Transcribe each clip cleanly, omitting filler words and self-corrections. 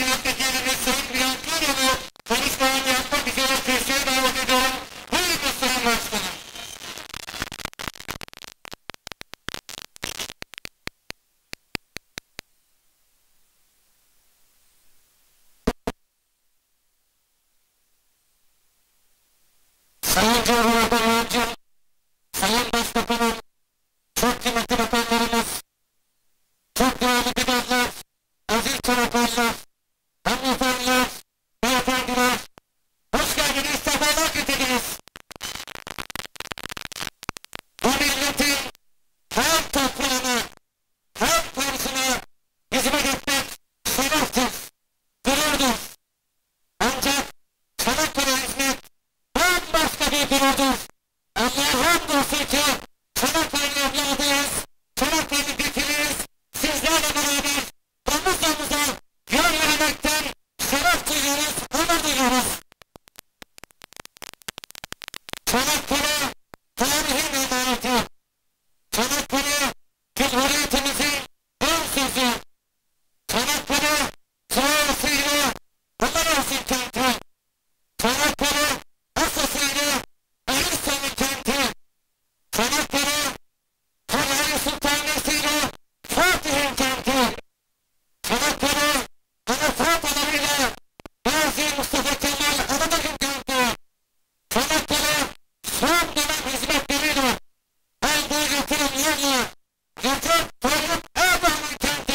milletvekilimiz Sayın Bülent Turan'ı konuşmalarını yapmak üzere kürsüye davet ediyorum. Buyurunuz Sayın Başkanım. Sayın Cumhurbaşkanım, Sayın Başbakanım, çok kıymetli bakanlarımız, çok değerli biberler, aziz çanakkale'ler, hanımefendiler, beyefendiler, hoş geldiniz, sefalar getirdiniz. Bu milletin her toprağına, her parçasına hizmet etmek şereftir, gururdur. Ancak Çanakkale hizmet bambaşka bir gururdur. Allah'a hamdolsun ki Çanakkale'nin evladıyız, Çanakkale'nin bekiriyiz, sizlerle beraber omuz omuza yol yürümekten şeref duyuyoruz, onur duyuyoruz. Çanakkale tarihin emaneti. Çanakkale Cumhuriyetimizin ön sözü. Çanakkale doğasıyla Pınaras'ın kenti. Çanakkale Asasıyla Alistan'ın kenti. Çanakkale Kanuni Sultanesi'yle Fatih'in kenti. Çanakkale Anafartalarıyla Gazi Mustafa Kemal Atatürk'ün kenti. Çanakkale son dönem hizmetleriyle aldığı yatırımlarla Recep Tayyip Erdoğan'ın kenti.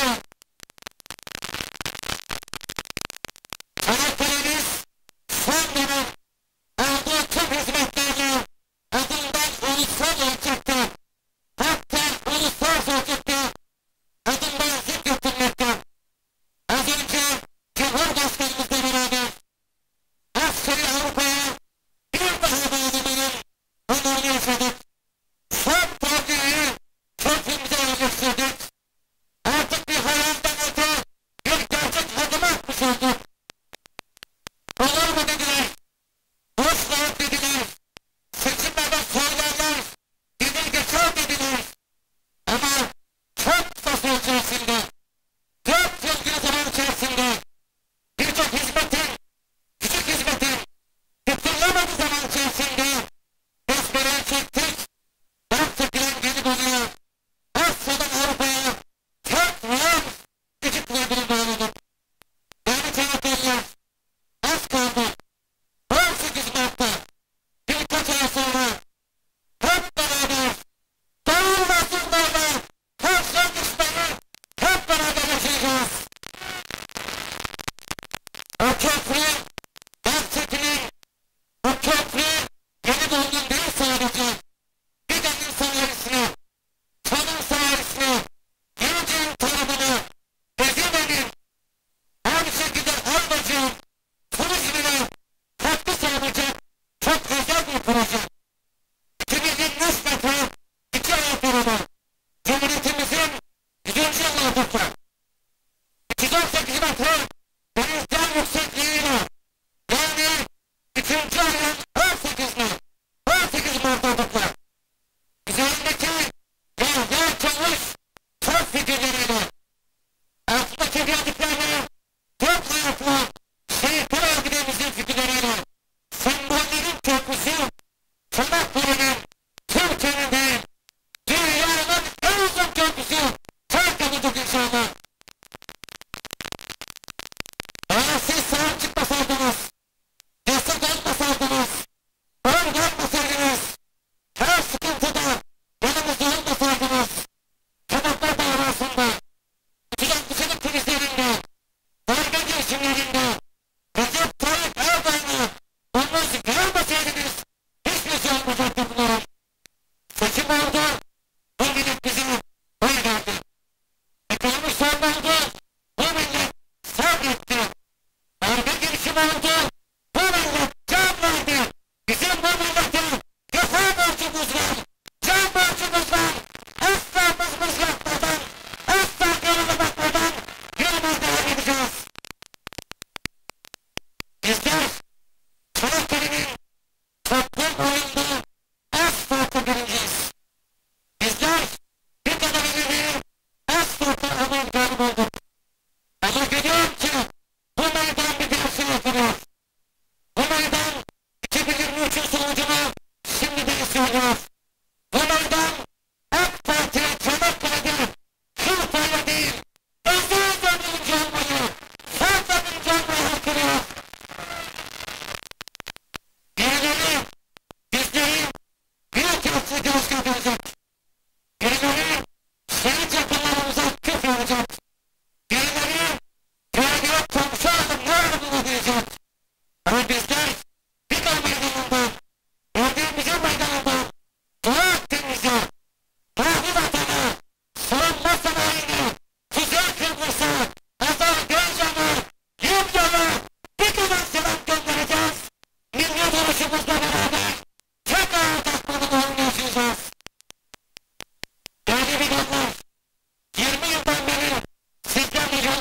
Çanakkale'miz son dönem aldığı tüm hizmetlerle adından ulusal ölçekte, hatta ulusal ölçekte adından zikrettirmekte. Az önce Cumhurbaşkanımızla beraber Askeri Avrupa'ya bir daha bağlamanın onurunu yaşadık. Son tabloyu köprümüze yerleştirdik. Artık bir hayalden öte bir gerçek adım atmış olduk. Olur mu dediler, boş vaat dediler, seçimlerde söylerler, gelir geçer dediler. Ama çok kısa süre içerisinde, 4 yıl bir zaman içerisinde birçok hizmetin, küçük hizmetin yapılamadığı zaman içerisinde besmeleyi çektik. Bak çekilen yeni konuya, Asya'dan Avrupa'ya tek yol küçük virgülü bağladık. Yani Çanakkale'liler az kaldı. 18 Mart'ta birkaç ay sonra hep beraber doğru mazlumlarla karşılaşmayı hep beraber yaşayacağız. O köprü gerçekten, o köprü yeni doğduğun değil sadece. Bir demin savaşını, sonun savaşını, yeneceğin tarafını, Ezine'nin, aynı şekilde Armacı'nın turizmine katkı sağlayacak çok özel bir proje. 2023 metro 2 ay durumu. Cumhuriyetimizin 100. yıl oldukça. 218 metre denizden yüksekliğiyle, yani 3. ayın 18'ine, 18 Mart oldukça. Üzerindeki yer çalış çok figürleriyle, altındaki gördüklerini çok hayatlı şehitler abilerimizin figürleriyle, sembollerin köprüsü Çanakkale'nin, Türkiye'nin değil, dünyanın en uzun köprüsü Çanakkale'dir inşallah. Eğer siz sahip çıkmasaydınız, destek olmasaydınız, ön gelmeseydiniz, her sıkıntıda yanımızda olmasaydınız, Çanakkale davasında, 260'lık krizlerinde,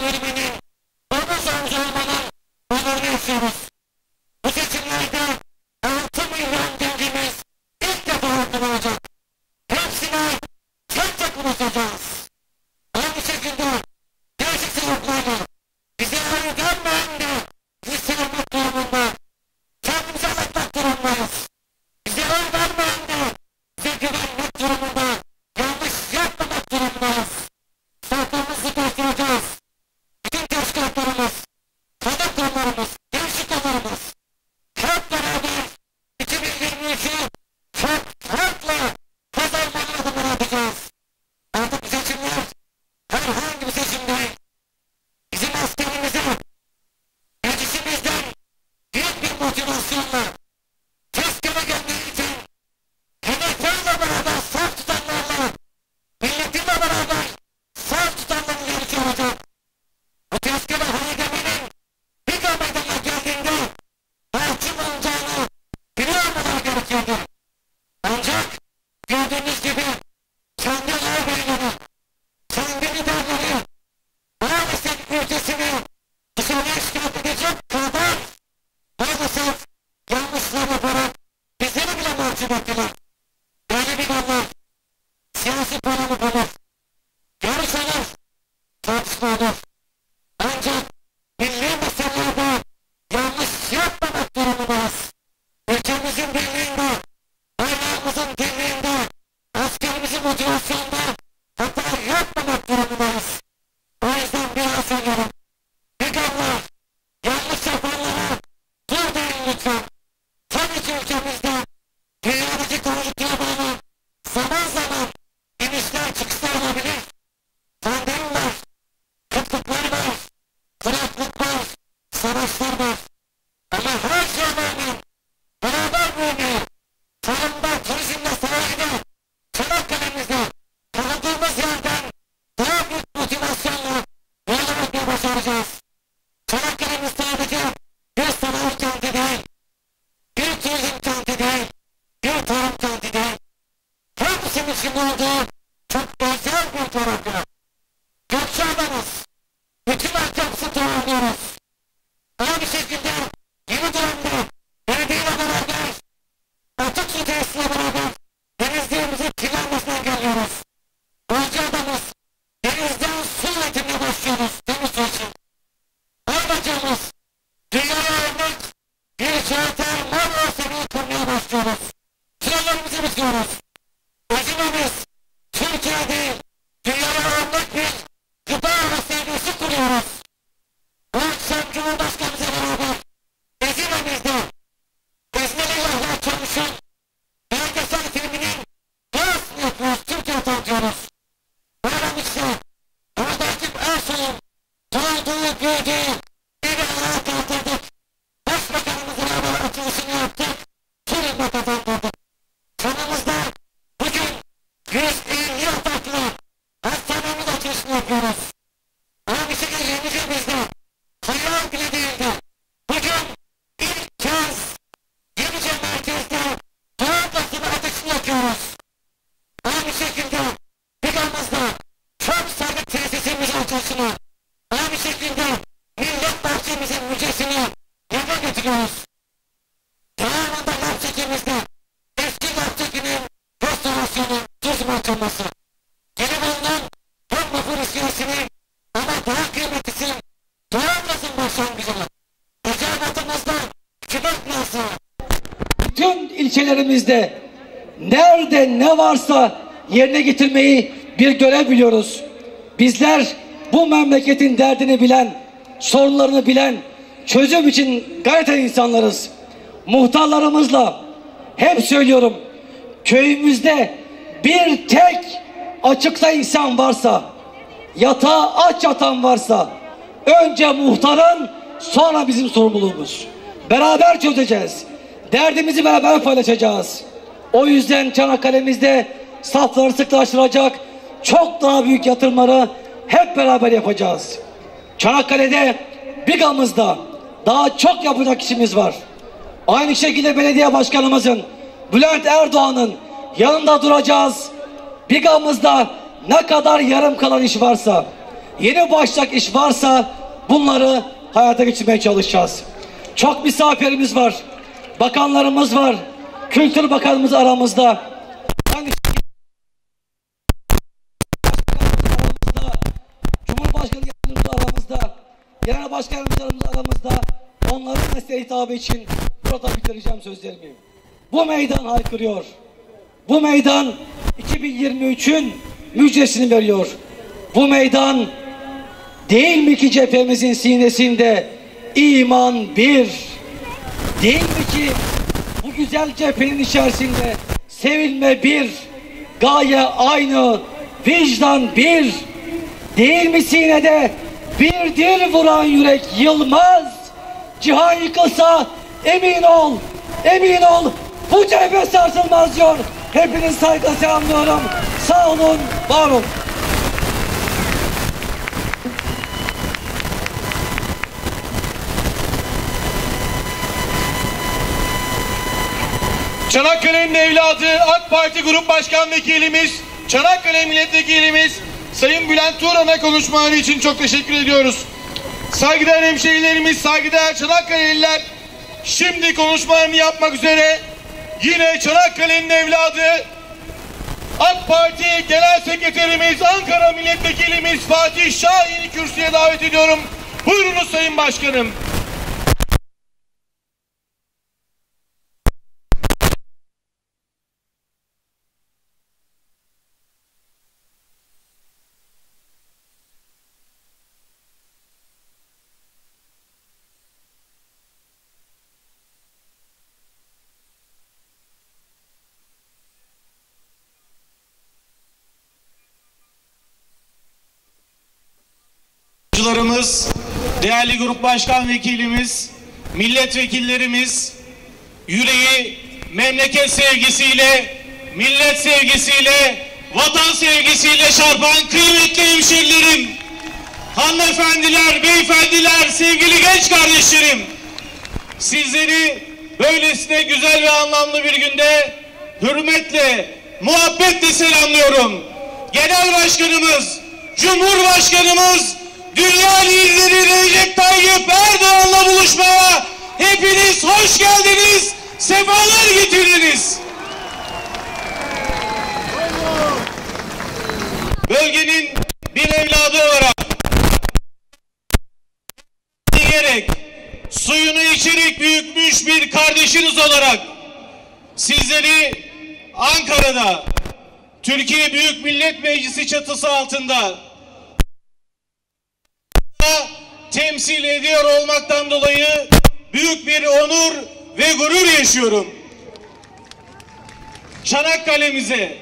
vermenin, omuz omuz olmanın onurunu yaşıyoruz. Bu seçimlerde 6 milyon gencimiz ilk defa hakkını olacak. Hepsine tek tek ulaşacağız. Aynı şekilde değişik sebeplerle bize ayrı gelmeyen de bizi sevmek durumunda, kendimize anlatmak durumundayız. Bize oy vermeyen de bize güvenmek durumunda, yanlış yapmamak durumundayız. Saflarımızı göstereceğiz. Bütün teşkilatlarımız, kadın kollarımız, gençlik kollarımız hep beraber 2023'ü çok farklı kazanmanın adımını atacağız. Artık bu seçimler herhangi bir seçim değil. Bizim askerimize, meclisimizden büyük bir motivasyonla tezkere gönderirken hedeflerle beraber saf tutanlarla, milletimle beraber saf tutanların yarışı olacak. Bu tezkere harekemenin bir meydana geldiğinde hakim olacağını biliyor olmaları gerekiyordu. Ancak gördüğünüz gibi kendi ağabeyleri, kendi liderleri maalesef ülkesini dışarıya şikayet edecek kadar maalesef yanlışlar yaparak bizleri bile mahcup ettiler. Böyle bir anlar siyasi paranı bulur, görüş olur, tartışma olur. Ancak milli meselelerde yanlış yapmamak durumundayız. Ülkemizin birliğinde, bayrağımızın birliğinde, askerimizin motivasyonunda hata yapmamak durumundayız. O yüzden biraz söylüyorum. Hügamlar, yanlış yapanlara dur deyin lütfen. Tabii ki ülkemizde dünyadaki konjüktüre bağlı zaman zaman inişler çıkışlar olabilir. Pandemi var, kıtlıklar var, kuraklık var, savaşlar var. Ama her şeye rağmen beraber büyümeye, tarımda, turizmde, sanayide, Çanakkale'mizde kaldığımız yerden daha büyük motivasyonla yola bakmayı başaracağız. Çanakkale'miz sadece bir sanayi kenti değil, bir turizm kenti değil, bir tarım kenti değil. Hepsinin içinde olduğu çok özel bir coğrafya. Gökçeada'mız, bütün altyapısı tamamlıyoruz. Aynı şekilde yeni dönemde belediyeyle beraber, atık su tesisiyle beraber denizliğimizi kirlenmesinden geliyoruz. Bozcaada'mız, denizden su üretimine başlıyoruz, deniz su için. Ayrıcamız, dünyaya örnek bir şartel Marmara Seviyeyi kurmaya başlıyoruz. Tünellerimizi bitiriyoruz. Ezinemiz, Türkiye değil, dünyaya örnek bir gıda ve sevgisi kuruyoruz. Bu akşam Cumhurbaşkanımızla beraber Ezine'mizde Ezneli Yahya Çavuş'un belgesel filminin doğasını yapıyoruz, Türkiye tanıtıyoruz. Bayram işte, Ahmet Ersoy'un doğduğu, büyüdüğü bir ayağa kaldırdık. Başbakanımızla beraber açılışını yaptık, turizme kazandırdık. Kanımızda bugün 150 yataklı hastanemiz açılışını yapıyoruz. Aynı şekilde Yenice'mizde hayal bile değildi. Bugün ilk kez Yenice merkezde doğal gazını ateşini yakıyoruz. Aynı şekilde Bigamızda çok sayılı tesisimizin açılışını, aynı şekilde Millet Bahçemizin müjdesini yerine getiriyoruz. Devamında Lapçekimizde eski Lapçekinin restorasyonu, turizm açılması. Yeni bulunan hem vapur iskelesini ama daha kıymetlisi doğal gazın başlangıcını. İcabatımızda Kübet Nası. Bütün ilçelerimizde nerede ne varsa yerine getirmeyi bir görev biliyoruz. Bizler bu memleketin derdini bilen, sorunlarını bilen, çözüm için gayret eden insanlarız. Muhtarlarımızla hep söylüyorum, köyümüzde bir tek açıkta insan varsa, yatağa aç yatan varsa, önce muhtarın, sonra bizim sorumluluğumuz. Beraber çözeceğiz. Derdimizi beraber paylaşacağız. O yüzden Çanakkale'mizde safları sıklaştıracak çok daha büyük yatırımları hep beraber yapacağız. Çanakkale'de, Bigamız'da daha çok yapacak işimiz var. Aynı şekilde belediye başkanımızın, Bülent Erdoğan'ın yanında duracağız. Bigamız'da ne kadar yarım kalan iş varsa, yeni başlayacak iş varsa bunları hayata geçirmeye çalışacağız. Çok misafirimiz var. Bakanlarımız var. Kültür Bakanımız aramızda. Aynı aramızda. Cumhurbaşkanı yardımcımız aramızda. Genel Başkanımız aramızda. Onların mesleği hitabı için burada bitireceğim sözlerimi. Bu meydan haykırıyor. Bu meydan 2023'ün müjdesini veriyor. Bu meydan değil mi ki cephemizin sinesinde iman bir? Değil mi ki bu güzel cephenin içerisinde sevilme bir, gaye aynı, vicdan bir? Değil mi sinede bir dil vuran yürek yılmaz? Cihan yıkılsa emin ol, emin ol bu cephe sarsılmaz diyor. Hepiniz saygıyla selamlıyorum. Sağ olun, var olun. Çanakkale'nin evladı AK Parti Grup Başkan Vekilimiz, Çanakkale Milletvekilimiz Sayın Bülent Turan'a konuşmaları için çok teşekkür ediyoruz. Saygıdeğer hemşehrilerimiz, saygıdeğer Çanakkale'liler, şimdi konuşmalarını yapmak üzere yine Çanakkale'nin evladı AK Parti Genel Sekreterimiz, Ankara Milletvekilimiz Fatih Şahin'i kürsüye davet ediyorum. Buyurunuz Sayın Başkanım. Değerli Grup Başkan Vekilimiz, milletvekillerimiz, yüreği memleket sevgisiyle, millet sevgisiyle, vatan sevgisiyle çarpan kıymetli hemşerilerim, hanımefendiler, beyefendiler, sevgili genç kardeşlerim, sizleri böylesine güzel ve anlamlı bir günde hürmetle, muhabbetle selamlıyorum. Genel Başkanımız, Cumhurbaşkanımız, dünya lideri Recep Tayyip Erdoğan'la buluşmaya hepiniz hoş geldiniz, sefalar getirdiniz. Bölgenin bir evladı olarak diyerek, suyunu içerek büyütmüş bir kardeşiniz olarak sizleri Ankara'da Türkiye Büyük Millet Meclisi çatısı altında temsil ediyor olmaktan dolayı büyük bir onur ve gurur yaşıyorum. Çanakkale'mize,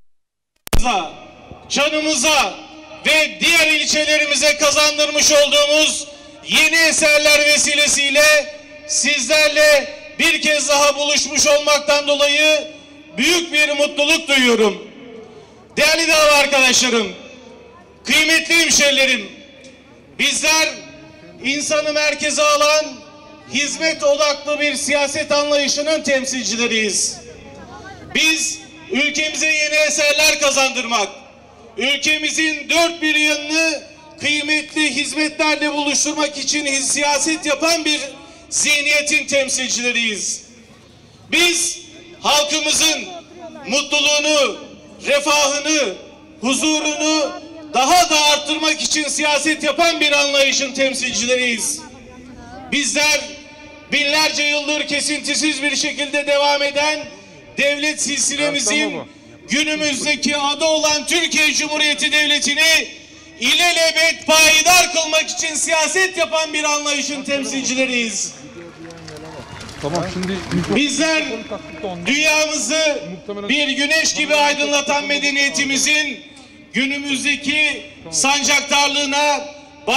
Çan'ımıza ve diğer ilçelerimize kazandırmış olduğumuz yeni eserler vesilesiyle sizlerle bir kez daha buluşmuş olmaktan dolayı büyük bir mutluluk duyuyorum. Değerli dava arkadaşlarım, kıymetli hemşerilerim, bizler insanı merkeze alan, hizmet odaklı bir siyaset anlayışının temsilcileriyiz. Biz ülkemize yeni eserler kazandırmak, ülkemizin dört bir yanını kıymetli hizmetlerle buluşturmak için siyaset yapan bir zihniyetin temsilcileriyiz. Biz halkımızın mutluluğunu, refahını, huzurunu daha da arttırmak için siyaset yapan bir anlayışın temsilcileriyiz. Bizler binlerce yıldır kesintisiz bir şekilde devam eden devlet silsilemizin günümüzdeki adı olan Türkiye Cumhuriyeti Devleti'ni ilelebet payidar kılmak için siyaset yapan bir anlayışın temsilcileriyiz. Tamam, şimdi bizler dünyamızı bir güneş gibi aydınlatan medeniyetimizin günümüzdeki sancaktarlığına,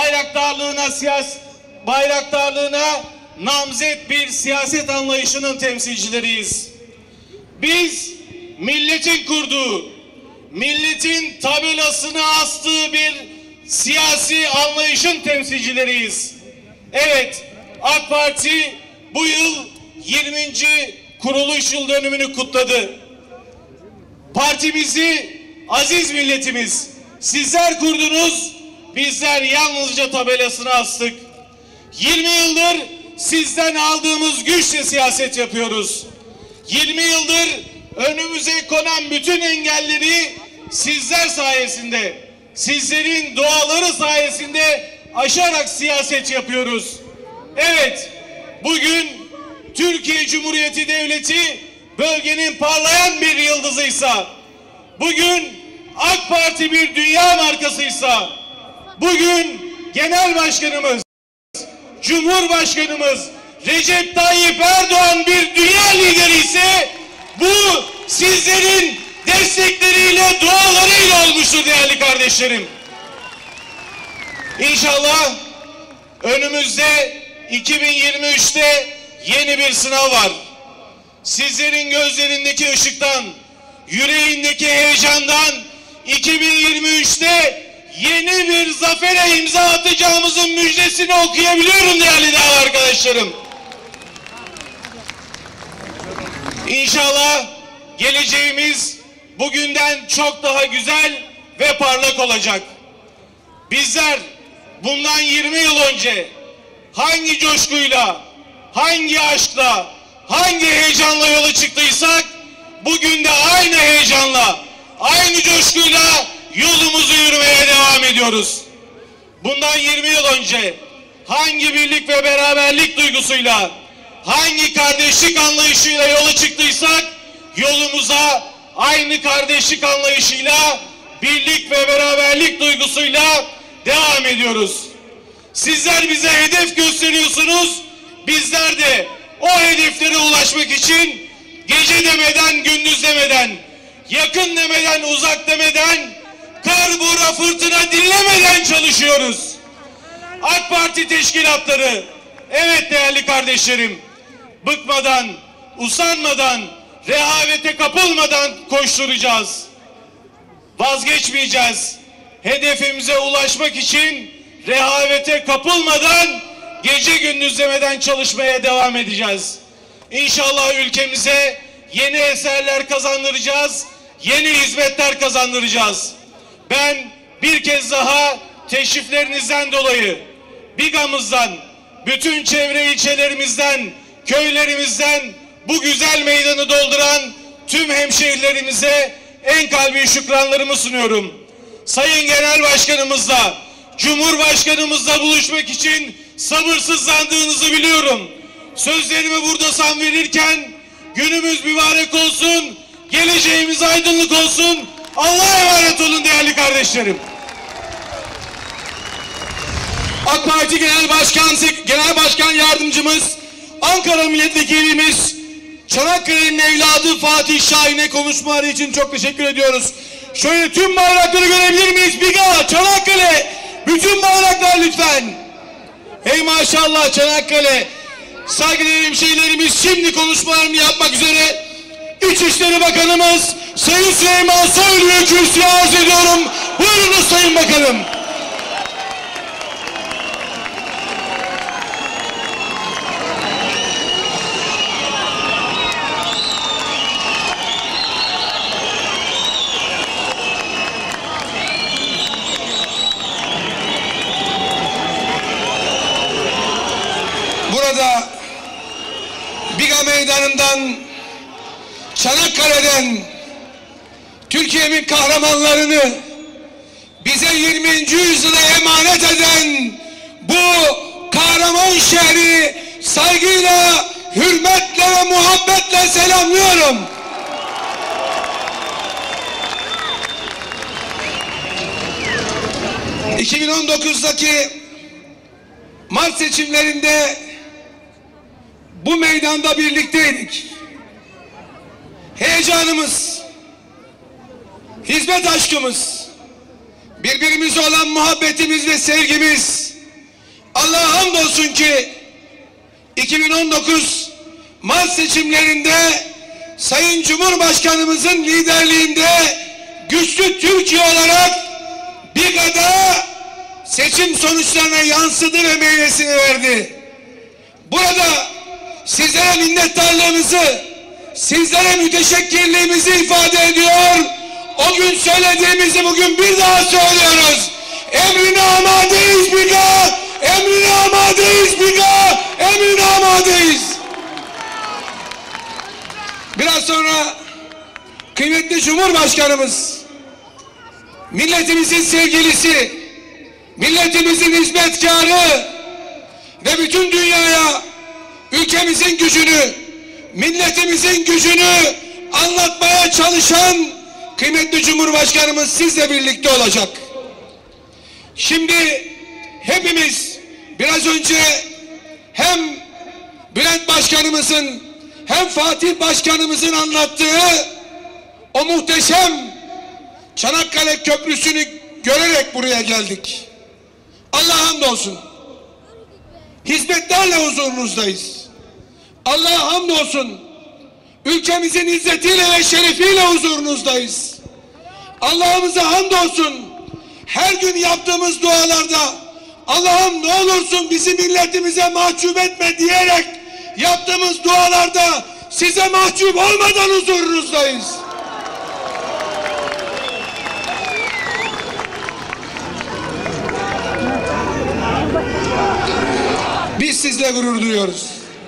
bayraktarlığına namzet bir siyaset anlayışının temsilcileriyiz. Biz milletin kurduğu, milletin tabelasını astığı bir siyasi anlayışın temsilcileriyiz. Evet, AK Parti bu yıl 20. kuruluş yıl dönümünü kutladı. Partimizi aziz milletimiz sizler kurdunuz, bizler yalnızca tabelasını astık. 20 yıldır sizden aldığımız güçle siyaset yapıyoruz. 20 yıldır önümüze konan bütün engelleri sizler sayesinde, sizlerin duaları sayesinde aşarak siyaset yapıyoruz. Evet, bugün Türkiye Cumhuriyeti Devleti bölgenin parlayan bir yıldızıysa, bugün AK Parti bir dünya markasıysa, bugün Genel Başkanımız, Cumhurbaşkanımız Recep Tayyip Erdoğan bir dünya lideri ise bu sizlerin destekleriyle, dualarıyla olmuştur değerli kardeşlerim. İnşallah önümüzde 2023'te yeni bir sınav var. Sizlerin gözlerindeki ışıktan, yüreğindeki heyecandan 2023'te yeni bir zafere imza atacağımızın müjdesini okuyabiliyorum değerli değerli arkadaşlarım. İnşallah geleceğimiz bugünden çok daha güzel ve parlak olacak. Bizler bundan 20 yıl önce hangi coşkuyla, hangi aşkla, hangi heyecanla yola çıktıysak bugün de aynı heyecanla, aynı coşkuyla yolumuzu yürümeye devam ediyoruz. Bundan 20 yıl önce hangi birlik ve beraberlik duygusuyla, hangi kardeşlik anlayışıyla yola çıktıysak yolumuza aynı kardeşlik anlayışıyla, birlik ve beraberlik duygusuyla devam ediyoruz. Sizler bize hedef gösteriyorsunuz. Bizler de o hedeflere ulaşmak için gece demeden, gündüz demeden, yakın demeden, uzak demeden, kar, bora, fırtına dinlemeden çalışıyoruz. AK Parti teşkilatları, evet değerli kardeşlerim, bıkmadan, usanmadan, rehavete kapılmadan koşturacağız. Vazgeçmeyeceğiz. Hedefimize ulaşmak için rehavete kapılmadan, gece gündüz demeden çalışmaya devam edeceğiz. İnşallah ülkemize yeni eserler kazandıracağız, yeni hizmetler kazandıracağız. Ben bir kez daha teşriflerinizden dolayı Bigam'ızdan, bütün çevre ilçelerimizden, köylerimizden bu güzel meydanı dolduran tüm hemşehrilerimize en kalbi şükranlarımı sunuyorum. Sayın Genel Başkanımızla, Cumhurbaşkanımızla buluşmak için sabırsızlandığınızı biliyorum. Sözlerimi burada son verirken günümüz mübarek olsun, geleceğimiz aydınlık olsun. Allah'a emanet olun değerli kardeşlerim. AK Parti Genel Başkan Yardımcımız, Ankara Milletvekilimiz, Çanakkale'nin evladı Fatih Şahin'e konuşmaları için çok teşekkür ediyoruz. Şöyle tüm bayrakları görebilir miyiz? Biga, Çanakkale, bütün bayraklar lütfen. Hey maşallah Çanakkale. Saygıdeğer hemşehrilerimiz şimdi konuşmalarını yapmak üzere İçişleri Bakanımız Sayın Süleyman Soylu'yu kürsüye arz ediyorum. Buyurunuz Sayın Bakanım. Burada Biga Meydanı'ndan, Çanakkale'den Türkiye'nin kahramanlarını bize 20. yüzyıla emanet eden bu kahraman şehri saygıyla, hürmetle ve muhabbetle selamlıyorum. ...2019'daki Mart seçimlerinde bu meydanda birlikteydik. Heyecanımız, hizmet aşkımız, birbirimize olan muhabbetimiz ve sevgimiz, Allah'a hamdolsun ki 2019 Mart seçimlerinde Sayın Cumhurbaşkanımızın liderliğinde güçlü Türkiye olarak Biga'da seçim sonuçlarına yansıdı ve meyvesini verdi. Burada sizlere minnettarlığımızı, sizlere müteşekkirliğimizi ifade ediyor. O gün söylediğimizi bugün bir daha söylüyoruz. Emrine amadeyiz biga. Emrine amadeyiz biga. Emrine amadeyiz. Biraz sonra kıymetli Cumhurbaşkanımız, milletimizin sevgilisi, milletimizin hizmetkarı ve bütün dünyaya ülkemizin gücünü, milletimizin gücünü anlatmaya çalışan kıymetli Cumhurbaşkanımız sizle birlikte olacak. Şimdi hepimiz biraz önce hem Bülent Başkanımızın hem Fatih Başkanımızın anlattığı o muhteşem Çanakkale Köprüsü'nü görerek buraya geldik. Allah'a hamdolsun. Hizmetlerle huzurunuzdayız. Allah'a hamdolsun. Ülkemizin izzetiyle ve şerefiyle huzurunuzdayız. Allah'ımıza hamdolsun. Her gün yaptığımız dualarda Allah'ım ne olursun bizi milletimize mahcup etme diyerek yaptığımız dualarda size mahcup olmadan huzurunuzdayız. Biz sizle gurur duyuyoruz.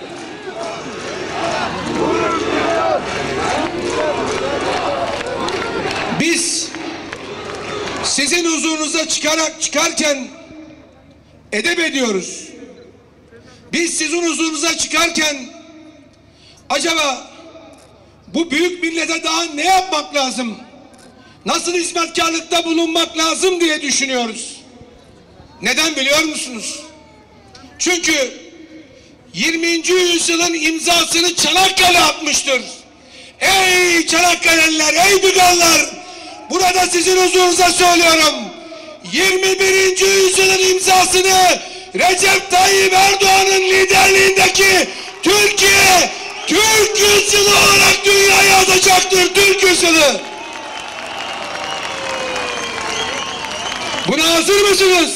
Biz sizin huzurunuza çıkarken edep ediyoruz. Biz sizin huzurunuza çıkarken acaba bu büyük millete daha ne yapmak lazım? Nasıl hizmetkarlıkta bulunmak lazım diye düşünüyoruz. Neden biliyor musunuz? Çünkü 20. yüzyılın imzasını Çanakkale atmıştır. Ey Çanakkale'liler, ey Bigallar, burada sizin huzurunuza söylüyorum. 21. yüzyılın imzasını Recep Tayyip Erdoğan'ın liderliğindeki Türkiye, Türk yüzyılı olarak dünyaya atacaktır. Türk yüzyılı. Buna hazır mısınız?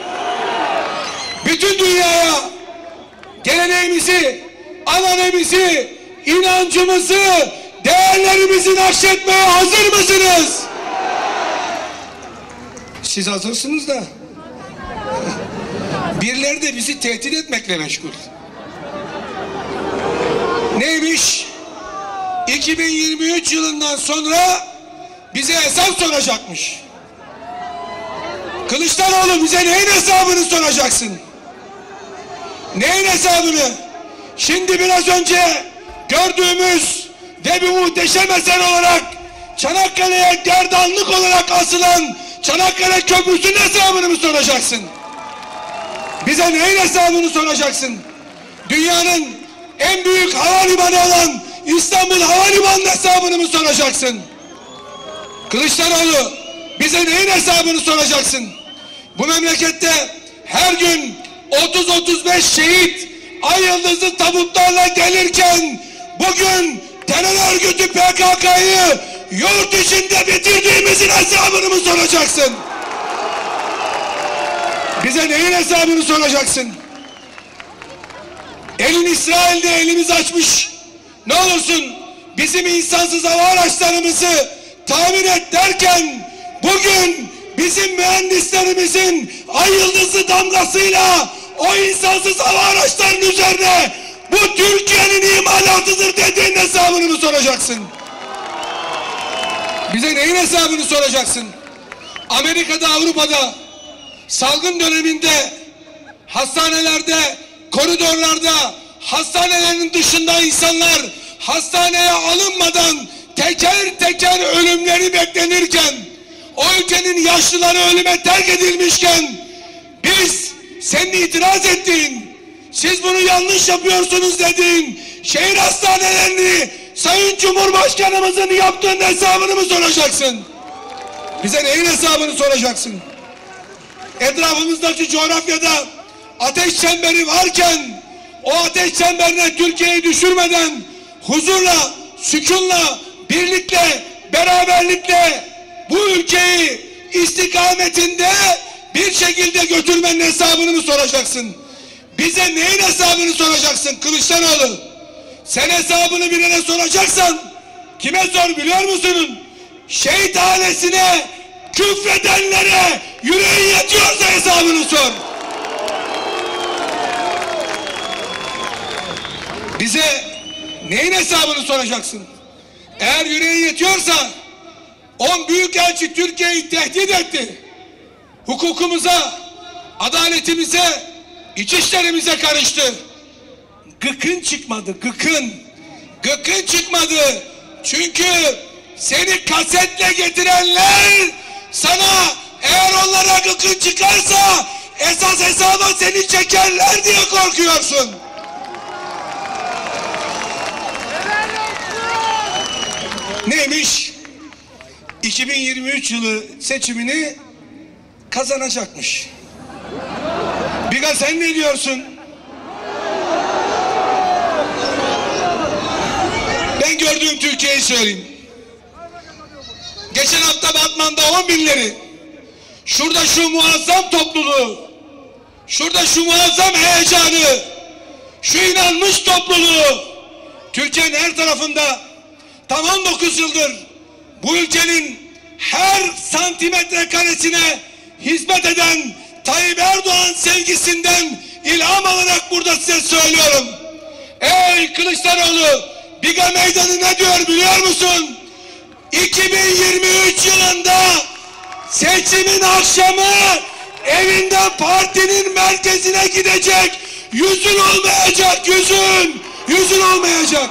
Bütün dünyaya geleneğimizi, ananemizi, inancımızı, değerlerimizi nakşetmeye hazır mısınız? Siz hazırsınız da birileri de bizi tehdit etmekle meşgul. Neymiş? 2023 yılından sonra bize hesap soracakmış. Kılıçdaroğlu, bize neyin hesabını soracaksın? Neyin hesabını? Şimdi biraz önce gördüğümüz ve bir muhteşem eser olarak Çanakkale'ye gerdanlık olarak asılan Çanakkale Köprüsü'nün hesabını mı soracaksın? Bize neyin hesabını soracaksın? Dünyanın en büyük havalimanı olan İstanbul Havalimanı'nın hesabını mı soracaksın? Kılıçdaroğlu, bize neyin hesabını soracaksın? Bu memlekette her gün 30-35 şehit ay yıldızlı tabutlarla gelirken bugün terör örgütü PKK'yı yurt içinde bitirdiğimizin hesabını mı soracaksın? Bize neyin hesabını soracaksın? Elin İsrail'de elimiz açmış. Ne olursun bizim insansız hava araçlarımızı tamir et derken bugün bizim mühendislerimizin ay yıldızı damgasıyla o insansız hava araçlarının üzerine bu Türkiye'nin imalatıdır dediğin hesabını mı soracaksın? Bize neyin hesabını soracaksın? Amerika'da, Avrupa'da salgın döneminde hastanelerde, koridorlarda, hastanelerin dışında insanlar hastaneye alınmadan teker teker ölümleri beklenirken, o ülkenin yaşlıları ölüme terk edilmişken biz senin itiraz ettiğin, siz bunu yanlış yapıyorsunuz dediğin şehir hastanelerini Sayın Cumhurbaşkanımızın yaptığının hesabını mı soracaksın? Bize neyin hesabını soracaksın? Etrafımızdaki coğrafyada ateş çemberi varken o ateş çemberine Türkiye'yi düşürmeden huzurla, sükunla, birlikle, beraberlikle bu ülkeyi istikametinde bir şekilde götürmenin hesabını mı soracaksın? Bize neyin hesabını soracaksın Kılıçdaroğlu? Sen hesabını birine soracaksan kime sor biliyor musun? Şehit ailesine küfredenlere yüreğin yetiyorsa hesabını sor. Bize neyin hesabını soracaksın? Eğer yüreğin yetiyorsa 10 büyükelçi Türkiye'yi tehdit etti. Hukukumuza, adaletimize, iç işlerimize karıştı. Gıkın çıkmadı, gıkın. Gıkın çıkmadı. Çünkü seni kasetle getirenler sana eğer onlara gıkın çıkarsa esas hesaba seni çekerler diye korkuyorsun. Neymiş? 2023 yılı seçimini kazanacakmış. Biga sen ne diyorsun? Ben gördüğüm Türkiye'yi söyleyeyim. Geçen hafta Batman'da 10 binleri, şurada şu muazzam topluluğu, şurada şu muazzam heyecanı, şu inanmış topluluğu, Türkiye'nin her tarafında tam 19 yıldır bu ülkenin her santimetre karesine hizmet eden Tayyip Erdoğan sevgisinden ilham alarak burada size söylüyorum. Ey Kılıçdaroğlu, Biga Meydanı ne diyor biliyor musun? 2023 yılında seçimin akşamı evinden partinin merkezine gidecek. Yüzün olmayacak, yüzün. Yüzün olmayacak.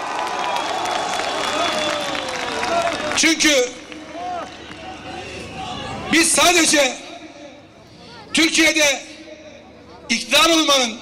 Çünkü biz sadece Türkiye'de iktidar olmanın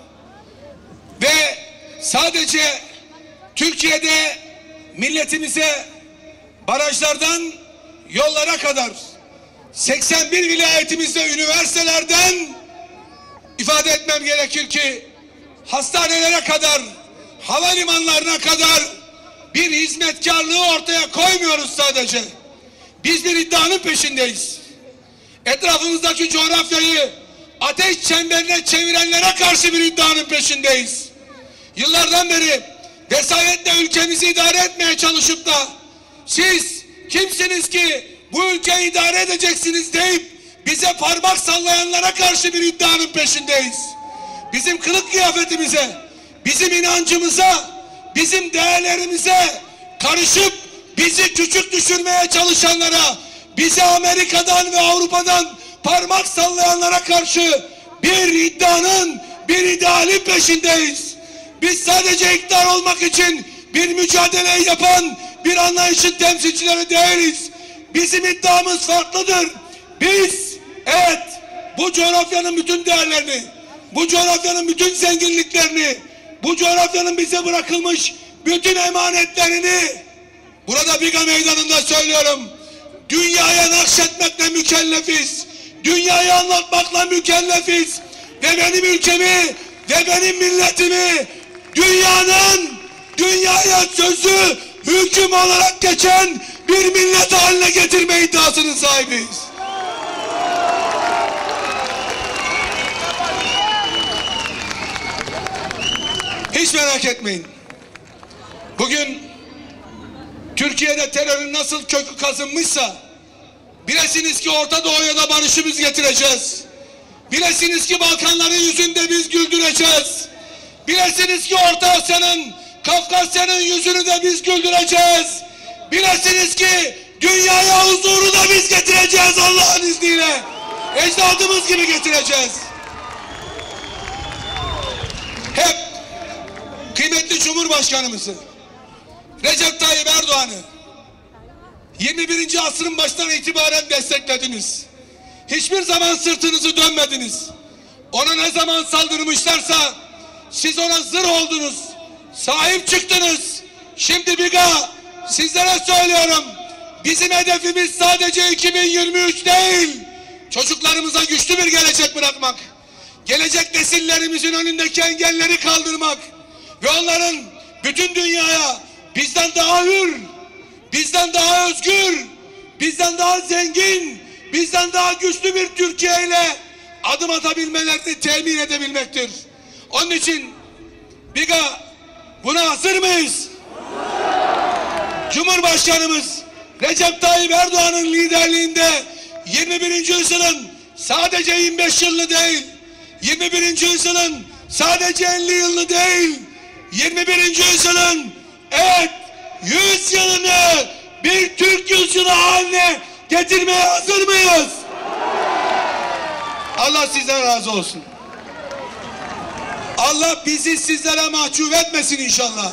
ve sadece Türkiye'de milletimize barajlardan yollara kadar 81 vilayetimizde üniversitelerden ifade etmem gerekir ki hastanelere kadar, havalimanlarına kadar bir hizmetkarlığı ortaya koymuyoruz sadece. Biz bir iddianın peşindeyiz. Etrafımızdaki coğrafyayı ateş çemberine çevirenlere karşı bir iddianın peşindeyiz. Yıllardan beri vesayetle ülkemizi idare etmeye çalışıp da siz kimsiniz ki bu ülkeyi idare edeceksiniz deyip bize parmak sallayanlara karşı bir iddianın peşindeyiz. Bizim kılık kıyafetimize, bizim inancımıza, bizim değerlerimize karışıp bizi küçük düşürmeye çalışanlara, bize Amerika'dan ve Avrupa'dan parmak sallayanlara karşı bir iddianın, bir idealin peşindeyiz. Biz sadece iktidar olmak için bir mücadeleyi yapan bir anlayışın temsilcileri değiliz. Bizim iddiamız farklıdır. Biz evet bu coğrafyanın bütün değerlerini, bu coğrafyanın bütün zenginliklerini, bu coğrafyanın bize bırakılmış bütün emanetlerini burada Biga Meydanı'nda söylüyorum. Dünyaya nakşetmekle mükellefiz. Dünyayı anlatmakla mükellefiz. Ve benim ülkemi ve benim milletimi dünyanın dünyaya sözü hüküm olarak geçen bir millet haline getirme iddiasının sahibiyiz. Hiç merak etmeyin. Bugün Türkiye'de terörün nasıl kökü kazınmışsa bilesiniz ki Orta Doğu'ya da barışı biz getireceğiz. Bilesiniz ki Balkanların yüzünde biz güldüreceğiz. Bilesiniz ki Orta Asya'nın, Kafkasya'nın yüzünü de biz güldüreceğiz. Bilesiniz ki dünyaya huzuru da biz getireceğiz Allah'ın izniyle. Ecdadımız gibi getireceğiz. Hep kıymetli Cumhurbaşkanımızı, Recep Tayyip Erdoğan'ı 21. asrın baştan itibaren desteklediniz. Hiçbir zaman sırtınızı dönmediniz. Ona ne zaman saldırmışlarsa siz ona zırh oldunuz. Sahip çıktınız. Şimdi Biga sizlere söylüyorum. Bizim hedefimiz sadece 2023 değil. Çocuklarımıza güçlü bir gelecek bırakmak. Gelecek nesillerimizin önündeki engelleri kaldırmak. Ve onların bütün dünyaya bizden daha hür, bizden daha özgür, bizden daha zengin, bizden daha güçlü bir Türkiye ile adım atabilmelerini temin edebilmektir. Onun için Biga buna hazır mıyız? Cumhurbaşkanımız Recep Tayyip Erdoğan'ın liderliğinde 21. yüzyılın sadece 25 yılını değil, 21. yüzyılın sadece 50 yılını değil, 21. yüzyılın 100 yılını bir Türk yüzyılı haline getirmeye hazır mıyız? Allah sizden razı olsun. Allah bizi sizlere mahcup etmesin inşallah.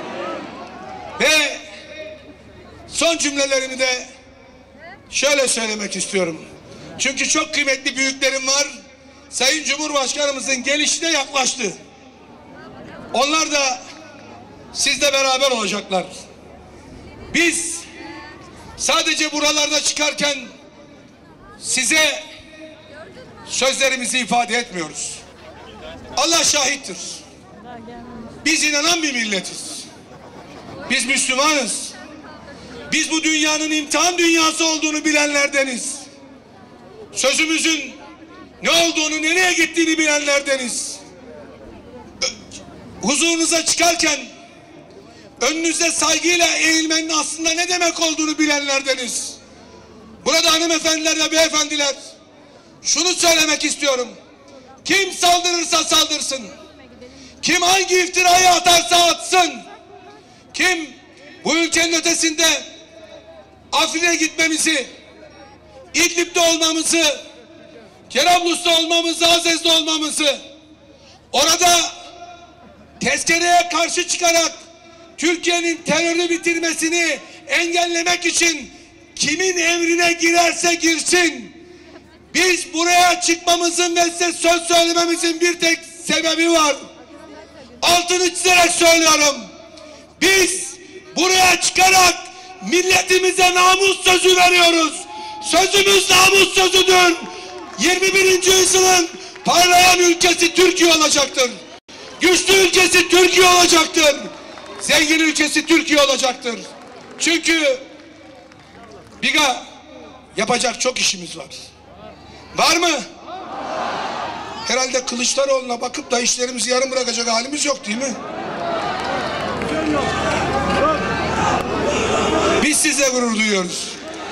Ve son cümlelerimi de şöyle söylemek istiyorum. Çünkü çok kıymetli büyüklerim var. Sayın Cumhurbaşkanımızın gelişine yaklaştı. Onlar da sizle beraber olacaklar. Biz sadece buralarda çıkarken size sözlerimizi ifade etmiyoruz. Allah şahittir. Biz inanan bir milletiz. Biz Müslümanız. Biz bu dünyanın imtihan dünyası olduğunu bilenlerdeniz. Sözümüzün ne olduğunu, nereye gittiğini bilenlerdeniz. Huzurunuza çıkarken önünüze saygıyla eğilmenin aslında ne demek olduğunu bilenlerdeniz. Burada hanımefendiler ve beyefendiler, şunu söylemek istiyorum. Kim saldırırsa saldırsın, kim hangi iftirayı atarsa atsın, kim bu ülkenin ötesinde Afrin'e gitmemizi, İdlib'de olmamızı, Kerablus'ta olmamızı, Azez'de olmamızı, orada tezkereye karşı çıkarak Türkiye'nin terörü bitirmesini engellemek için kimin emrine girerse girsin, biz buraya çıkmamızın ve size söz söylememizin bir tek sebebi var. Altını çizerek söylüyorum. Biz buraya çıkarak milletimize namus sözü veriyoruz. Sözümüz namus sözüdür. 21. yüzyılın parlayan ülkesi Türkiye olacaktır. Güçlü ülkesi Türkiye olacaktır. Zengin ülkesi Türkiye olacaktır. Çünkü Biga yapacak çok işimiz var. Var mı? Herhalde Kılıçdaroğlu'na bakıp da işlerimizi yarım bırakacak halimiz yok değil mi? Biz size gurur duyuyoruz.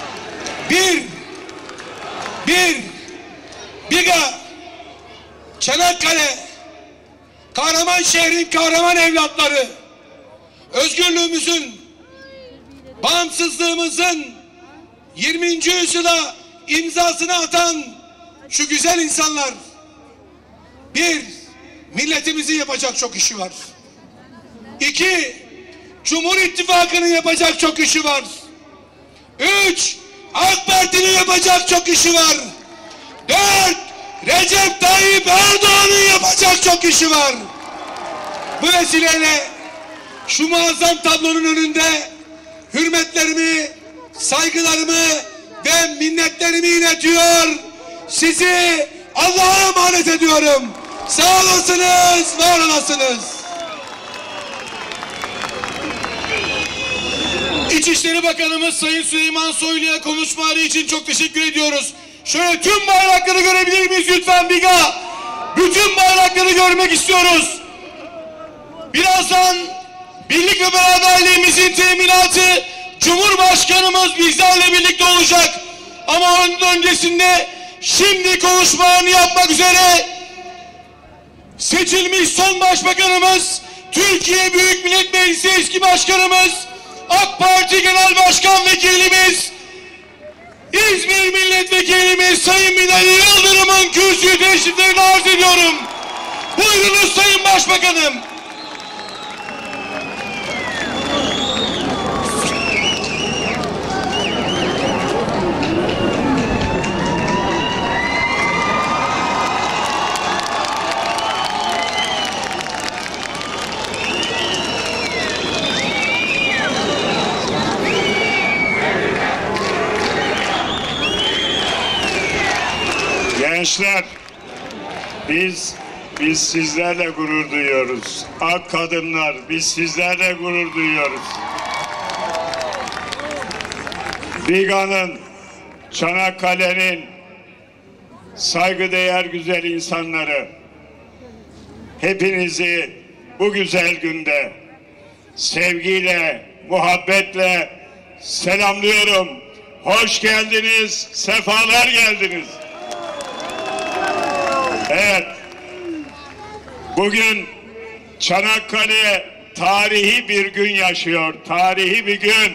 Biga, Çanakkale, kahraman şehrin kahraman evlatları, özgürlüğümüzün, bağımsızlığımızın 20. yüzyıla imzasını atan şu güzel insanlar. Bir, milletimizin yapacak çok işi var. İki, Cumhur İttifakı'nın yapacak çok işi var. Üç, AK Parti'nin yapacak çok işi var. Dört, Recep Tayyip Erdoğan'ın yapacak çok işi var. Bu vesileyle şu muazzam tablonun önünde hürmetlerimi, saygılarımı ve minnetlerimi iletiyor. Sizi Allah'a emanet ediyorum. Sağ olasınız, var olasınız. İçişleri Bakanımız Sayın Süleyman Soylu'ya konuşmaları için çok teşekkür ediyoruz. Şöyle tüm bayrakları görebilir miyiz lütfen Biga? Bütün bayrakları görmek istiyoruz. Birazdan birlik ve beraberliğimizin teminatı Cumhurbaşkanımız bizlerle birlikte olacak. Ama onun öncesinde şimdi konuşmalarını yapmak üzere seçilmiş son başbakanımız, Türkiye Büyük Millet Meclisi eski başkanımız, AK Parti Genel Başkan Vekilimiz, İzmir Milletvekilimiz Sayın Binali Yıldırım'ın kürsüyü teşriflerini arz ediyorum. Buyurunuz Sayın Başbakanım. Gençler, biz sizlerle gurur duyuyoruz. Ak kadınlar, biz sizlerle gurur duyuyoruz. Biga'nın, Çanakkale'nin saygıdeğer güzel insanları, hepinizi bu güzel günde sevgiyle, muhabbetle selamlıyorum. hoş geldiniz, sefalar geldiniz. Evet, bugün Çanakkale tarihi bir gün yaşıyor, tarihi bir gün.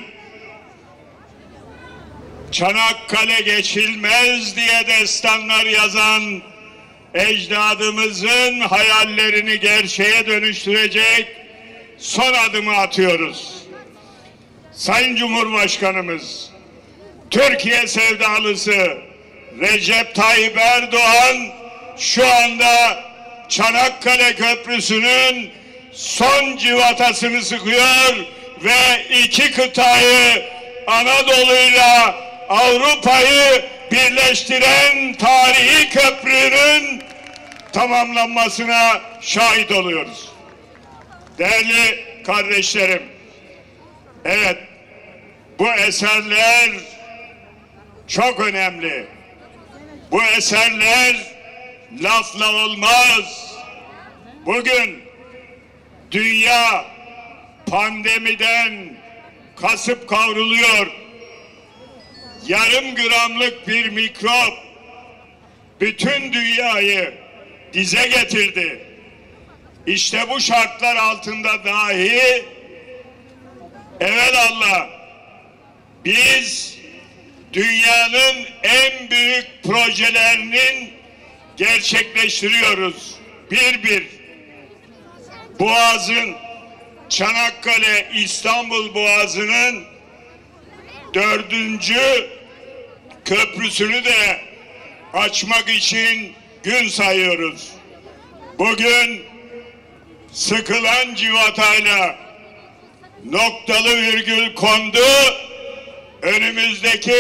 Çanakkale geçilmez diye destanlar yazan ecdadımızın hayallerini gerçeğe dönüştürecek son adımı atıyoruz. Sayın Cumhurbaşkanımız, Türkiye sevdalısı Recep Tayyip Erdoğan şu anda Çanakkale Köprüsü'nün son civatasını sıkıyor ve iki kıtayı, Anadolu'yla Avrupa'yı birleştiren tarihi köprünün tamamlanmasına şahit oluyoruz. Değerli kardeşlerim, evet, bu eserler çok önemli. Bu eserler lafla olmaz. Bugün dünya pandemiden kasıp kavruluyor. Yarım gramlık bir mikrop bütün dünyayı dize getirdi. İşte bu şartlar altında dahi evelallah biz dünyanın en büyük projelerinin gerçekleştiriyoruz. Bir Boğaz'ın, Çanakkale İstanbul Boğazı'nın 4. köprüsünü de açmak için gün sayıyoruz. Bugün sıkılan civatayla noktalı virgül kondu. Önümüzdeki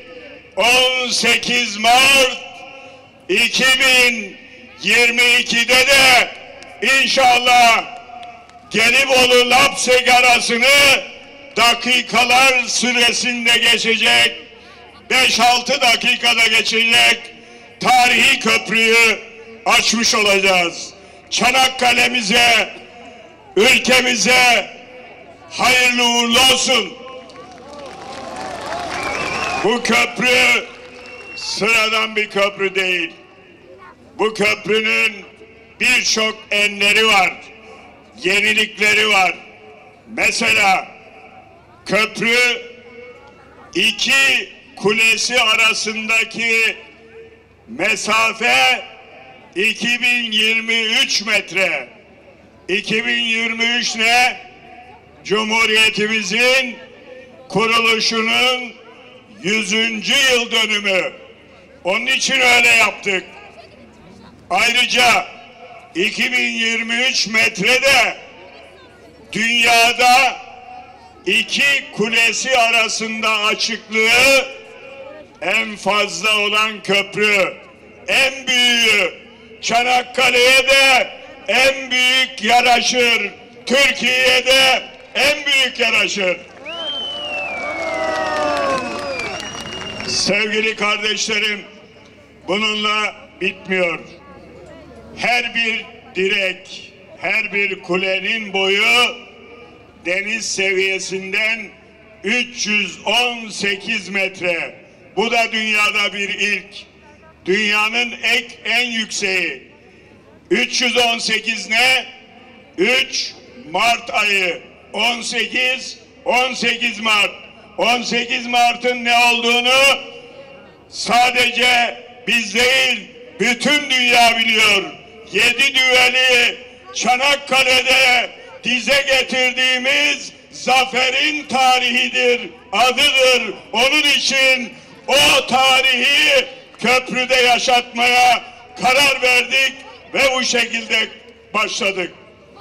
18 Mart 2022'de de inşallah Gelibolu Lapsek arasını dakikalar süresinde geçecek, 5-6 dakikada geçecek tarihi köprüyü açmış olacağız. Çanakkale'mize, ülkemize hayırlı uğurlu olsun. Bu köprü sıradan bir köprü değil. Bu köprünün birçok enleri var, yenilikleri var. Mesela köprü iki kulesi arasındaki mesafe 2023 metre. 2023 ne? Cumhuriyetimizin kuruluşunun 100. yıl dönümü. Onun için öyle yaptık. Ayrıca 2023 metrede dünyada iki kulesi arasında açıklığı en fazla olan köprü, en büyüğü. Çanakkale'ye de en büyük yaraşır, Türkiye'ye de en büyük yaraşır. Sevgili kardeşlerim, bununla bitmiyor. Her bir direk, her bir kulenin boyu deniz seviyesinden 318 metre. Bu da dünyada bir ilk. Dünyanın en yükseği. 318 ne? 3 Mart ayı. 18 Mart. 18 Mart'ın ne olduğunu sadece biz değil, bütün dünya biliyor. 7 düveli Çanakkale'de dize getirdiğimiz zaferin tarihidir, adıdır. Onun için o tarihi köprüde yaşatmaya karar verdik ve bu şekilde başladık.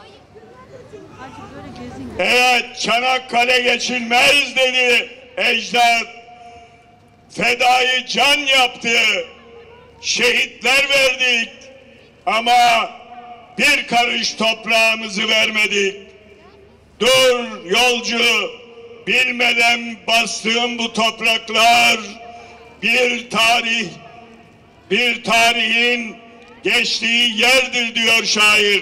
Evet, Çanakkale geçilmez dedi ecdat. Fedayı can yaptı. Şehitler verdik. Ama bir karış toprağımızı vermedik. Dur yolcu, bilmeden bastığım bu topraklar bir tarihin geçtiği yerdir diyor şair.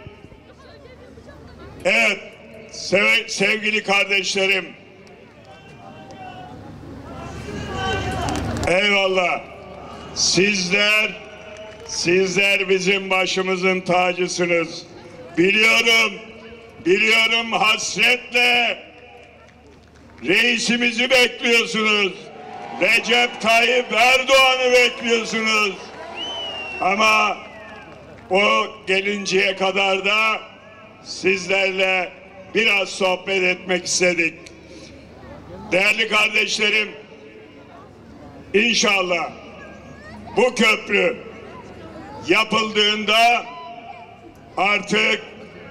Evet, sevgili kardeşlerim, Eyvallah. Sizler bizim başımızın tacısınız. Biliyorum hasretle reisimizi bekliyorsunuz. Recep Tayyip Erdoğan'ı bekliyorsunuz. Ama o gelinceye kadar da sizlerle biraz sohbet etmek istedik. Değerli kardeşlerim, İnşallah bu köprü yapıldığında artık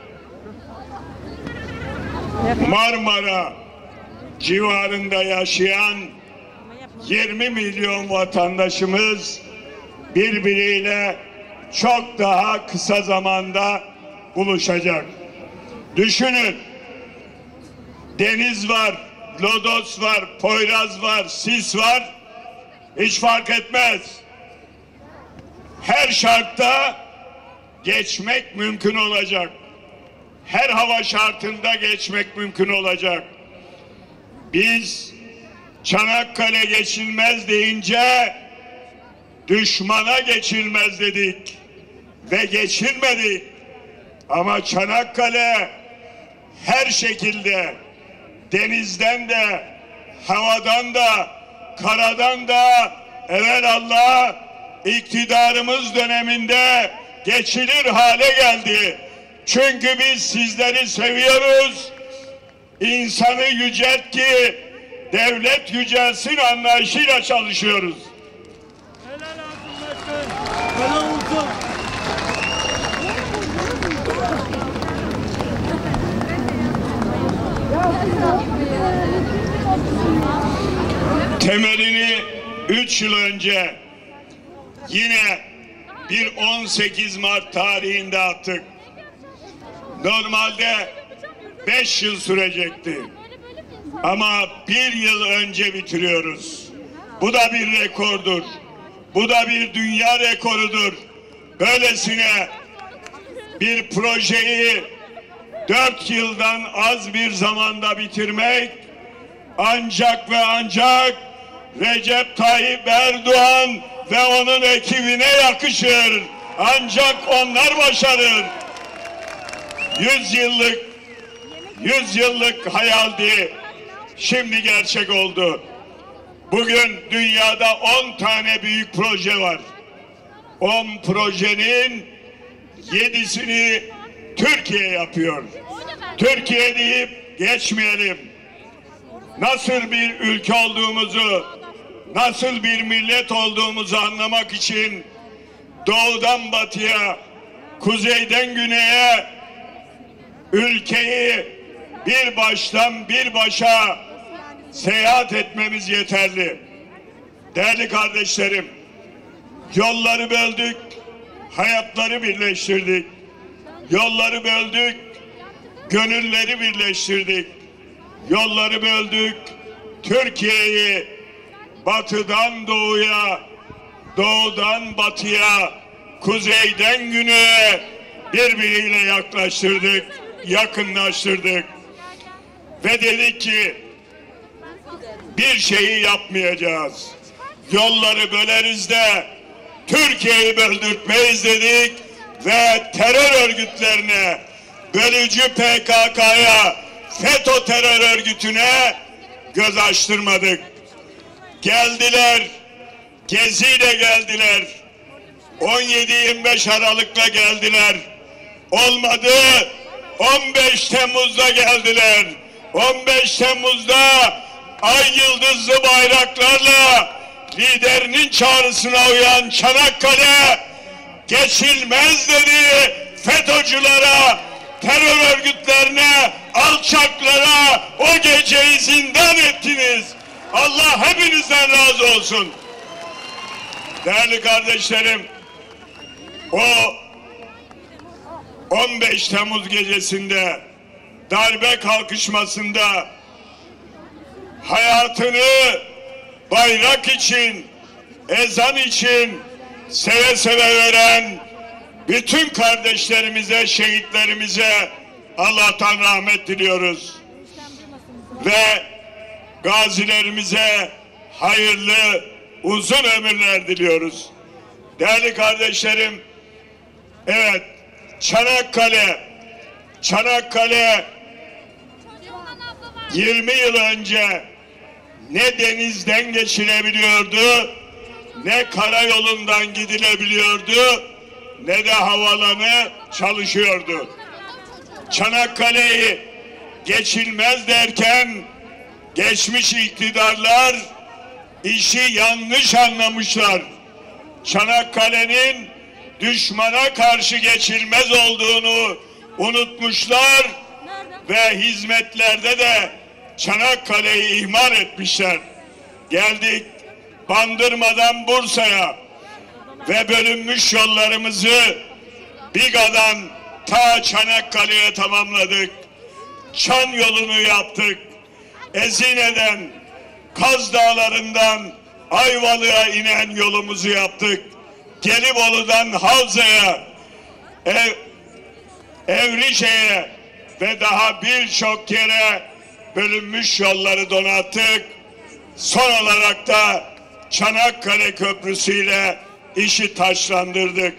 Marmara civarında yaşayan 20 milyon vatandaşımız birbiriyle çok daha kısa zamanda buluşacak. Düşünün, deniz var, lodos var, Poyraz var, sis var. Hiç fark etmez. Her şartta geçmek mümkün olacak. Her hava şartında geçmek mümkün olacak. Biz Çanakkale geçilmez deyince düşmana geçilmez dedik ve geçilmedik. Ama Çanakkale her şekilde denizden de, havadan da, karadan da evelallah iktidarımız döneminde geçilir hale geldi. Çünkü biz sizleri seviyoruz. İnsanı yücelt ki devlet yücelsin anlayışıyla çalışıyoruz. Temelini 3 yıl önce yine bir 18 Mart tarihinde attık. Normalde 5 yıl sürecekti. Ama 1 yıl önce bitiriyoruz. Bu da bir rekordur. Bu da bir dünya rekorudur. Böylesine bir projeyi 4 yıldan az bir zamanda bitirmek ancak ve ancak Recep Tayyip Erdoğan ve onun ekibine yakışır. Ancak onlar başarır. 100 yıllık hayaldi. Şimdi gerçek oldu. Bugün dünyada 10 tane büyük proje var. 10 projenin 7'sini Türkiye yapıyor. Türkiye deyip geçmeyelim. Nasıl bir ülke olduğumuzu, nasıl bir millet olduğumuzu anlamak için doğudan batıya, kuzeyden güneye ülkeyi bir baştan bir başa seyahat etmemiz yeterli. Değerli kardeşlerim, yolları böldük, hayatları birleştirdik. Yolları böldük, gönülleri birleştirdik. Yolları böldük, Türkiye'yi batıdan doğuya, doğudan batıya, kuzeyden güneye birbiriyle yaklaştırdık, yakınlaştırdık. Ve dedik ki bir şeyi yapmayacağız. Yolları böleriz de Türkiye'yi böldürtmeyiz dedik ve terör örgütlerine, bölücü PKK'ya, FETÖ terör örgütüne göz açtırmadık. Geldiler, geziyle geldiler. 17-25 Aralık'la geldiler. Olmadı, 15 Temmuz'da geldiler. 15 Temmuz'da ay yıldızlı bayraklarla liderinin çağrısına uyan Çanakkale geçilmez dedi. FETÖ'cülere, terör örgütlerine, alçaklara o geceyi zindan ettiniz. Allah hepinizden razı olsun. Değerli kardeşlerim, o 15 Temmuz gecesinde darbe kalkışmasında hayatını bayrak için, ezan için seve seve veren bütün kardeşlerimize, şehitlerimize Allah'tan rahmet diliyoruz. Ve gazilerimize hayırlı, uzun ömürler diliyoruz. Değerli kardeşlerim, evet, Çanakkale 20 yıl önce ne denizden geçilebiliyordu, ne karayolundan gidilebiliyordu, ne de havalanı çalışıyordu. Çanakkale'yi geçilmez derken geçmiş iktidarlar işi yanlış anlamışlar. Çanakkale'nin düşmana karşı geçilmez olduğunu unutmuşlar ve hizmetlerde de Çanakkale'yi ihmal etmişler. Geldik Bandırma'dan Bursa'ya ve bölünmüş yollarımızı Biga'dan ta Çanakkale'ye tamamladık. Çan yolunu yaptık. Ezine'den, Kaz Dağları'ndan Ayvalık'a inen yolumuzu yaptık. Gelibolu'dan Havza'ya, Evrişe'ye ve daha birçok yere bölünmüş yolları donattık. Son olarak da Çanakkale Köprüsü ile işi taçlandırdık.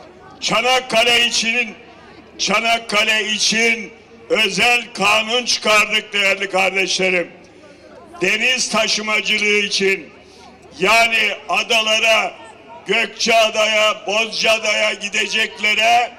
Çanakkale için özel kanun çıkardık değerli kardeşlerim. Deniz taşımacılığı için, yani adalara, Gökçeada'ya, Bozcaada'ya gideceklere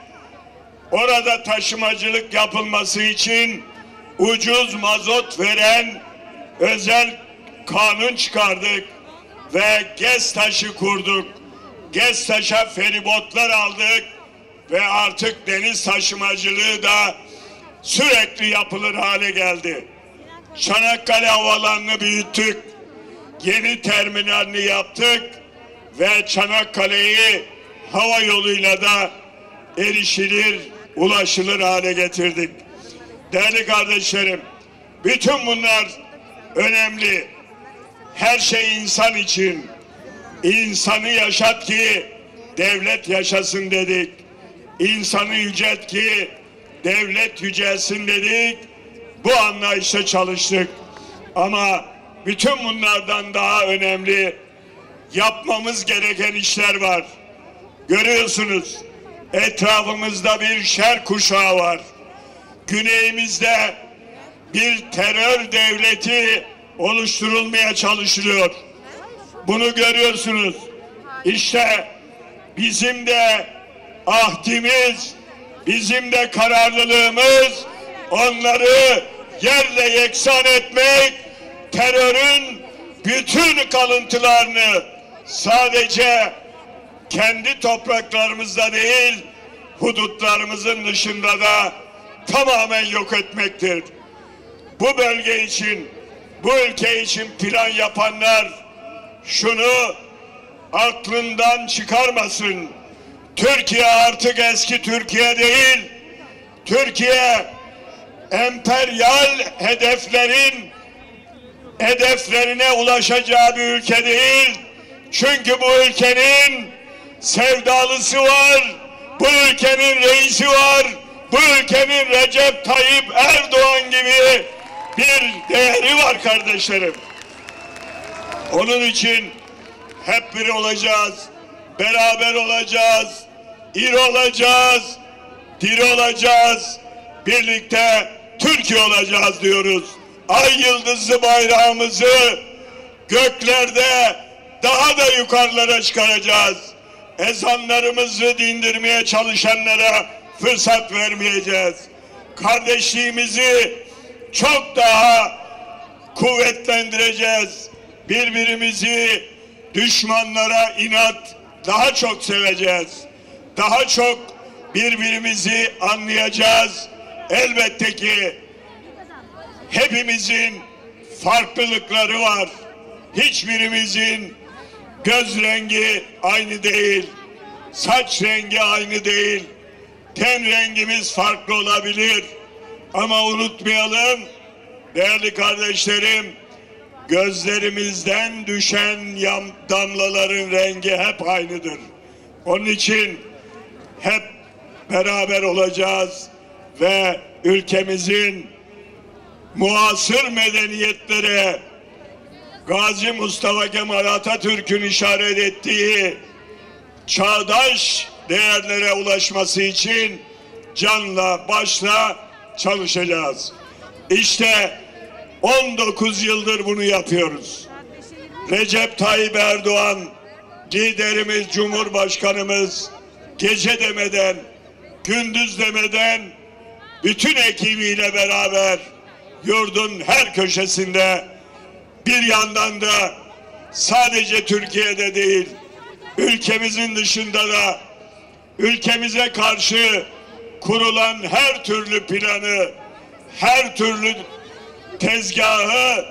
orada taşımacılık yapılması için ucuz mazot veren özel kanun çıkardık ve GESTAŞ'ı kurduk. GESTAŞ'a feribotlar aldık ve artık deniz taşımacılığı da sürekli yapılır hale geldi. Çanakkale havalanını büyüttük, yeni terminalini yaptık ve Çanakkale'yi hava yoluyla da erişilir, ulaşılır hale getirdik. Değerli kardeşlerim, bütün bunlar önemli. Her şey insan için. İnsanı yaşat ki devlet yaşasın dedik. İnsanı yücelt ki devlet yücelsin dedik. Bu anlayışla çalıştık. Ama bütün bunlardan daha önemli yapmamız gereken işler var. Görüyorsunuz, etrafımızda bir şer kuşağı var. Güneyimizde bir terör devleti oluşturulmaya çalışılıyor. Bunu görüyorsunuz. İşte bizim de ahdimiz, bizim de kararlılığımız onları yerle yeksan etmek, terörün bütün kalıntılarını sadece kendi topraklarımızda değil, hudutlarımızın dışında da tamamen yok etmektir. Bu bölge için, bu ülke için plan yapanlar şunu aklından çıkarmasın. Türkiye artık eski Türkiye değil. Türkiye emperyal hedeflerine ulaşacağı bir ülke değil. Çünkü bu ülkenin sevdalısı var. Bu ülkenin reisi var. Bu ülkenin Recep Tayyip Erdoğan gibi bir değeri var kardeşlerim. Onun için hep bir olacağız, beraber olacağız, iri olacağız, diri olacağız, birlikte Türkiye olacağız diyoruz. Ay yıldızlı bayrağımızı göklerde daha da yukarılara çıkaracağız. Ezanlarımızı dindirmeye çalışanlara fırsat vermeyeceğiz. Kardeşliğimizi çok daha kuvvetlendireceğiz. Birbirimizi düşmanlara inat daha çok seveceğiz. Daha çok birbirimizi anlayacağız. Elbette ki hepimizin farklılıkları var. Hiçbirimizin göz rengi aynı değil. Saç rengi aynı değil. Ten rengimiz farklı olabilir. Ama unutmayalım değerli kardeşlerim, gözlerimizden düşen damlaların rengi hep aynıdır. Onun için hep beraber olacağız ve ülkemizin muasır medeniyetlere Gazi Mustafa Kemal Atatürk'ün işaret ettiği çağdaş değerlere ulaşması için canla başla çalışacağız. İşte 19 yıldır bunu yapıyoruz. Recep Tayyip Erdoğan, liderimiz, Cumhurbaşkanımız gece demeden, gündüz demeden bütün ekibiyle beraber yurdun her köşesinde, bir yandan da sadece Türkiye'de değil, ülkemizin dışında da ülkemize karşı kurulan her türlü planı, her türlü tezgahı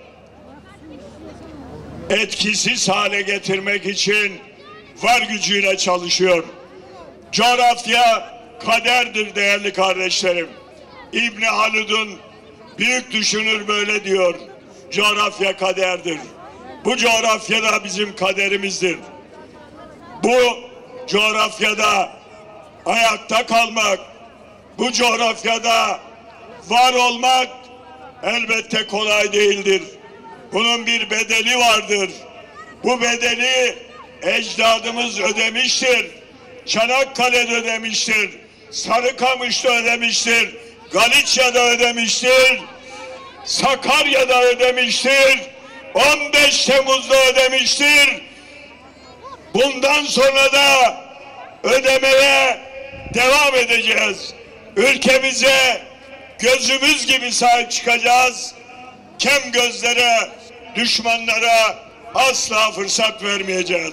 etkisiz hale getirmek için var gücüyle çalışıyor. Coğrafya kaderdir değerli kardeşlerim. İbni Haldun büyük düşünür böyle diyor. Coğrafya kaderdir. Bu coğrafyada bizim kaderimizdir. Bu coğrafyada ayakta kalmak, bu coğrafyada var olmak elbette kolay değildir. Bunun bir bedeli vardır. Bu bedeli ecdadımız ödemiştir. Çanakkale'de ödemiştir. Sarıkamış'ta ödemiştir. Galicia'da ödemiştir. Sakarya'da ödemiştir. 15 Temmuz'da ödemiştir. Bundan sonra da ödemeye devam edeceğiz. Ülkemize gözümüz gibi sahip çıkacağız. Kem gözlere, düşmanlara asla fırsat vermeyeceğiz.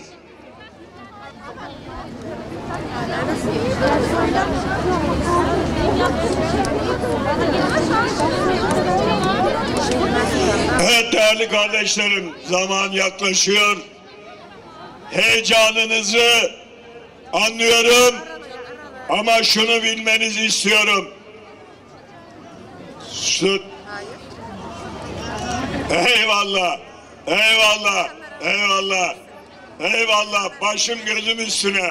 Evet değerli kardeşlerim, zaman yaklaşıyor. Heyecanınızı anlıyorum ama şunu bilmenizi istiyorum. Eyvallah, eyvallah, eyvallah, eyvallah. Başım gözüm üstüne.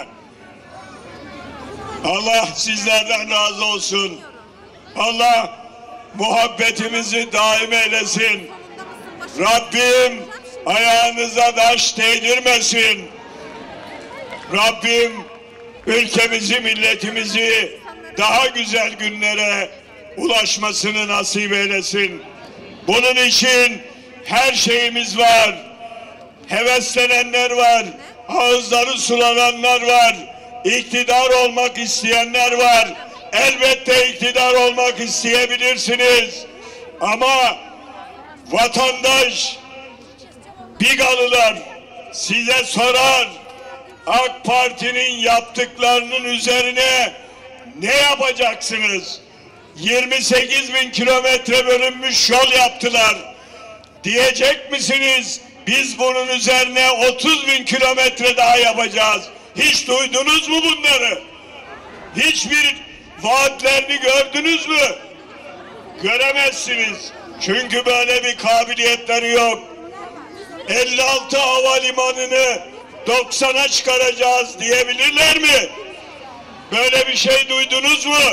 Allah sizlerden razı olsun. Allah muhabbetimizi daim eylesin. Rabbim ayağınıza taş değdirmesin. Rabbim ülkemizi, milletimizi daha güzel günlere ulaşmasını nasip eylesin. Bunun için her şeyimiz var. Heveslenenler var. Ağızları sulananlar var. İktidar olmak isteyenler var. Elbette iktidar olmak isteyebilirsiniz. Ama vatandaş, Bigalılar size sorar. AK Parti'nin yaptıklarının üzerine ne yapacaksınız? 28.000 kilometre bölünmüş yol yaptılar. Diyecek misiniz? Biz bunun üzerine 30.000 kilometre daha yapacağız. Hiç duydunuz mu bunları? Hiçbir vaatlerini gördünüz mü? Göremezsiniz. Çünkü böyle bir kabiliyetleri yok. 56 havalimanını 90'a çıkaracağız diyebilirler mi? Böyle bir şey duydunuz mu?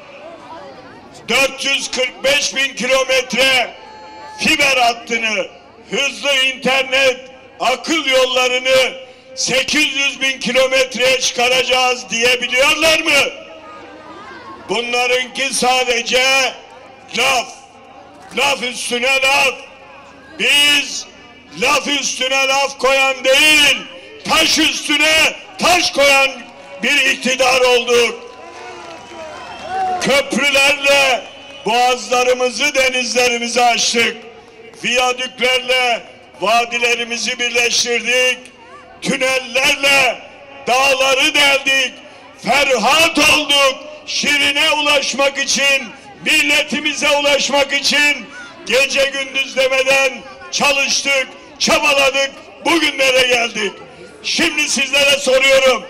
445.000 kilometre fiber hattını, hızlı internet, akıl yollarını 800.000 kilometreye çıkaracağız diyebiliyorlar mı? Bunlarınki sadece laf. Laf üstüne laf. Biz laf üstüne laf koyan değil, taş üstüne taş koyan bir iktidar olduk. Köprülerle boğazlarımızı, denizlerimizi açtık. Viyadüklerle vadilerimizi birleştirdik. Tünellerle dağları deldik. Ferhat olduk. Şirine ulaşmak için, milletimize ulaşmak için gece gündüz demeden çalıştık, çabaladık, bugünlere geldik. Şimdi sizlere soruyorum.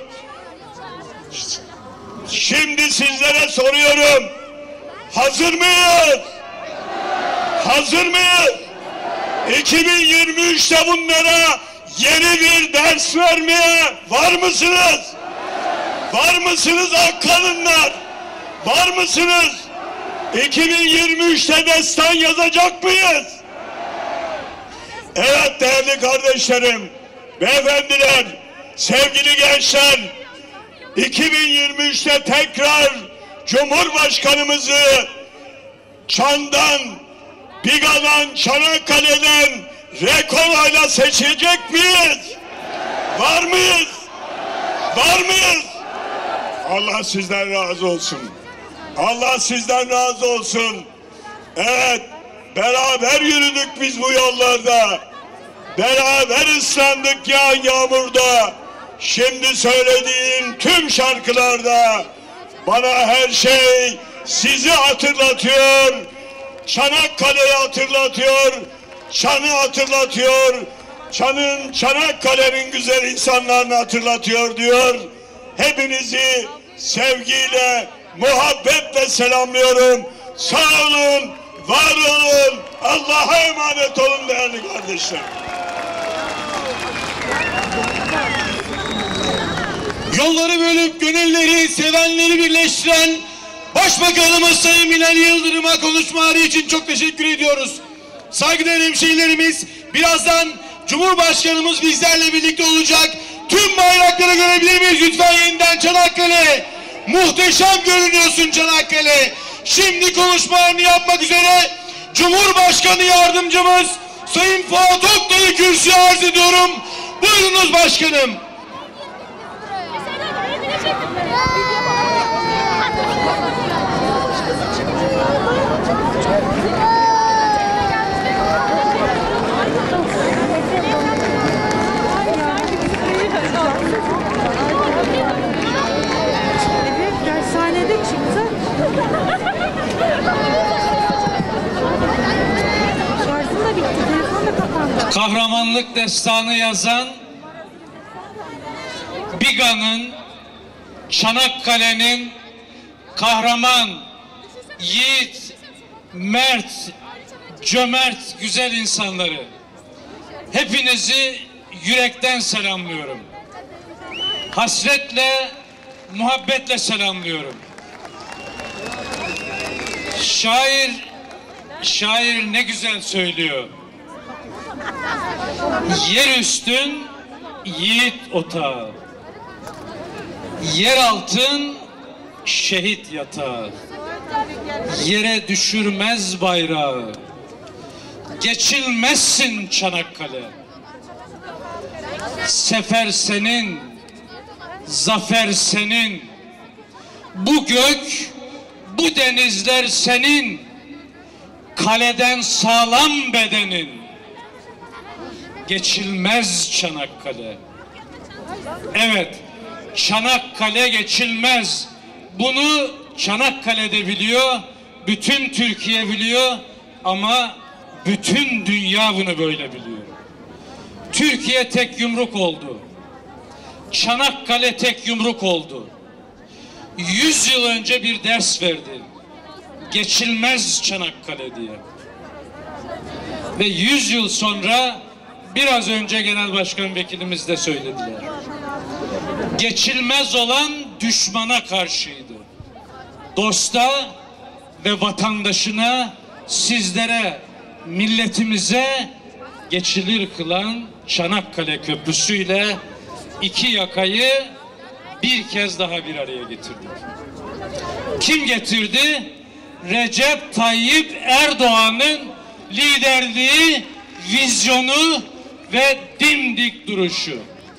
Hazır mıyız? Hazır mıyız? 2023'te bunlara yeni bir ders vermeye var mısınız? Var mısınız Akkalınlar? Var mısınız? 2023'te destan yazacak mıyız? Evet değerli kardeşlerim, beyefendiler, sevgili gençler, 2023'te tekrar Cumhurbaşkanımızı Çan'dan, Biga'dan, Çanakkale'den rekolayla seçecek miyiz? Var mıyız? Var mıyız? Allah sizden razı olsun. Allah sizden razı olsun. Evet, beraber yürüdük biz bu yollarda. Beraber ıslandık yağan yağmurda. Şimdi söylediğim tüm şarkılarda bana her şey sizi hatırlatıyor. Çanakkale'yi hatırlatıyor. Çan'ı hatırlatıyor. Çanakkale'nin güzel insanlarını hatırlatıyor diyor. Hepinizi sevgiyle, muhabbetle selamlıyorum. Sağ olun, var olun, Allah'a emanet olun değerli kardeşlerim. Yolları bölüp gönülleri, sevenleri birleştiren Başbakanımız Sayın Binali Yıldırım'a konuşmaları için çok teşekkür ediyoruz. Saygıdeğer hemşehrilerimiz, birazdan Cumhurbaşkanımız bizlerle birlikte olacak. Tüm bayrakları görebilir miyiz lütfen yeniden Çanakkale? Muhteşem görünüyorsun Çanakkale. Şimdi konuşmalarını yapmak üzere Cumhurbaşkanı Yardımcımız Sayın Fuat Oktay'ı kürsüye arz ediyorum. Buyurunuz başkanım. Dershanede çıktı. Şarjım da bitti. Telefon da kapandı. Kahramanlık destanı yazan Biga'nın, Çanakkale'nin kahraman, yiğit, mert, cömert, güzel insanları. Hepinizi yürekten selamlıyorum. Hasretle, muhabbetle selamlıyorum. Şair ne güzel söylüyor. Yer üstün yiğit otağı, yer altın şehit yatağı, yere düşürmez bayrağı, geçilmezsin Çanakkale. Sefer senin, zafer senin, bu gök, bu denizler senin, kaleden sağlam bedenin. Geçilmez Çanakkale. Evet, Çanakkale geçilmez. Bunu Çanakkale'de biliyor, bütün Türkiye biliyor ama bütün dünya bunu böyle biliyor. Türkiye tek yumruk oldu. Çanakkale tek yumruk oldu. 100 yıl önce bir ders verdi. Geçilmez Çanakkale diye. Ve 100 yıl sonra biraz önce Genel Başkan Vekilimiz de söylediler. Geçilmez olan düşmana karşıydı. Dosta ve vatandaşına, sizlere, milletimize geçilir kılan Çanakkale Köprüsü'yle iki yakayı bir kez daha bir araya getirdik. Kim getirdi? Recep Tayyip Erdoğan'ın liderliği, vizyonu ve dimdik duruşu.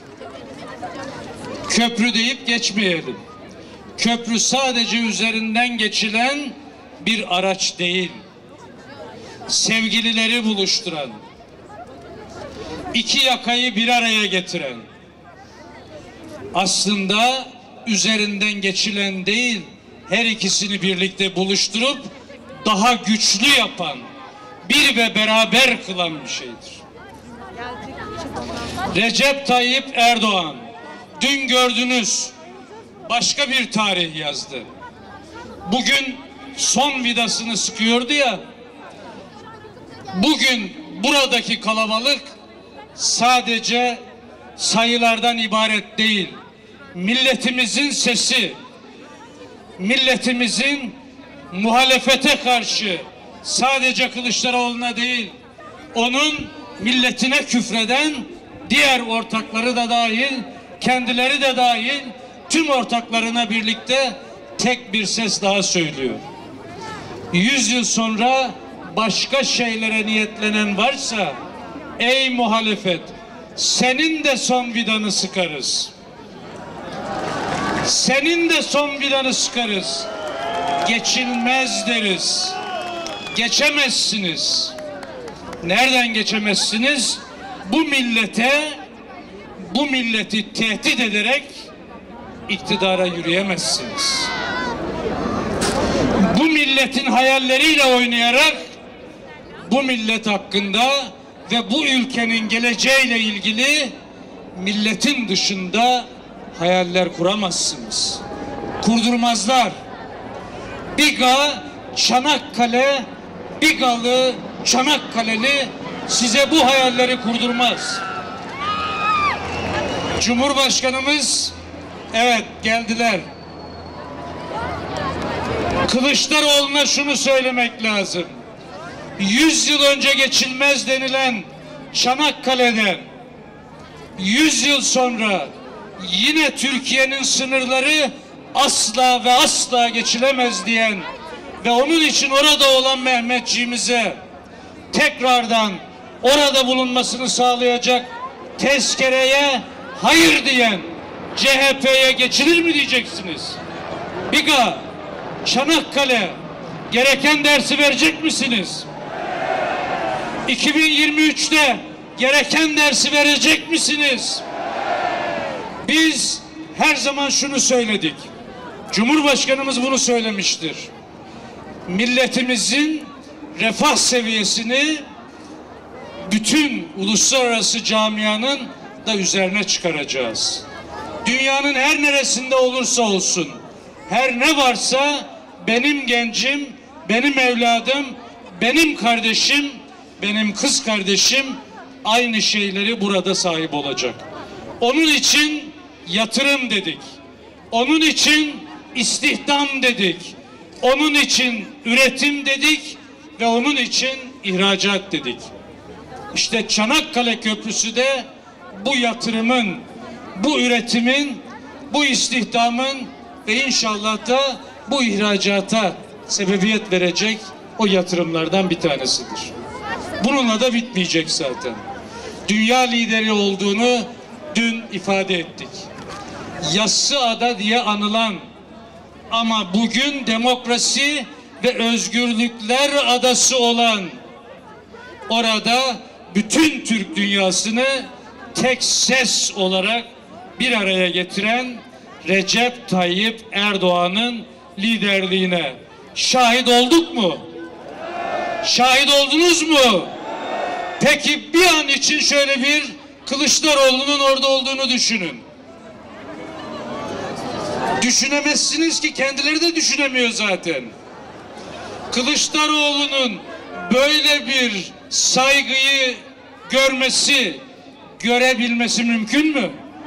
Köprü deyip geçmeyelim. Köprü sadece üzerinden geçilen bir araç değil. Sevgilileri buluşturan, iki yakayı bir araya getiren, aslında üzerinden geçilen değil, her ikisini birlikte buluşturup daha güçlü yapan, bir ve beraber kılan bir şeydir. Recep Tayyip Erdoğan, dün gördünüz, başka bir tarih yazdı. Bugün son vidasını sıkıyordu ya, bugün buradaki kalabalık sadece sayılardan ibaret değil. Milletimizin sesi, milletimizin muhalefete karşı sadece Kılıçdaroğlu'na değil, onun milletine küfreden diğer ortakları da dahil, kendileri de dahil tüm ortaklarına birlikte tek bir ses daha söylüyor. 100 yıl sonra başka şeylere niyetlenen varsa, ey muhalefet, senin de son vidanı sıkarız. Senin de son vidanı sıkarız. Geçilmez deriz. Geçemezsiniz. Nereden geçemezsiniz? Bu milleti tehdit ederek iktidara yürüyemezsiniz. Bu milletin hayalleriyle oynayarak bu millet hakkında ve bu ülkenin geleceğiyle ilgili milletin dışında hayaller kuramazsınız. Kurdurmazlar. Biga Çanakkale, Bigalı Çanakkale'li size bu hayalleri kurdurmaz. Cumhurbaşkanımız, evet geldiler. Kılıçdaroğlu'na şunu söylemek lazım. 100 yıl önce geçilmez denilen Çanakkale'den 100 yıl sonra yine Türkiye'nin sınırları asla ve asla geçilemez diyen ve onun için orada olan Mehmetçiğimize tekrardan orada bulunmasını sağlayacak tezkereye hayır diyen CHP'ye geçilir mi diyeceksiniz? Biga, Çanakkale, gereken dersi verecek misiniz? 2023'te gereken dersi verecek misiniz? Biz her zaman şunu söyledik. Cumhurbaşkanımız bunu söylemiştir. Milletimizin refah seviyesini bütün uluslararası camianın da üzerine çıkaracağız. Dünyanın her neresinde olursa olsun, her ne varsa benim gencim, benim evladım, benim kardeşim, benim kız kardeşim aynı şeyleri burada sahip olacak. Onun için yatırım dedik. Onun için istihdam dedik. Onun için üretim dedik ve onun için ihracat dedik. İşte Çanakkale Köprüsü de bu yatırımın, bu üretimin, bu istihdamın ve inşallah da bu ihracata sebebiyet verecek o yatırımlardan bir tanesidir. Bununla da bitmeyecek zaten. Dünya lideri olduğunu dün ifade ettik. Yassıada diye anılan ama bugün demokrasi ve özgürlükler adası olan, orada bütün Türk dünyasını tek ses olarak bir araya getiren Recep Tayyip Erdoğan'ın liderliğine şahit olduk mu? Şahit oldunuz mu? Peki bir an için şöyle bir Kılıçdaroğlu'nun orada olduğunu düşünün. Düşünemezsiniz ki, kendileri de düşünemiyor zaten. Kılıçdaroğlu'nun böyle bir saygıyı görmesi, görebilmesi mümkün mü?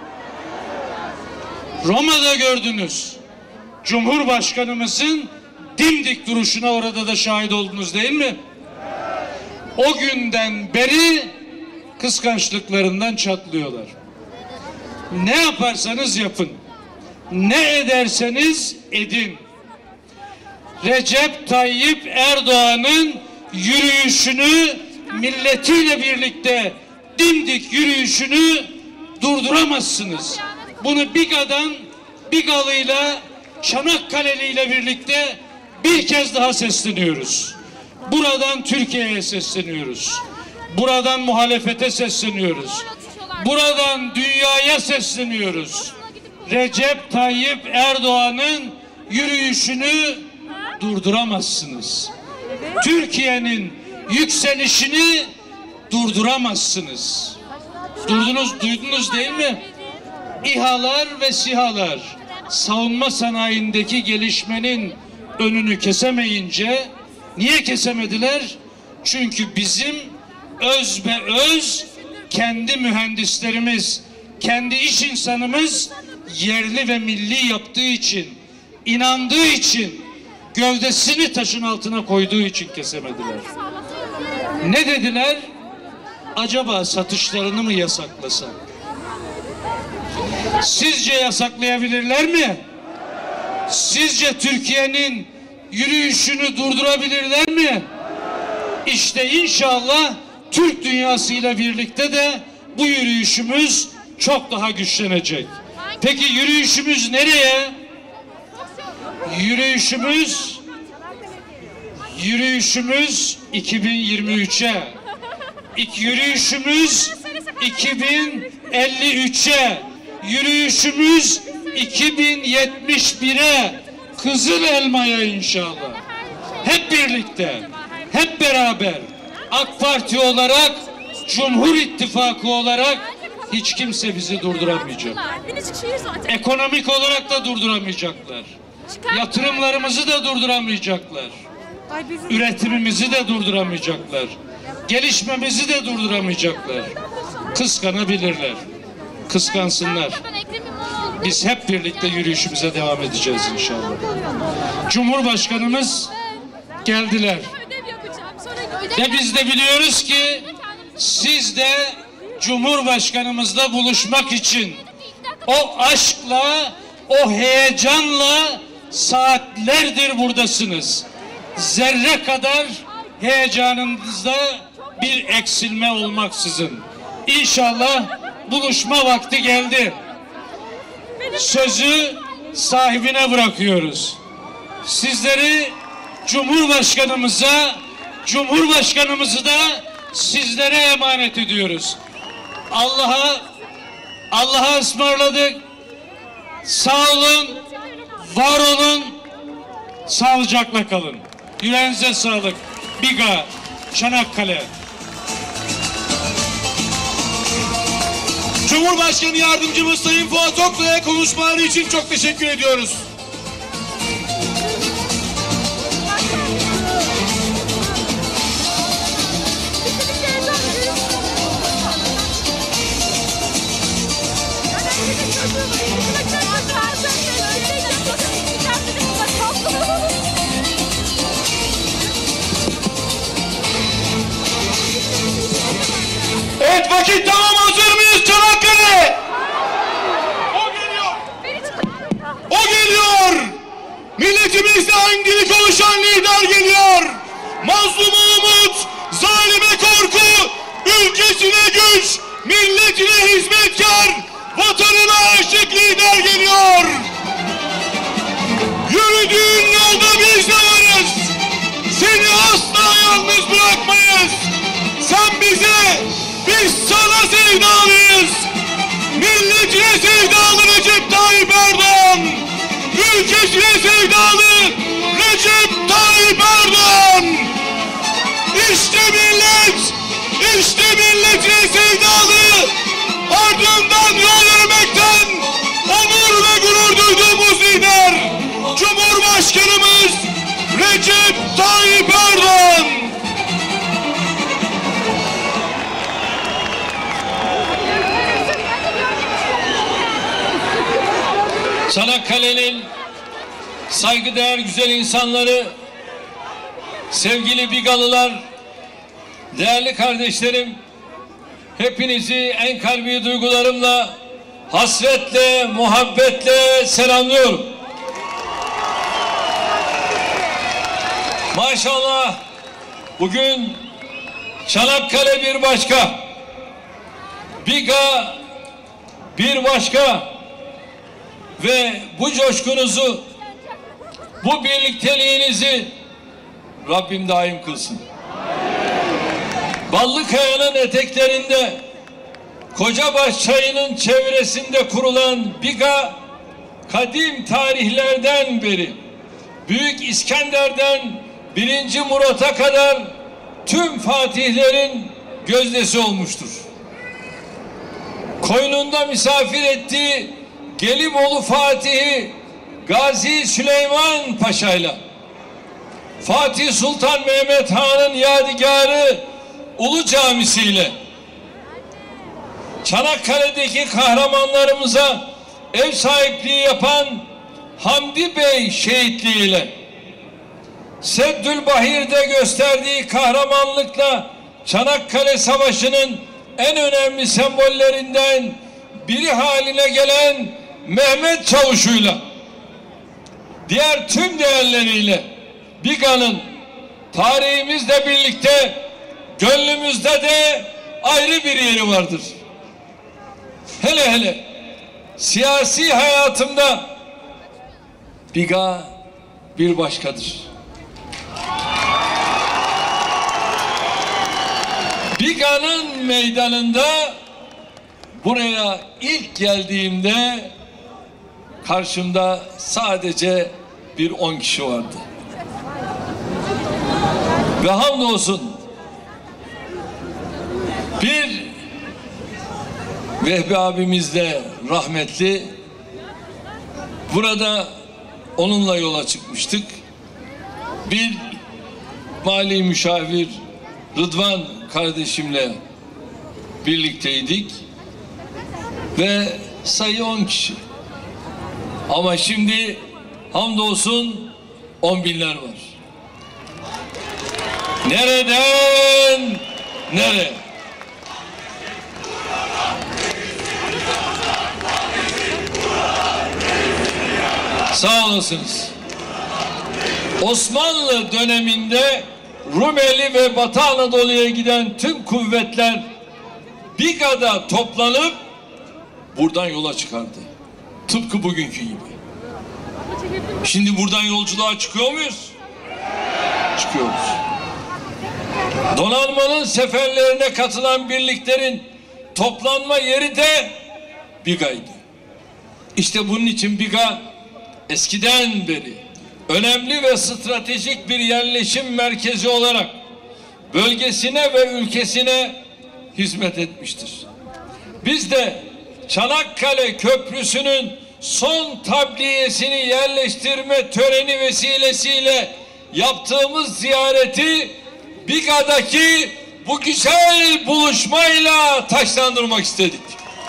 Roma'da gördünüz. Cumhurbaşkanımızın dimdik duruşuna orada da şahit oldunuz değil mi? O günden beri kıskançlıklarından çatlıyorlar. Ne yaparsanız yapın, ne ederseniz edin, Recep Tayyip Erdoğan'ın yürüyüşünü, milletiyle birlikte dimdik yürüyüşünü durduramazsınız. Bunu Biga'dan, Bigalı'yla, Çanakkale'liyle birlikte bir kez daha sesleniyoruz. Buradan Türkiye'ye sesleniyoruz. Buradan muhalefete sesleniyoruz. Buradan dünyaya sesleniyoruz. Recep Tayyip Erdoğan'ın yürüyüşünü durduramazsınız. Türkiye'nin yükselişini durduramazsınız. Duydunuz değil mi? İHA'lar ve SİHA'lar savunma sanayindeki gelişmenin önünü kesemeyince, niye kesemediler? Çünkü bizim özbeöz kendi mühendislerimiz, kendi iş insanımız yerli ve milli yaptığı için, inandığı için, gövdesini taşın altına koyduğu için kesemediler. Ne dediler? acaba satışlarını mı yasaklasak? Sizce yasaklayabilirler mi? Sizce Türkiye'nin yürüyüşünü durdurabilirler mi? İşte inşallah Türk dünyasıyla birlikte de bu yürüyüşümüz çok daha güçlenecek. Peki yürüyüşümüz nereye? Yürüyüşümüz 2023'e. Yürüyüşümüz 2053'e. Yürüyüşümüz 2071'e. Kızıl Elma'ya inşallah. Hep birlikte, hep beraber AK Parti olarak, Cumhur İttifakı olarak hiç kimse bizi durduramayacak. Ekonomik olarak da durduramayacaklar. Yatırımlarımızı da durduramayacaklar. Üretimimizi de durduramayacaklar. Gelişmemizi de durduramayacaklar. Kıskanabilirler. Kıskansınlar. Biz hep birlikte yürüyüşümüze devam edeceğiz inşallah. Cumhurbaşkanımız geldiler. Ve biz de biliyoruz ki siz de Cumhurbaşkanımızla buluşmak için o aşkla, o heyecanla saatlerdir buradasınız. Zerre kadar heyecanınızda bir eksilme olmaksızın. İnşallah buluşma vakti geldi. Sözü sahibine bırakıyoruz. Sizleri Cumhurbaşkanımızı da sizlere emanet ediyoruz. Allah'a ısmarladık. Sağ olun, var olun, sağlıcakla kalın. Yüreğinize sağlık. Biga, Çanakkale. Cumhurbaşkanı Yardımcımız Sayın Fuat Oktay'a konuşmaları için çok teşekkür ediyoruz. Evet, vakit tamam, hazır mıyız Çanakkale? O geliyor. O geliyor. Milletimizle aynı dili konuşan lider geliyor. Mazluma umut, zalime korku, ülkesine güç, milletine hizmetkar, vatanına aşık lider geliyor. Yürüdüğün yolda biz de varız. Seni asla yalnız bırakmayız. Sen bize, biz sana sevdalıyız. Milletine sevdalı Recep Tayyip Erdoğan. Ülkesine sevdalı Recep Tayyip Erdoğan. İşte millet, işte milletine sevdalı, ardından yol yürümekten onur ve gurur duyduğumuz lider Cumhurbaşkanımız Recep Tayyip Erdoğan. Çanakkale'nin saygıdeğer güzel insanları, sevgili Bigalılar, değerli kardeşlerim, hepinizi en kalbi duygularımla, hasretle, muhabbetle selamlıyorum. Maşallah bugün Çanakkale bir başka, Biga bir başka. Ve bu coşkunuzu, bu birlikteliğinizi Rabbim daim kılsın. Ballıkaya'nın eteklerinde, Kocabaş çayının çevresinde kurulan Biga, kadim tarihlerden beri Büyük İskender'den 1. Murat'a kadar tüm fatihlerin gözdesi olmuştur. Koynunda misafir ettiği Gelibolu Fatihi Gazi Süleyman Paşa'yla Fatih Sultan Mehmet Han'ın yadigarı Ulu Camisi ile Çanakkale'deki kahramanlarımıza ev sahipliği yapan Hamdi Bey şehitliği ile Seddülbahir'de gösterdiği kahramanlıkla Çanakkale Savaşı'nın en önemli sembollerinden biri haline gelen Mehmet Çavuşu'yla, diğer tüm değerleriyle BİGA'nın tarihimizle birlikte gönlümüzde de ayrı bir yeri vardır. Hele hele siyasi hayatımda BİGA bir başkadır. BİGA'nın meydanında buraya ilk geldiğimde karşımda sadece bir 10 kişi vardı. Ve hamdolsun bir Vehbi abimiz de rahmetli, burada onunla yola çıkmıştık. Bir mali müşavir Rıdvan kardeşimle birlikteydik ve sayı 10 kişi. Ama şimdi hamdolsun 10 binler var. Nereden nereye? Sağ olasınız. Osmanlı döneminde Rumeli ve Batı Anadolu'ya giden tüm kuvvetler BİGA'da toplanıp buradan yola çıkardı. Tıpkı bugünkü gibi. Şimdi buradan yolculuğa çıkıyor muyuz? Çıkıyoruz. Donanmanın seferlerine katılan birliklerin toplanma yeri de BİGA'ydı. İşte bunun için BİGA eskiden beri önemli ve stratejik bir yerleşim merkezi olarak bölgesine ve ülkesine hizmet etmiştir. Biz de Çanakkale Köprüsü'nün son tabliyesini yerleştirme töreni vesilesiyle yaptığımız ziyareti BİGA'daki bu güzel buluşmayla taşlandırmak istedik.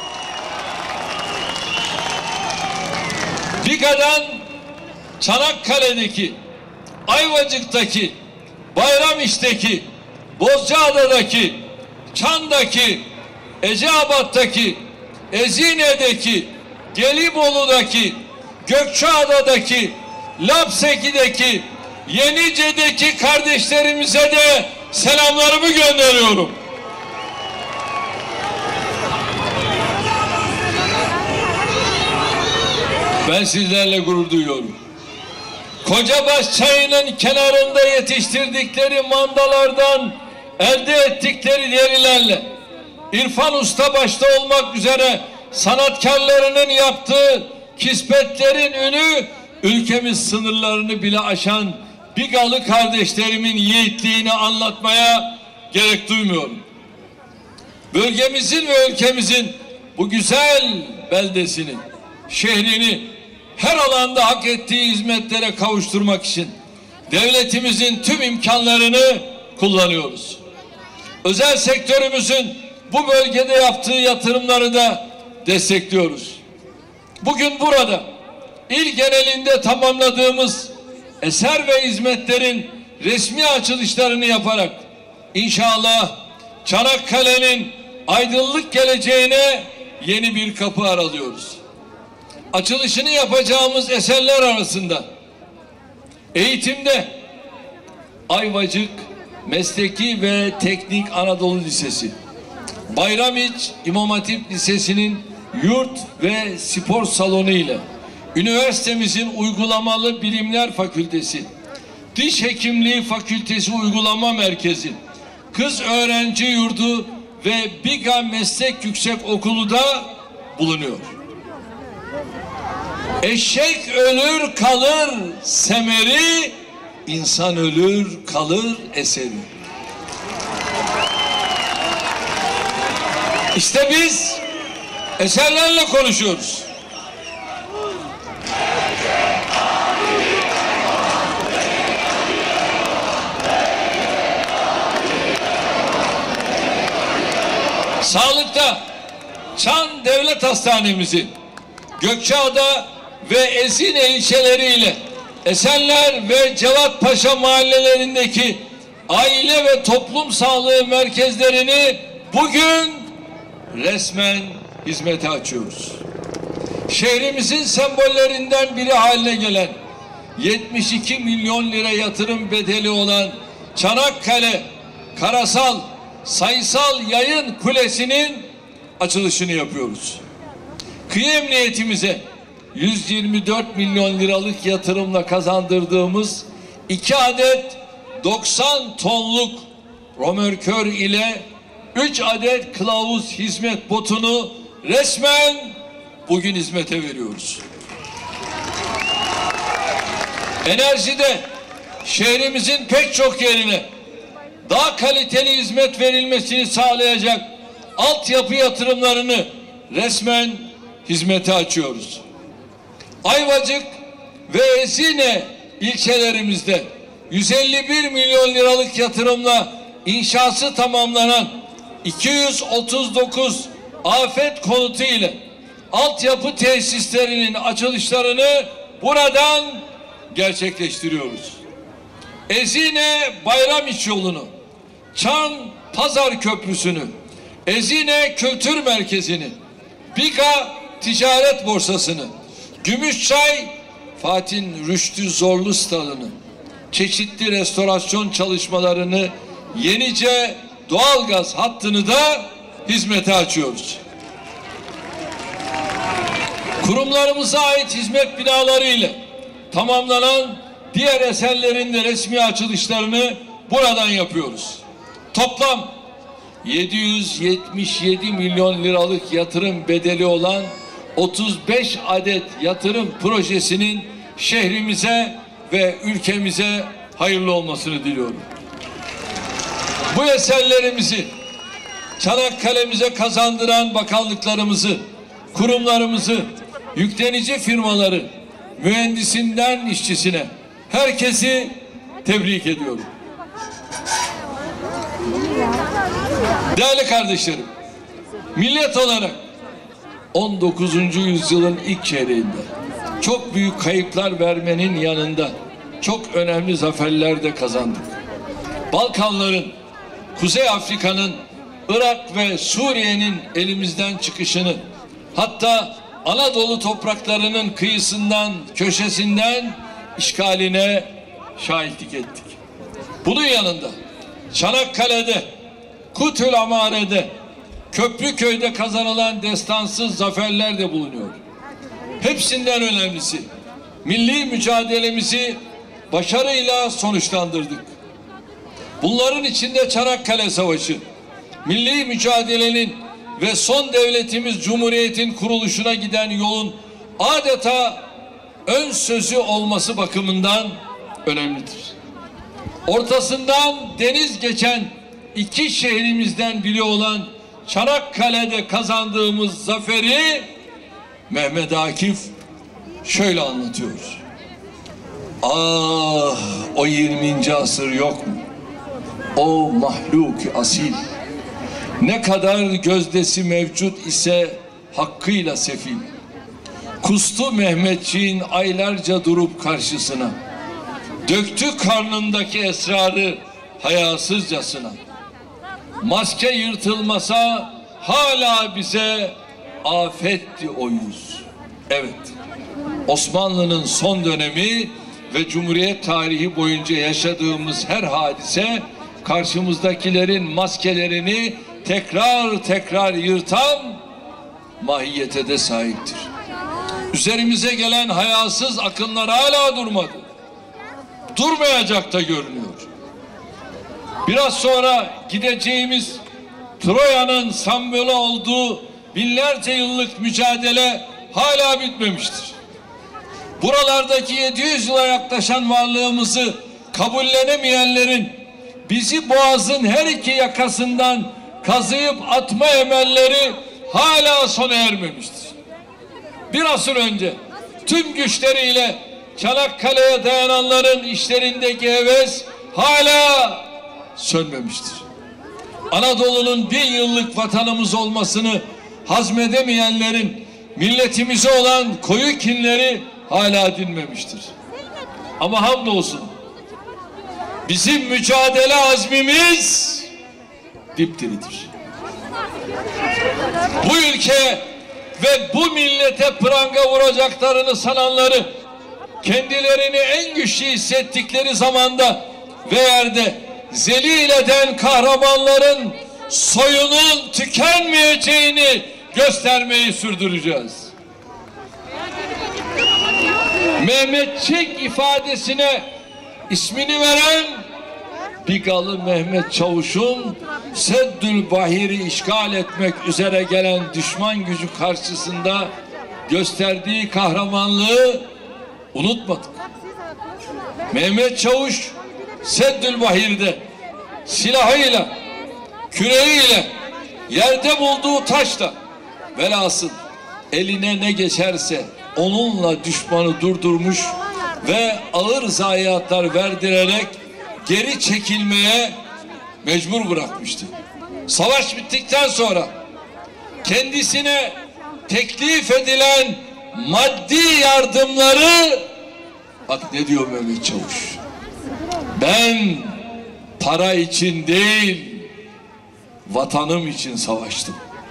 BİGA'dan Çanakkale'deki, Ayvacık'taki, Bayramiş'teki, Bozcaada'daki, Çan'daki, Eceabat'taki, Ezine'deki, Gelibolu'daki, Gökçeada'daki, Lapseki'deki, Yenice'deki kardeşlerimize de selamlarımı gönderiyorum. Ben sizlerle gurur duyuyorum. Kocabaş çayının kenarında yetiştirdikleri mandalardan elde ettikleri derilerle İrfan Usta başta olmak üzere sanatkarlarının yaptığı kismetlerin ünü ülkemiz sınırlarını bile aşan BİGA'lı kardeşlerimin yiğitliğini anlatmaya gerek duymuyorum. Bölgemizin ve ülkemizin bu güzel beldesini, şehrini her alanda hak ettiği hizmetlere kavuşturmak için devletimizin tüm imkanlarını kullanıyoruz. Özel sektörümüzün bu bölgede yaptığı yatırımları da destekliyoruz. Bugün burada il genelinde tamamladığımız eser ve hizmetlerin resmi açılışlarını yaparak inşallah Çanakkale'nin aydınlık geleceğine yeni bir kapı aralıyoruz. Açılışını yapacağımız eserler arasında eğitimde Ayvacık Mesleki ve Teknik Anadolu Lisesi, Bayramiç İmam Hatip Lisesi'nin yurt ve spor salonu ile üniversitemizin Uygulamalı Bilimler Fakültesi, Diş Hekimliği Fakültesi Uygulama Merkezi, Kız Öğrenci Yurdu ve BİGA Meslek Yüksekokulu da bulunuyor. Eşek ölür kalır semeri, insan ölür kalır eseri. İşte biz eserlerle konuşuyoruz. Sağlıkta Çan Devlet Hastanemizi, Gökçeada ve Ezine ilçeleriyle Esenler ve Cevatpaşa mahallelerindeki aile ve toplum sağlığı merkezlerini bugün resmen hizmete açıyoruz. Şehrimizin sembollerinden biri haline gelen 72 milyon lira yatırım bedeli olan Çanakkale Karasal Sayısal Yayın Kulesi'nin açılışını yapıyoruz. Kıyı emniyetimize 124 milyon liralık yatırımla kazandırdığımız 2 adet 90 tonluk römorkör ile 3 adet kılavuz hizmet botunu resmen bugün hizmete veriyoruz. Enerjide şehrimizin pek çok yerine daha kaliteli hizmet verilmesini sağlayacak altyapı yatırımlarını resmen hizmete açıyoruz. Ayvacık ve Ezine ilçelerimizde 151 milyon liralık yatırımla inşası tamamlanan 239 afet konutu ile altyapı tesislerinin açılışlarını buradan gerçekleştiriyoruz. Ezine Bayramiç yolunu, Çan Pazar Köprüsü'nü, Ezine Kültür Merkezi'ni, Biga Ticaret Borsası'nı, Gümüşçay Fatih Rüştü Zorlu Stadı'nı, çeşitli restorasyon çalışmalarını, Yenice doğalgaz hattını da hizmete açıyoruz. Kurumlarımıza ait hizmet binaları ile tamamlanan diğer eserlerin de resmi açılışlarını buradan yapıyoruz. Toplam 777 milyon liralık yatırım bedeli olan 35 adet yatırım projesinin şehrimize ve ülkemize hayırlı olmasını diliyorum. Bu eserlerimizi Çanakkale'mize kazandıran bakanlıklarımızı, kurumlarımızı, yüklenici firmaları, mühendisinden işçisine herkesi tebrik ediyorum. Değerli kardeşlerim, millet olarak 19. yüzyılın ilk çeyreğinde çok büyük kayıplar vermenin yanında çok önemli zaferler de kazandık. Balkanların, Kuzey Afrika'nın, Irak ve Suriye'nin elimizden çıkışını, hatta Anadolu topraklarının kıyısından, köşesinden işgaline şahitlik ettik. Bunun yanında Çanakkale'de, Kutülamare'de, Köprüköy'de kazanılan destansız zaferler de bulunuyor. Hepsinden önemlisi, milli mücadelemizi başarıyla sonuçlandırdık. Bunların içinde Çanakkale Savaşı, milli mücadelenin ve son devletimiz Cumhuriyet'in kuruluşuna giden yolun adeta ön sözü olması bakımından önemlidir. Ortasından deniz geçen iki şehrimizden biri olan Çanakkale'de kazandığımız zaferi Mehmet Akif şöyle anlatıyor. Ah, o 20. asır yok mu? O mahluk asil. Ne kadar gözdesi mevcut ise hakkıyla sefil. Kustu Mehmetçiğin aylarca durup karşısına. Döktü karnındaki esrarı hayasızcasına. Maske yırtılmasa hala bize afetti o yüz. Evet, Osmanlı'nın son dönemi ve Cumhuriyet tarihi boyunca yaşadığımız her hadise karşımızdakilerin maskelerini tekrar tekrar yırtan mahiyete de sahiptir. Üzerimize gelen hayasız akınlar hala durmadı. Durmayacak da görünüyor. Biraz sonra gideceğimiz Troya'nın sembolü olduğu binlerce yıllık mücadele hala bitmemiştir. Buralardaki 700 yıla yaklaşan varlığımızı kabullenemeyenlerin bizi boğazın her iki yakasından kazıyıp atma emelleri hala sona ermemiştir. Bir asır önce tüm güçleriyle Çanakkale'ye dayananların işlerindeki heves hala sönmemiştir. Anadolu'nun 1000 yıllık vatanımız olmasını hazmedemeyenlerin milletimize olan koyu kinleri hala dinmemiştir. Ama hamdolsun Bizim mücadele azmimiz dipdiridir. Bu ülke ve bu millete pranga vuracaklarını sananları kendilerini en güçlü hissettikleri zamanda ve yerde zelil eden kahramanların soyunun tükenmeyeceğini göstermeyi sürdüreceğiz. Mehmetçik ifadesine ismini veren Bigalı Mehmet Çavuş'un Seddülbahir'i işgal etmek üzere gelen düşman gücü karşısında gösterdiği kahramanlığı unutmadık. Mehmet Çavuş Seddülbahir'de silahıyla, küreğiyle, yerde bulduğu taşla, velhasıl eline ne geçerse onunla düşmanı durdurmuş ve ağır zayiatlar verdirerek geri çekilmeye mecbur bırakmıştı. Savaş bittikten sonra kendisine teklif edilen maddi yardımları, bak ne diyor Mehmet Çavuş, ben para için değil vatanım için savaştım.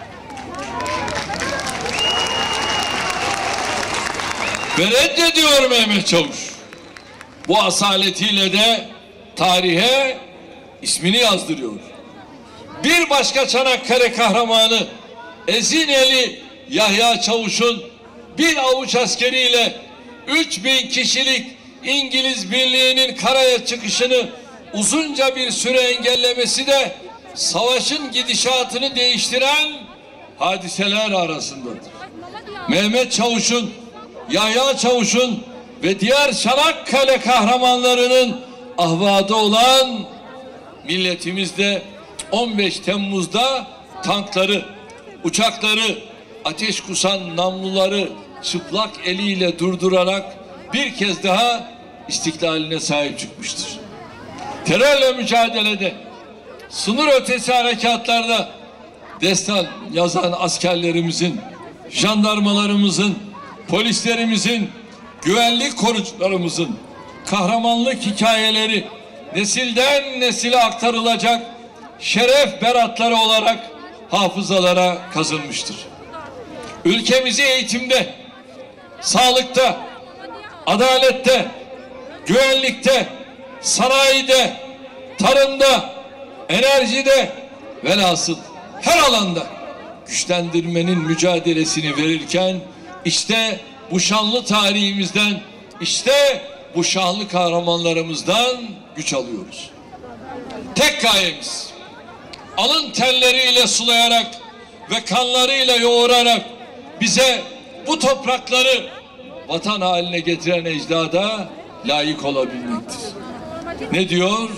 Ve reddediyor Mehmet Çavuş. Bu asaletiyle de tarihe ismini yazdırıyor. Bir başka Çanakkale kahramanı Ezineli Yahya Çavuş'un bir avuç askeriyle 3000 kişilik İngiliz birliğinin karaya çıkışını uzunca bir süre engellemesi de savaşın gidişatını değiştiren hadiseler arasındadır. Mehmet Çavuş'un, Yahya Çavuş'un ve diğer Çanakkale kahramanlarının ahvadı olan milletimiz de 15 Temmuz'da tankları, uçakları, ateş kusan namluları çıplak eliyle durdurarak bir kez daha istiklaline sahip çıkmıştır. Terörle mücadelede, sınır ötesi harekatlarda destan yazan askerlerimizin, jandarmalarımızın, polislerimizin, güvenlik korucularımızın kahramanlık hikayeleri nesilden nesile aktarılacak şeref beratları olarak hafızalara kazınmıştır. Ülkemizi eğitimde, sağlıkta, adalette, güvenlikte, sanayide, tarımda, enerjide, velhasıl her alanda güçlendirmenin mücadelesini verirken işte bu şanlı tarihimizden, işte bu şanlı kahramanlarımızdan güç alıyoruz. Tek gayemiz alın terleriyle sulayarak ve kanlarıyla yoğurarak bize bu toprakları vatan haline getiren ecdada layık olabilmektir. Ne diyor?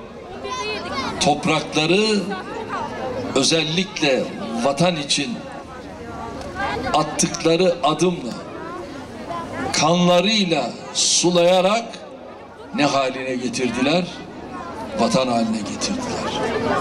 Toprakları özellikle vatan için attıkları adımla, kanlarıyla sulayarak ne haline getirdiler? Vatan haline getirdiler.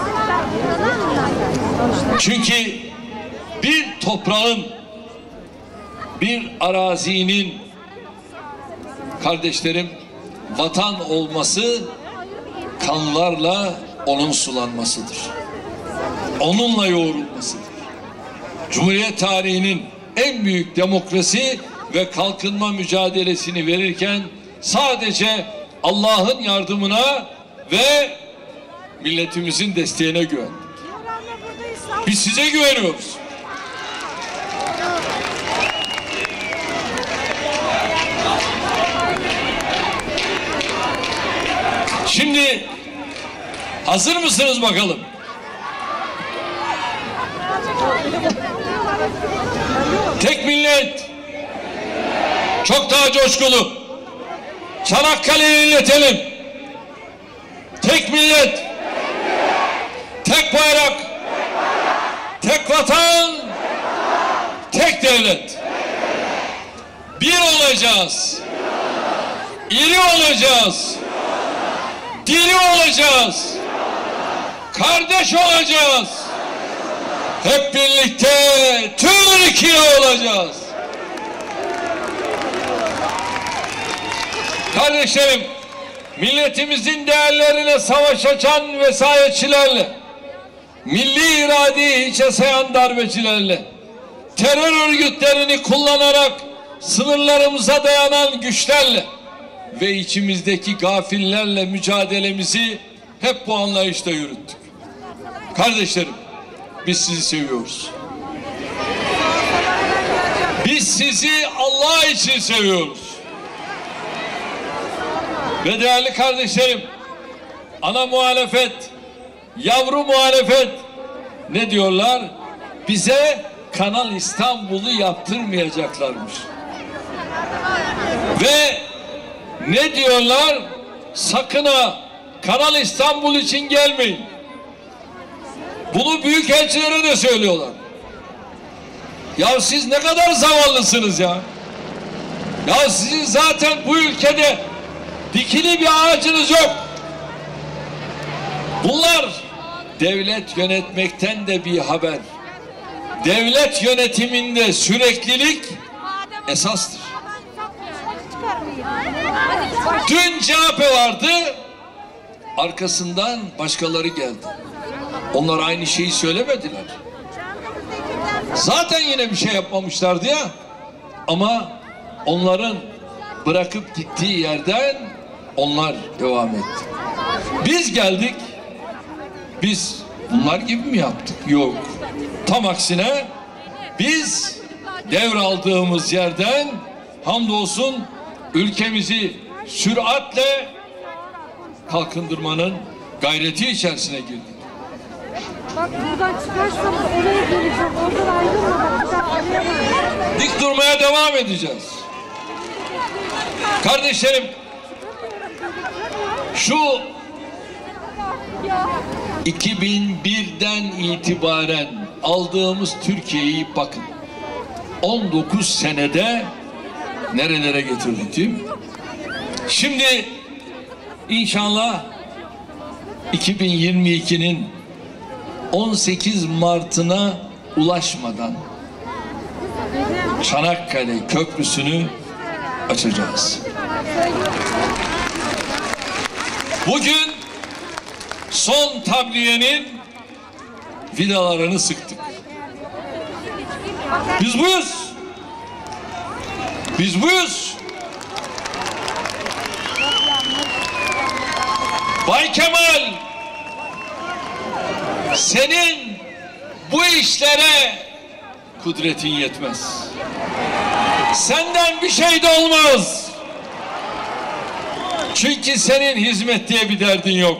Çünkü bir toprağın, bir arazinin, kardeşlerim, vatan olması kanlarla onun sulanmasıdır. Onunla yoğrulmasıdır. Cumhuriyet tarihinin en büyük demokrasi ve kalkınma mücadelesini verirken sadece Allah'ın yardımına ve milletimizin desteğine güvendik. Biz size güveniyoruz. Şimdi hazır mısınız bakalım? Tek millet, çok daha coşkulu. Çanakkale'yi inletelim. Tek millet, tek bayrak, tek vatan, tek devlet. Bir olacağız. İri olacağız. Diri olacağız. Kardeş olacağız. Hep birlikte Türkiye olacağız. Kardeşlerim, milletimizin değerlerine savaş açan vesayetçilerle, milli iradeyi hiçe sayan darbecilerle, terör örgütlerini kullanarak sınırlarımıza dayanan güçlerle ve içimizdeki gafillerle mücadelemizi hep bu anlayışla yürüttük. Kardeşlerim, biz sizi seviyoruz. Biz sizi Allah için seviyoruz. Ve değerli kardeşlerim, ana muhalefet, yavru muhalefet ne diyorlar? Bize Kanal İstanbul'u yaptırmayacaklarmış. Ve ne diyorlar? Sakın ha Kanal İstanbul için gelmeyin. Bunu büyükelçilere de söylüyorlar. Ya siz ne kadar zavallısınız ya. Ya sizin zaten bu ülkede dikili bir ağacınız yok. Bunlar devlet yönetmekten de bir haber. Devlet yönetiminde süreklilik esastır. Dün CHP vardı, arkasından başkaları geldi. Onlar aynı şeyi söylemediler. Zaten yine bir şey yapmamışlardı ya. Ama onların bırakıp gittiği yerden onlar devam etti. Biz geldik. Biz bunlar gibi mi yaptık? Yok. Tam aksine biz devraldığımız yerden hamdolsun ülkemizi süratle kalkındırmanın gayreti içerisine girdik. Bak buradan çıkarsam oraya geleceğim. Oradan ayrılmadan. Dik durmaya devam edeceğiz. Kardeşlerim, şu 2001'den itibaren aldığımız Türkiye'yi bakın. 19 senede nerelere getirdik değil mi? Şimdi inşallah 2022'nin 18 Mart'ına ulaşmadan Çanakkale Köprüsü'nü açacağız. Bugün son tabliyenin vidalarını sıktık. Biz buyuz. Biz buyuz. Bay Kemal, senin bu işlere kudretin yetmez. Senden bir şey de olmaz. Çünkü senin hizmet diye bir derdin yok.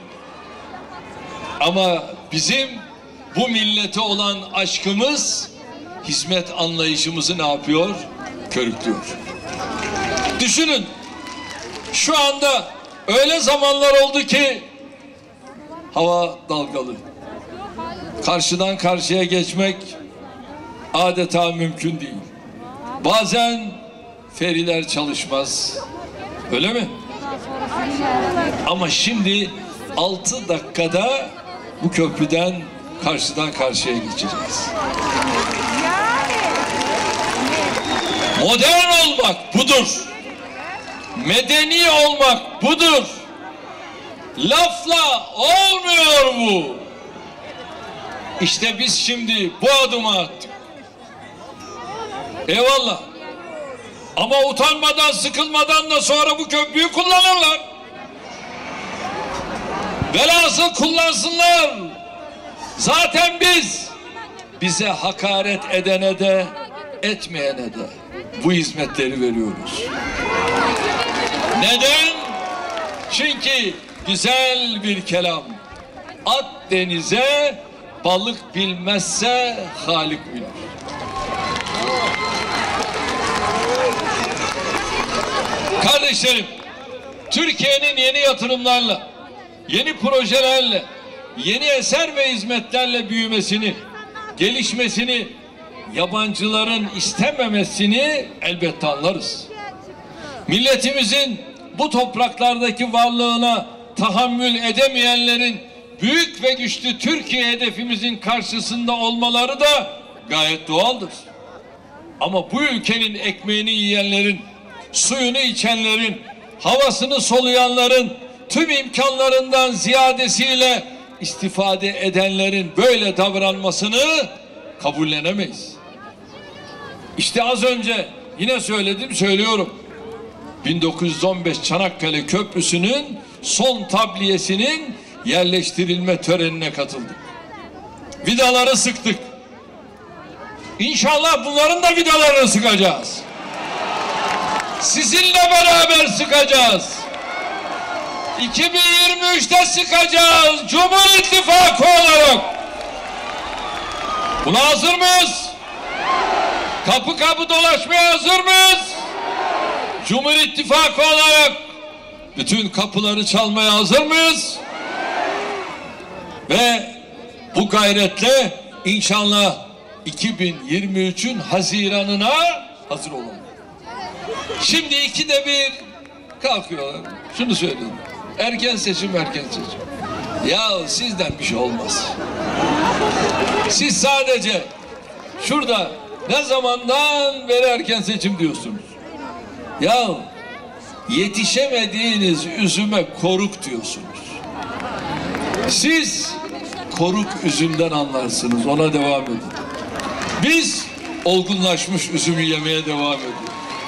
Ama bizim bu millete olan aşkımız hizmet anlayışımızı ne yapıyor? Körüklüyor. Düşünün, şu anda öyle zamanlar oldu ki hava dalgalı. Karşıdan karşıya geçmek adeta mümkün değil. Bazen feriler çalışmaz. Öyle mi? Ama şimdi 6 dakikada bu köprüden karşıdan karşıya geçeceğiz. Modern olmak budur. Medeni olmak budur. Lafla olmuyor bu. İşte biz şimdi bu adımı attık. Eyvallah. Ama utanmadan, sıkılmadan da sonra bu köprüyü kullanırlar. Velhasıl kullansınlar. Zaten biz bize hakaret edene de etmeyene de bu hizmetleri veriyoruz. Neden? Çünkü güzel bir kelam. At denize, balık bilmezse Halik bilir. Kardeşlerim, Türkiye'nin yeni yatırımlarla, yeni projelerle, yeni eser ve hizmetlerle büyümesini, gelişmesini, yabancıların istememesini elbette anlarız. Milletimizin bu topraklardaki varlığına tahammül edemeyenlerin büyük ve güçlü Türkiye hedefimizin karşısında olmaları da gayet doğaldır. Ama bu ülkenin ekmeğini yiyenlerin, suyunu içenlerin, havasını soluyanların tüm imkanlarından ziyadesiyle istifade edenlerin böyle davranmasını kabullenemeyiz. İşte az önce yine söyledim, söylüyorum. 1915 Çanakkale Köprüsü'nün son tabliyesinin yerleştirilme törenine katıldık. Vidaları sıktık. İnşallah bunların da vidalarını sıkacağız. Sizinle beraber sıkacağız. 2023'te sıkacağız. Cumhur İttifakı olarak. Buna hazır mıyız? Kapı kapı dolaşmaya hazır mıyız? Cumhur İttifakı olarak bütün kapıları çalmaya hazır mıyız? Ve bu gayretle inşallah 2023'ün Haziran'ına hazır olalım. Şimdi 2'de 1 kalkıyorlar. Şunu söyleyeyim. Erken seçim, erken seçim. Ya sizden bir şey olmaz. Siz sadece şurada ne zamandan beri erken seçim diyorsunuz. Ya yetişemediğiniz üzüme koruk diyorsunuz. Siz koruk üzümden anlarsınız. Ona devam edin. Biz olgunlaşmış üzümü yemeye devam ediyoruz.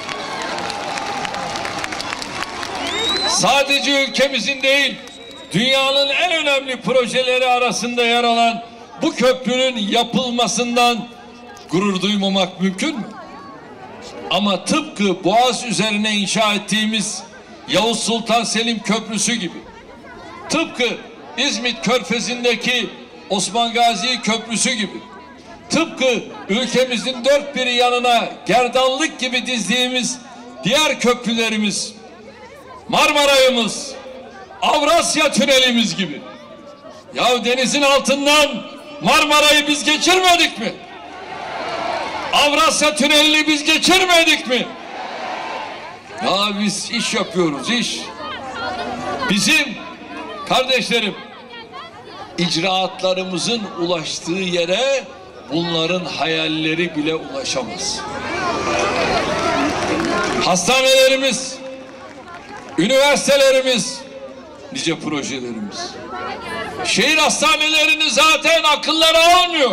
Sadece ülkemizin değil, dünyanın en önemli projeleri arasında yer alan bu köprünün yapılmasından gurur duymamak mümkün mü? Ama tıpkı Boğaz üzerine inşa ettiğimiz Yavuz Sultan Selim Köprüsü gibi, tıpkı İzmit Körfezi'ndeki Osman Gazi Köprüsü gibi, tıpkı ülkemizin dört bir yanına gerdanlık gibi dizdiğimiz diğer köprülerimiz, Marmaray'ımız, Avrasya Tünelimiz gibi. Ya denizin altından Marmaray'ı biz geçirmedik mi? Avrasya Tüneli'ni biz geçirmedik mi? Ya biz iş yapıyoruz, iş. Bizim kardeşlerim, icraatlarımızın ulaştığı yere bunların hayalleri bile ulaşamaz. Hastanelerimiz, üniversitelerimiz, nice projelerimiz. Şehir hastanelerini zaten akılları almıyor.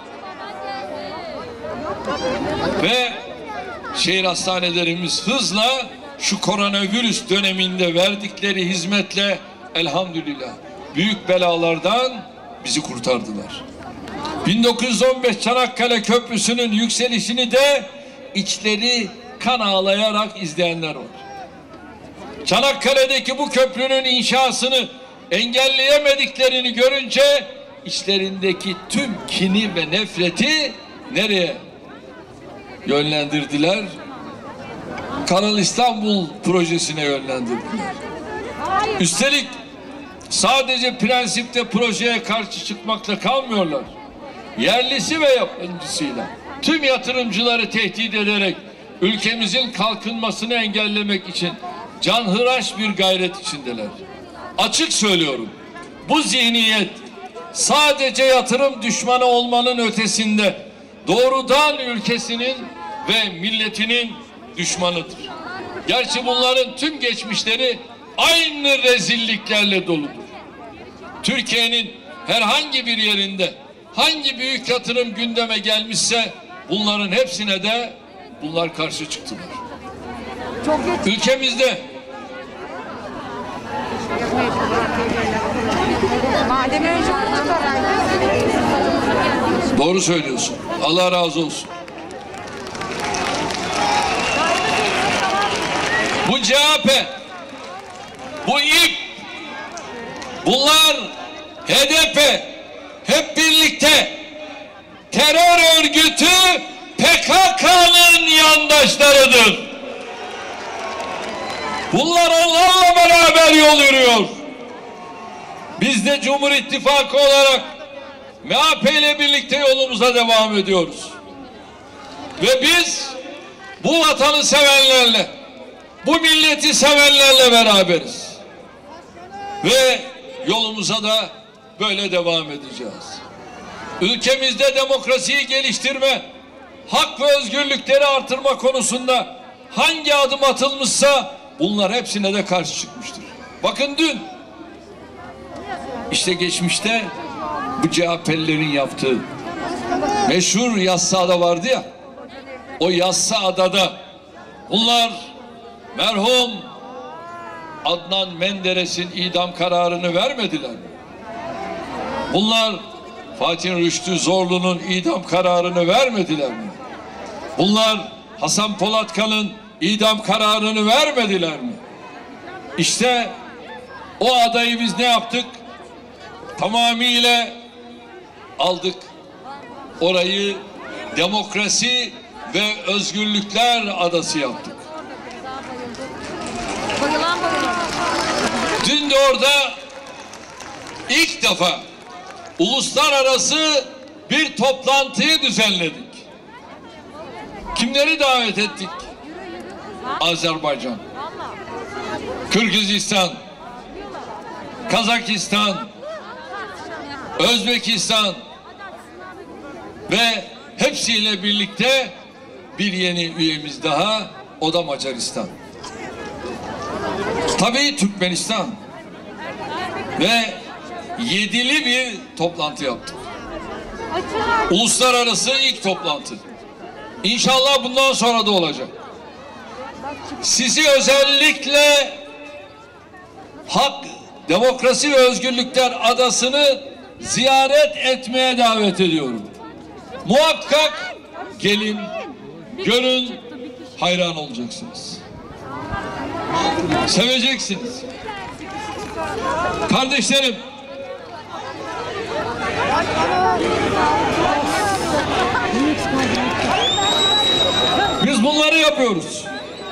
Ve şehir hastanelerimiz hızla şu koronavirüs döneminde verdikleri hizmetle elhamdülillah büyük belalardan bizi kurtardılar. 1915 Çanakkale Köprüsü'nün yükselişini de içleri kan ağlayarak izleyenler var. Çanakkale'deki bu köprünün inşasını engelleyemediklerini görünce içlerindeki tüm kini ve nefreti nereye yönlendirdiler? Kanal İstanbul projesine yönlendirdiler. Üstelik sadece prensipte projeye karşı çıkmakla kalmıyorlar. Yerlisi ve yabancısıyla tüm yatırımcıları tehdit ederek ülkemizin kalkınmasını engellemek için canhıraş bir gayret içindeler. Açık söylüyorum, bu zihniyet sadece yatırım düşmanı olmanın ötesinde doğrudan ülkesinin ve milletinin düşmanıdır. Gerçi bunların tüm geçmişleri aynı rezilliklerle doludur. Türkiye'nin herhangi bir yerinde hangi büyük yatırım gündeme gelmişse bunların hepsine de bunlar karşı çıktılar. Ülkemizde doğru söylüyorsun. Allah razı olsun. Bu CHP, bu İP, bunlar HDP, hep birlikte terör örgütü PKK'nın yandaşlarıdır. Bunlar onlarla beraber yol yürüyor. Biz de Cumhur İttifakı olarak MHP ile birlikte yolumuza devam ediyoruz. Ve biz bu vatanı sevenlerle, bu milleti sevenlerle beraberiz. Ve yolumuza da böyle devam edeceğiz. Ülkemizde demokrasiyi geliştirme, hak ve özgürlükleri artırma konusunda hangi adım atılmışsa bunlar hepsine de karşı çıkmıştır. Bakın dün işte geçmişte bu CHP'lilerin yaptığı meşhur Yassıada vardı ya, o Yassıada'da bunlar merhum Adnan Menderes'in idam kararını vermediler mi? Bunlar Fatih Rüştü Zorlu'nun idam kararını vermediler mi? Bunlar Hasan Polatkan'ın idam kararını vermediler mi? İşte o adayı biz ne yaptık? Tamamıyla aldık. Orayı demokrasi ve özgürlükler adası yaptık. Dün de orada ilk defa uluslararası bir toplantıyı düzenledik. Kimleri davet ettik? Azerbaycan, Kırgızistan, Kazakistan, Özbekistan ve hepsiyle birlikte bir yeni üyemiz daha, o da Macaristan. Tabii Türkmenistan ve 7'li bir toplantı yaptık. Uluslararası ilk toplantı. İnşallah bundan sonra da olacak. Sizi özellikle hak, demokrasi ve özgürlükler adasını ziyaret etmeye davet ediyorum. Muhakkak gelin, görün, hayran olacaksınız. Seveceksiniz. Kardeşlerim, biz bunları yapıyoruz.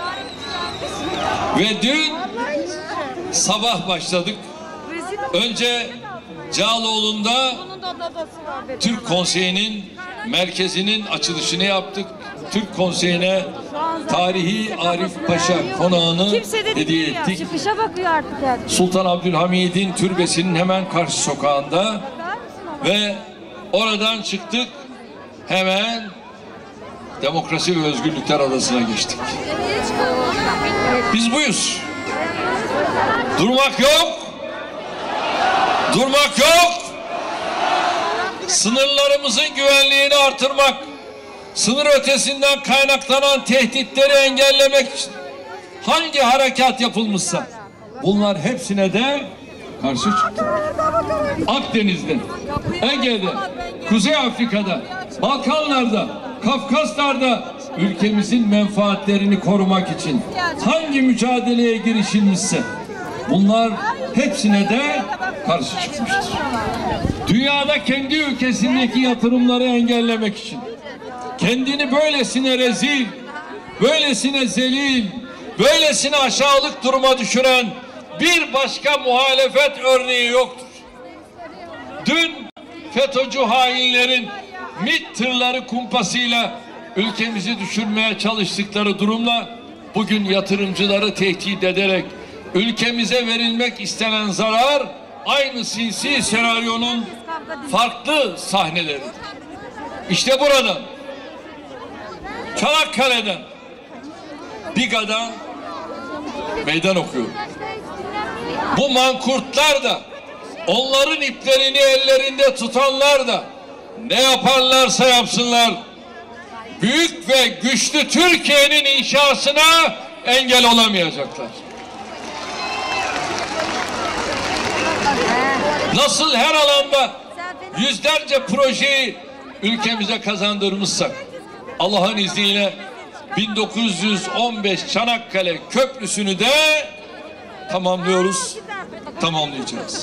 Ve dün sabah başladık. Önce Cağaloğlu'nda Türk Konseyi'nin merkezinin açılışını yaptık. Türk Konseyi'ne tarihi Arif Paşa konağını hediye ettik. Çıkışa bakıyor artık yani. Sultan Abdülhamid'in türbesinin hemen karşı sokağında ve oradan çıktık, hemen Demokrasi ve Özgürlükler Adası'na geçtik. Biz buyuz. Durmak yok. Durmak yok. Sınırlarımızın güvenliğini artırmak, sınır ötesinden kaynaklanan tehditleri engellemek için hangi harekat yapılmışsa bunlar hepsine de karşı çıktık. Akdeniz'de, Ege'de, Kuzey Afrika'da, Balkanlar'da, Kafkaslar'da ülkemizin menfaatlerini korumak için hangi mücadeleye girişilmişse bunlar hepsine de karşı çıkmıştır. Dünyada kendi ülkesindeki yatırımları engellemek için kendini böylesine rezil, böylesine zelil, böylesine aşağılık duruma düşüren bir başka muhalefet örneği yoktur. Dün FETÖ'cü hainlerin MİT tırları kumpasıyla ülkemizi düşürmeye çalıştıkları durumla bugün yatırımcıları tehdit ederek ülkemize verilmek istenen zarar aynı sinsi senaryonun farklı sahneleridir. İşte buradan, Çanakkale'den, Biga'dan meydan okuyorum. Bu mankurtlar da, onların iplerini ellerinde tutanlar da ne yaparlarsa yapsınlar, büyük ve güçlü Türkiye'nin inşasına engel olamayacaklar. Nasıl her alanda yüzlerce projeyi ülkemize kazandırmışsak, Allah'ın izniyle 1915 Çanakkale Köprüsü'nü de tamamlıyoruz, tamamlayacağız.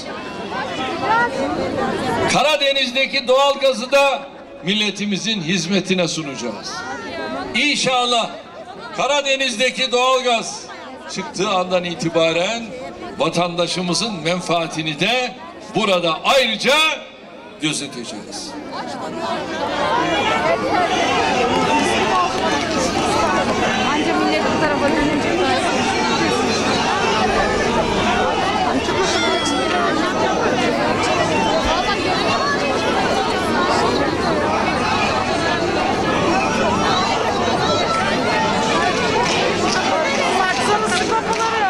Karadeniz'deki doğalgazı da milletimizin hizmetine sunacağız. İnşallah Karadeniz'deki doğalgaz çıktığı andan itibaren vatandaşımızın menfaatini de burada ayrıca gözeteceğiz. Anca millet bu tarafa dönünce baksanız şu kapıları.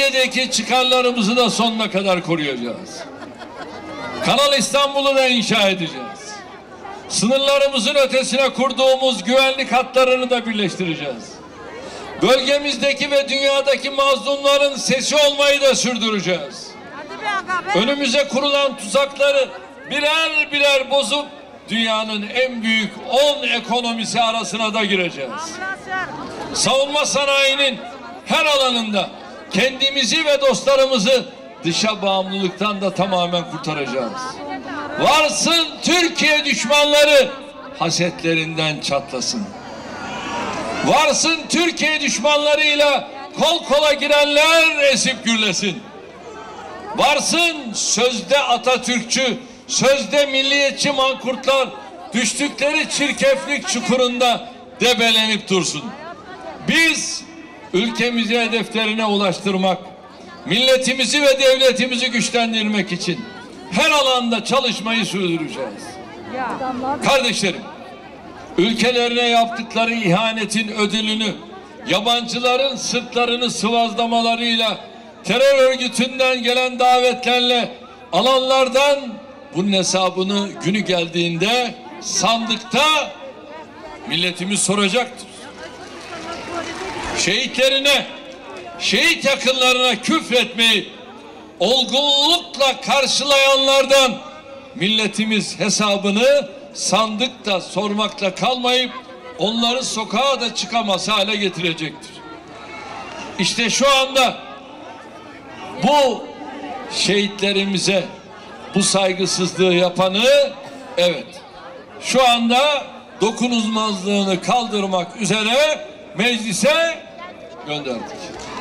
bölgedeki çıkarlarımızı da sonuna kadar koruyacağız. Kanal İstanbul'u da inşa edeceğiz. Sınırlarımızın ötesine kurduğumuz güvenlik hatlarını da birleştireceğiz. Bölgemizdeki ve dünyadaki mazlumların sesi olmayı da sürdüreceğiz. Önümüze kurulan tuzakları birer birer bozup dünyanın en büyük 10 ekonomisi arasına da gireceğiz. Savunma sanayinin her alanında kendimizi ve dostlarımızı dışa bağımlılıktan da tamamen kurtaracağız. Varsın Türkiye düşmanları hasetlerinden çatlasın. Varsın Türkiye düşmanlarıyla kol kola girenler esip gürlesin. Varsın sözde Atatürkçü, sözde milliyetçi mankurtlar düştükleri çirkeflik çukurunda debelenip dursun. Biz ülkemizi hedeflerine ulaştırmak, milletimizi ve devletimizi güçlendirmek için her alanda çalışmayı sürdüreceğiz. Kardeşlerim, ülkelerine yaptıkları ihanetin ödülünü yabancıların sırtlarını sıvazlamalarıyla, terör örgütünden gelen davetlerle alanlardan bunun hesabını günü geldiğinde sandıkta milletimiz soracaktır. Şehitlerine, şehit yakınlarına küfretmeyi olgunlukla karşılayanlardan milletimiz hesabını sandıkta sormakla kalmayıp onları sokağa da çıkamaz hale getirecektir. İşte şu anda bu şehitlerimize bu saygısızlığı yapanı evet şu anda dokunulmazlığını kaldırmak üzere meclise gönderdik.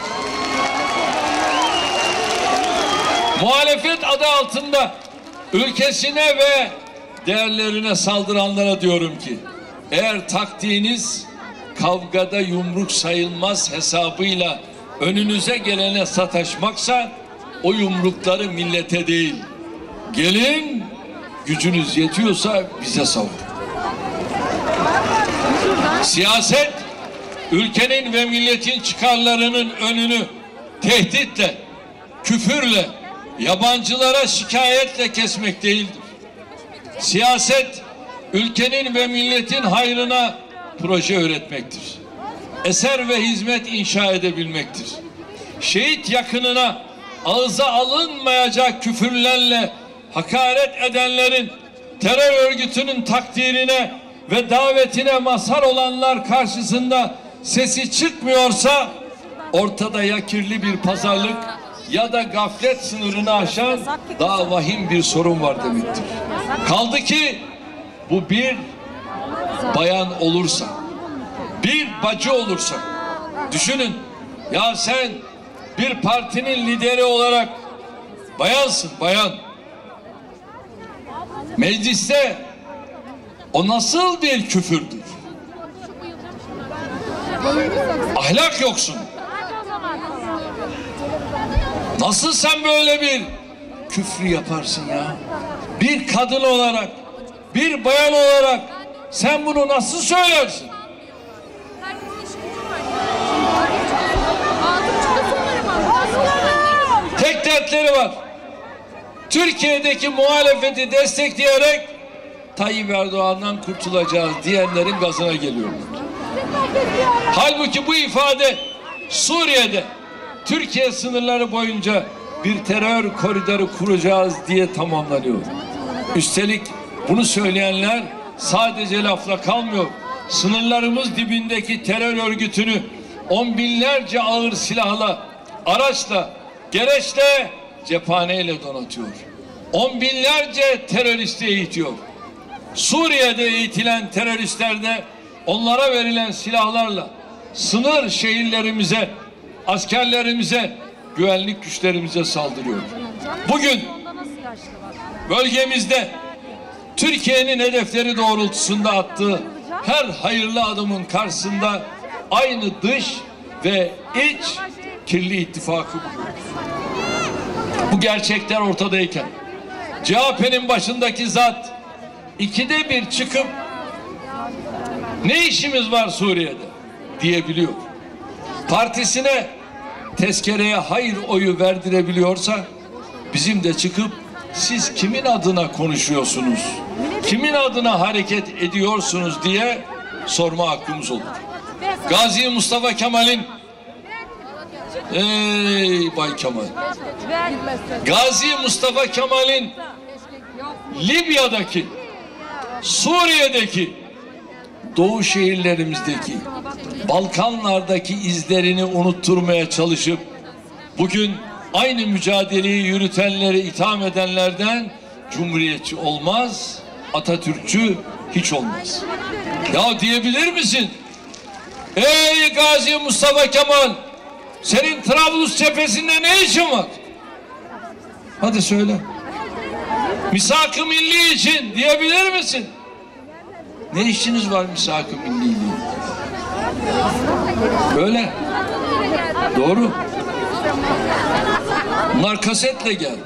Muhalefet adı altında ülkesine ve değerlerine saldıranlara diyorum ki eğer taktiğiniz kavgada yumruk sayılmaz hesabıyla önünüze gelene sataşmaksa o yumrukları millete değil gelin gücünüz yetiyorsa bize savun. Siyaset ülkenin ve milletin çıkarlarının önünü tehditle, küfürle, yabancılara şikayetle kesmek değildir. Siyaset ülkenin ve milletin hayrına proje üretmektir. Eser ve hizmet inşa edebilmektir. Şehit yakınına ağza alınmayacak küfürlerle hakaret edenlerin terör örgütünün takdirine ve davetine mazhar olanlar karşısında sesi çıkmıyorsa ortada ya kirli bir pazarlık ya da gaflet sınırını aşan daha vahim bir sorun var demektir. Kaldı ki bu bir bayan olursa, bir bacı olursa, düşünün ya sen bir partinin lideri olarak bayansın, bayan. Mecliste o nasıl bir küfürdür? Ahlak yoksun. Nasıl sen böyle bir küfrü yaparsın ya? Bir kadın olarak, bir bayan olarak sen bunu nasıl söylersin? Tek dertleri var. Türkiye'deki muhalefeti destekleyerek Tayyip Erdoğan'dan kurtulacağız diyenlerin gazına geliyor. Halbuki bu ifade Suriye'de Türkiye sınırları boyunca bir terör koridoru kuracağız diye tamamlanıyor. Üstelik bunu söyleyenler sadece lafla kalmıyor. Sınırlarımız dibindeki terör örgütünü on binlerce ağır silahla, araçla, gereçle, cephaneyle donatıyor. On binlerce teröristi eğitiyor. Suriye'de eğitilen teröristler de onlara verilen silahlarla sınır şehirlerimize, askerlerimize, güvenlik güçlerimize saldırıyor. Bugün bölgemizde Türkiye'nin hedefleri doğrultusunda attığı her hayırlı adımın karşısında aynı dış ve iç kirli ittifakı buluyoruz. Bu gerçekler ortadayken CHP'nin başındaki zat 2'de 1 çıkıp ne işimiz var Suriye'de diyebiliyor. Partisine tezkereye hayır oyu verdirebiliyorsa bizim de çıkıp siz kimin adına konuşuyorsunuz, kimin adına hareket ediyorsunuz diye sorma hakkımız olur. Gazi Mustafa Kemal'in ey Bay Kemal, Gazi Mustafa Kemal'in Libya'daki, Suriye'deki, Doğu şehirlerimizdeki, Balkanlardaki izlerini unutturmaya çalışıp bugün aynı mücadeleyi yürütenleri itham edenlerden Cumhuriyetçi olmaz, Atatürkçü hiç olmaz. Ya diyebilir misin? Ey Gazi Mustafa Kemal, senin Trablus cephesinde ne işin var? Hadi söyle. Misak-ı milli için diyebilir misin? Ne işiniz var misak-ı milliliği? Öyle. Doğru. Bunlar kasetle geldi.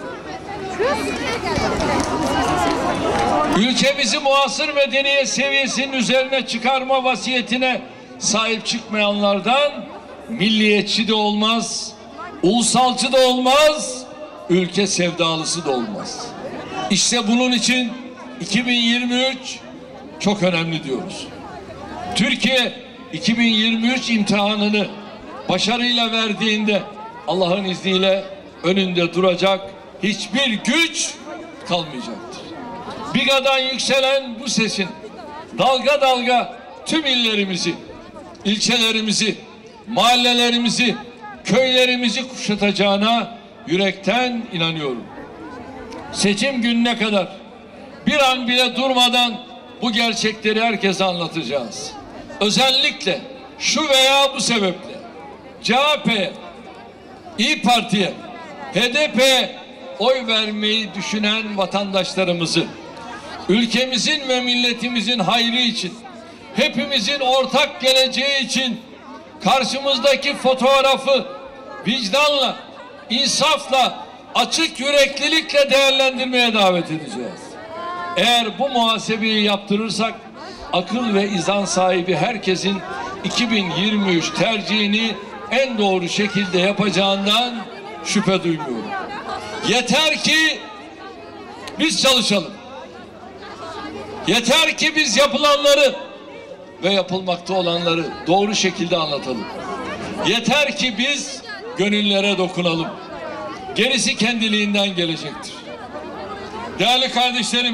Ülkemizi muasır medeniyet seviyesinin üzerine çıkarma vasiyetine sahip çıkmayanlardan milliyetçi de olmaz, ulusalcı da olmaz, ülke sevdalısı da olmaz. İşte bunun için 2023 çok önemli diyoruz. Türkiye 2023 imtihanını başarıyla verdiğinde Allah'ın izniyle önünde duracak hiçbir güç kalmayacaktır. Biga'dan yükselen bu sesin dalga dalga tüm illerimizi, ilçelerimizi, mahallelerimizi, köylerimizi kuşatacağına yürekten inanıyorum. Seçim gününe kadar bir an bile durmadan bu gerçekleri herkese anlatacağız. Özellikle şu veya bu sebeple CHP'ye, İYİ Parti'ye, HDP'ye oy vermeyi düşünen vatandaşlarımızı ülkemizin ve milletimizin hayrı için, hepimizin ortak geleceği için karşımızdaki fotoğrafı vicdanla, insafla, açık yüreklilikle değerlendirmeye davet edeceğiz. Eğer bu muhasebeyi yaptırırsak akıl ve izan sahibi herkesin 2023 tercihini en doğru şekilde yapacağından şüphe duymuyorum. Yeter ki biz çalışalım. Yeter ki biz yapılanları ve yapılmakta olanları doğru şekilde anlatalım. Yeter ki biz gönüllere dokunalım. Gerisi kendiliğinden gelecektir. Değerli kardeşlerim,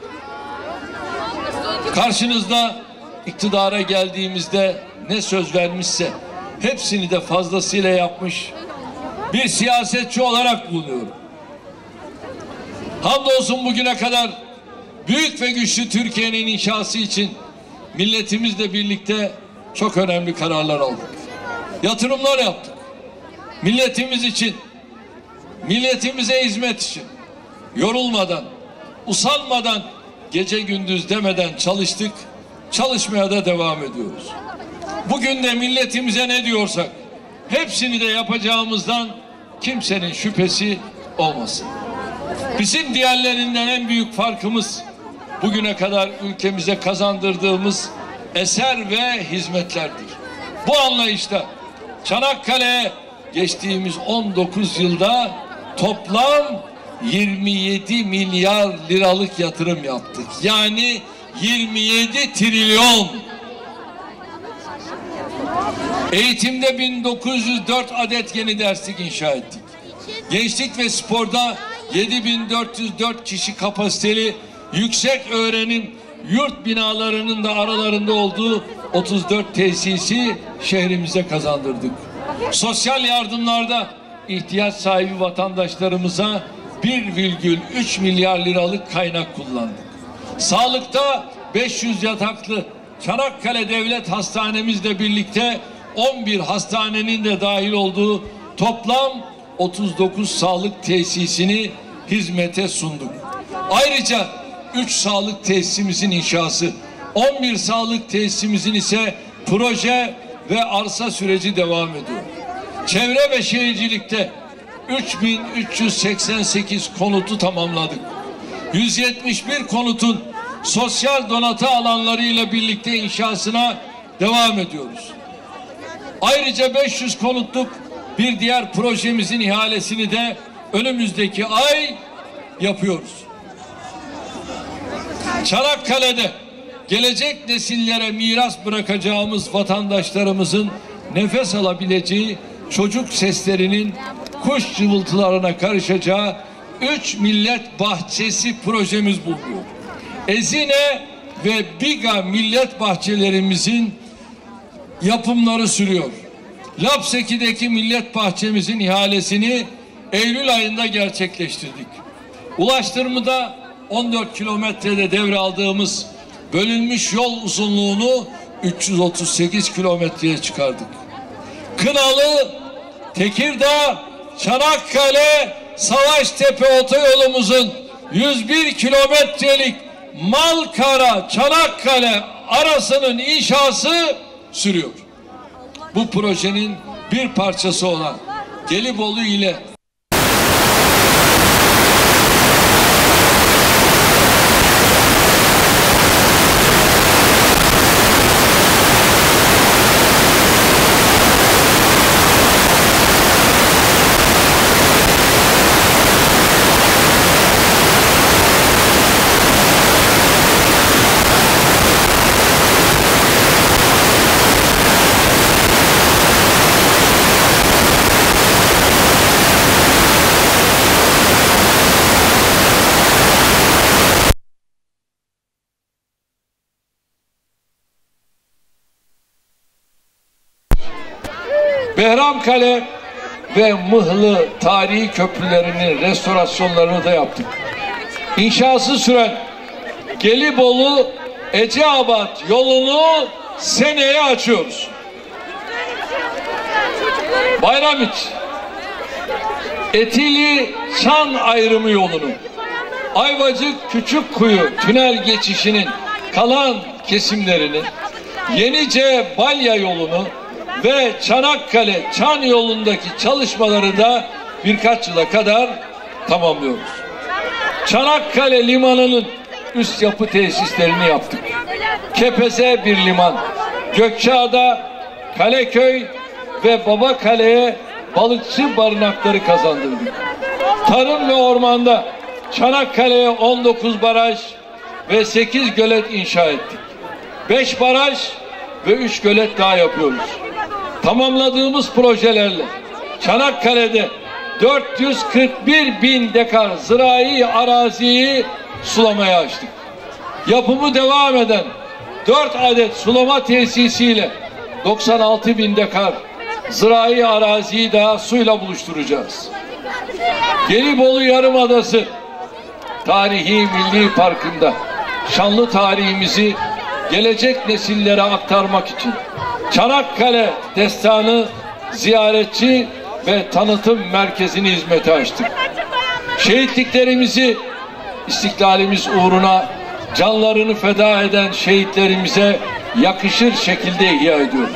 karşınızda iktidara geldiğimizde ne söz vermişse hepsini de fazlasıyla yapmış bir siyasetçi olarak bulunuyorum. Hamdolsun bugüne kadar büyük ve güçlü Türkiye'nin inşası için milletimizle birlikte çok önemli kararlar aldık. Yatırımlar yaptık. Milletimiz için, milletimize hizmet için yorulmadan, usanmadan, gece gündüz demeden çalıştık, çalışmaya da devam ediyoruz. Bugün de milletimize ne diyorsak hepsini de yapacağımızdan kimsenin şüphesi olmasın. Bizim diğerlerinden en büyük farkımız bugüne kadar ülkemize kazandırdığımız eser ve hizmetlerdir. Bu anlayışta Çanakkale'ye geçtiğimiz 19 yılda toplam 27 milyar liralık yatırım yaptık. Yani 27 trilyon. Eğitimde 1904 adet yeni derslik inşa ettik. Gençlik ve sporda 7404 kişi kapasiteli yüksek öğrenim yurt binalarının da aralarında olduğu 34 tesisi şehrimize kazandırdık. Sosyal yardımlarda ihtiyaç sahibi vatandaşlarımıza 1,3 milyar liralık kaynak kullandık. Sağlıkta 500 yataklı Çanakkale Devlet Hastanemizle birlikte 11 hastanenin de dahil olduğu toplam 39 sağlık tesisini hizmete sunduk. Ayrıca 3 sağlık tesisimizin inşası, 11 sağlık tesisimizin ise proje ve arsa süreci devam ediyor. Çevre ve şehircilikte 3388 konutu tamamladık. 171 konutun sosyal donatı alanlarıyla birlikte inşasına devam ediyoruz. Ayrıca 500 konutluk bir diğer projemizin ihalesini de önümüzdeki ay yapıyoruz. Çanakkale'de gelecek nesillere miras bırakacağımız vatandaşlarımızın nefes alabileceği, çocuk seslerinin kuş cıvıltılarına karışacağı 3 millet bahçesi projemiz bulunuyor. Ezine ve Biga millet bahçelerimizin yapımları sürüyor. Lapseki'deki millet bahçemizin ihalesini Eylül ayında gerçekleştirdik. Ulaştırmada 14 kilometrede devraldığımız bölünmüş yol uzunluğunu 338 kilometreye çıkardık. Kınalı, Tekirdağ, Çanakkale, Savaştepe otoyolumuzun 101 kilometrelik Malkara, Çanakkale arasının inşası sürüyor. Bu projenin bir parçası olan Gelibolu ile Behramkale ve Mıhlı tarihi köprülerinin restorasyonlarını da yaptık. İnşası süren Gelibolu Eceabat yolunu seneye açıyoruz. Bayramiç, Etili Çan ayrımı yolunu, Ayvacık Küçükkuyu tünel geçişinin kalan kesimlerini, Yenice Balya yolunu ve Çanakkale Çan yolundaki çalışmaları da birkaç yıla kadar tamamlıyoruz. Çanakkale Limanı'nın üst yapı tesislerini yaptık. Kepez'e bir liman, Gökçeada, Kaleköy ve Babakale'ye balıkçı barınakları kazandırdık. Tarım ve ormanda Çanakkale'ye 19 baraj ve 8 gölet inşa ettik. 5 baraj ve 3 gölet daha yapıyoruz. Tamamladığımız projelerle Çanakkale'de 441 bin dekar zirai araziyi sulamaya açtık. Yapımı devam eden 4 adet sulama tesisiyle 96 bin dekar zirai araziyi daha suyla buluşturacağız. Gelibolu Yarımadası Tarihi Milli Parkı'nda şanlı tarihimizi gelecek nesillere aktarmak için Çanakkale Destanı ziyaretçi ve tanıtım merkezini hizmete açtık. Şehitliklerimizi, istiklalimiz uğruna canlarını feda eden şehitlerimize yakışır şekilde ihya ediyoruz.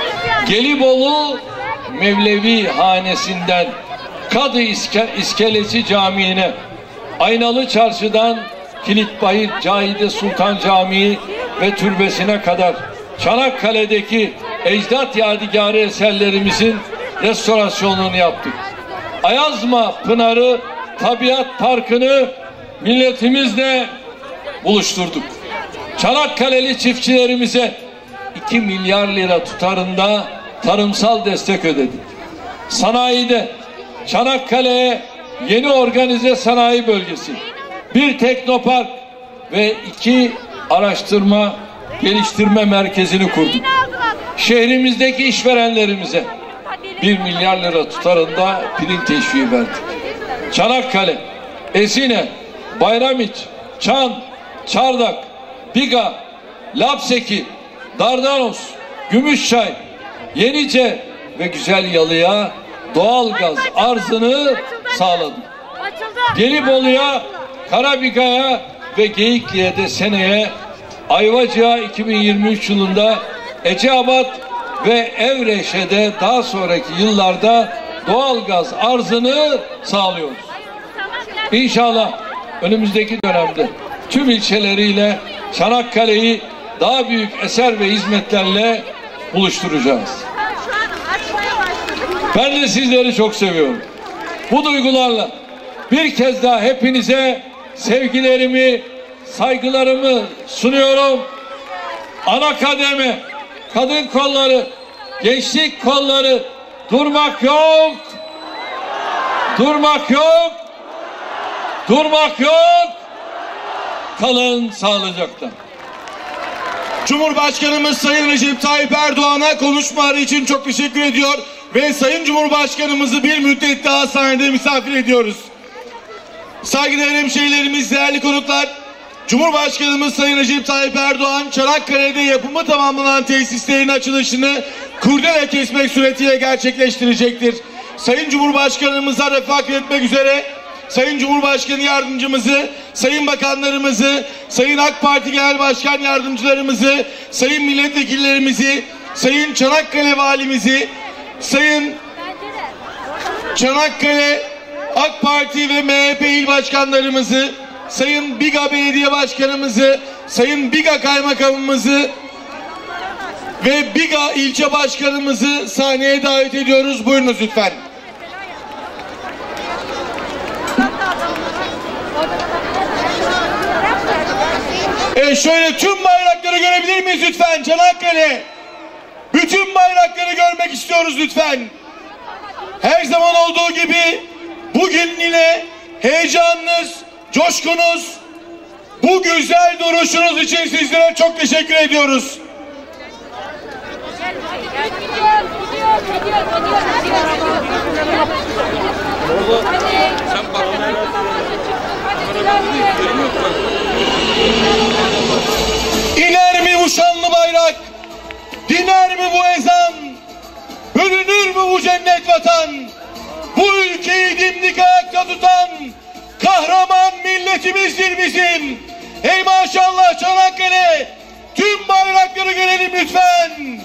Gelibolu Mevlevi Hanesi'nden Kadı İskelesi Camii'ne, Aynalı Çarşı'dan Kilitbayır Cahide Sultan Camii ve türbesine kadar Çanakkale'deki ecdat yadigarı eserlerimizin restorasyonunu yaptık. Ayazma Pınarı Tabiat Parkı'nı milletimizle buluşturduk. Çanakkale'li çiftçilerimize 2 milyar lira tutarında tarımsal destek ödedik. Sanayide Çanakkale'ye yeni organize sanayi bölgesi, 1 teknopark ve 2 araştırma geliştirme merkezini kurduk. Şehrimizdeki işverenlerimize 1 milyar lira tutarında prim teşviği verdik. Çanakkale, Ezine, Bayramiç, Çan, Çardak, Biga, Lapseki, Dardanos, Gümüşçay, Yenice ve Güzelyalı'ya doğalgaz arzını sağladık. Gelibolu'ya, Karabiga'ya ve Geyikli'ye de seneye, Ayvacık'a 2023 yılında, Eceabat ve Evreş'e de daha sonraki yıllarda doğalgaz arzını sağlıyoruz. İnşallah önümüzdeki dönemde tüm ilçeleriyle Çanakkale'yi daha büyük eser ve hizmetlerle buluşturacağız. Ben de sizleri çok seviyorum. Bu duygularla bir kez daha hepinize sevgilerimi, saygılarımı sunuyorum. Ana kademe, kadın kolları, gençlik kolları, durmak yok. Durmak yok. Durmak yok. Kalın sağlıcakla. Cumhurbaşkanımız Sayın Recep Tayyip Erdoğan'a konuşmaları için çok teşekkür ediyor ve Sayın Cumhurbaşkanımızı bir müddet daha sahnede misafir ediyoruz. Saygıdeğer hemşehrilerimiz, değerli konuklar, Cumhurbaşkanımız Sayın Recep Tayyip Erdoğan, Çanakkale'de yapımı tamamlanan tesislerin açılışını kurdele kesmek suretiyle gerçekleştirecektir. Sayın Cumhurbaşkanımıza refakat etmek üzere Sayın Cumhurbaşkanı Yardımcımızı, Sayın Bakanlarımızı, Sayın AK Parti Genel Başkan Yardımcılarımızı, Sayın Milletvekillerimizi, Sayın Çanakkale Valimizi, Sayın Çanakkale AK Parti ve MHP il başkanlarımızı, Sayın Biga Belediye Başkanımızı, Sayın Biga Kaymakamımızı ve Biga ilçe başkanımızı sahneye davet ediyoruz. Buyurunuz lütfen. Şöyle tüm bayrakları görebilir miyiz lütfen Çanakkale? Bütün bayrakları görmek istiyoruz lütfen. Her zaman olduğu gibi bugün yine heyecanınız, coşkunuz, bu güzel duruşunuz için sizlere çok teşekkür ediyoruz. İner mi bu şanlı bayrak? Diner mi bu ezan? Bölünür mü bu cennet vatan? Bu ülkeyi dimdik ayakta tutan kahraman milletimizdir bizim. Ey maşallah Çanakkale! Tüm bayrakları görelim lütfen.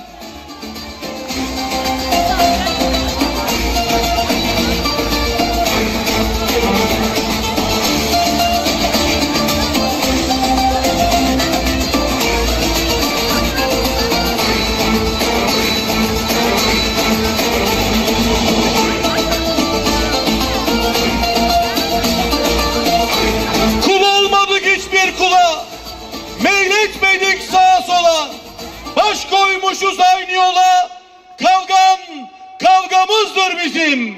Meyletmedik sağa sola, baş koymuşuz aynı yola, kavgamızdır bizim.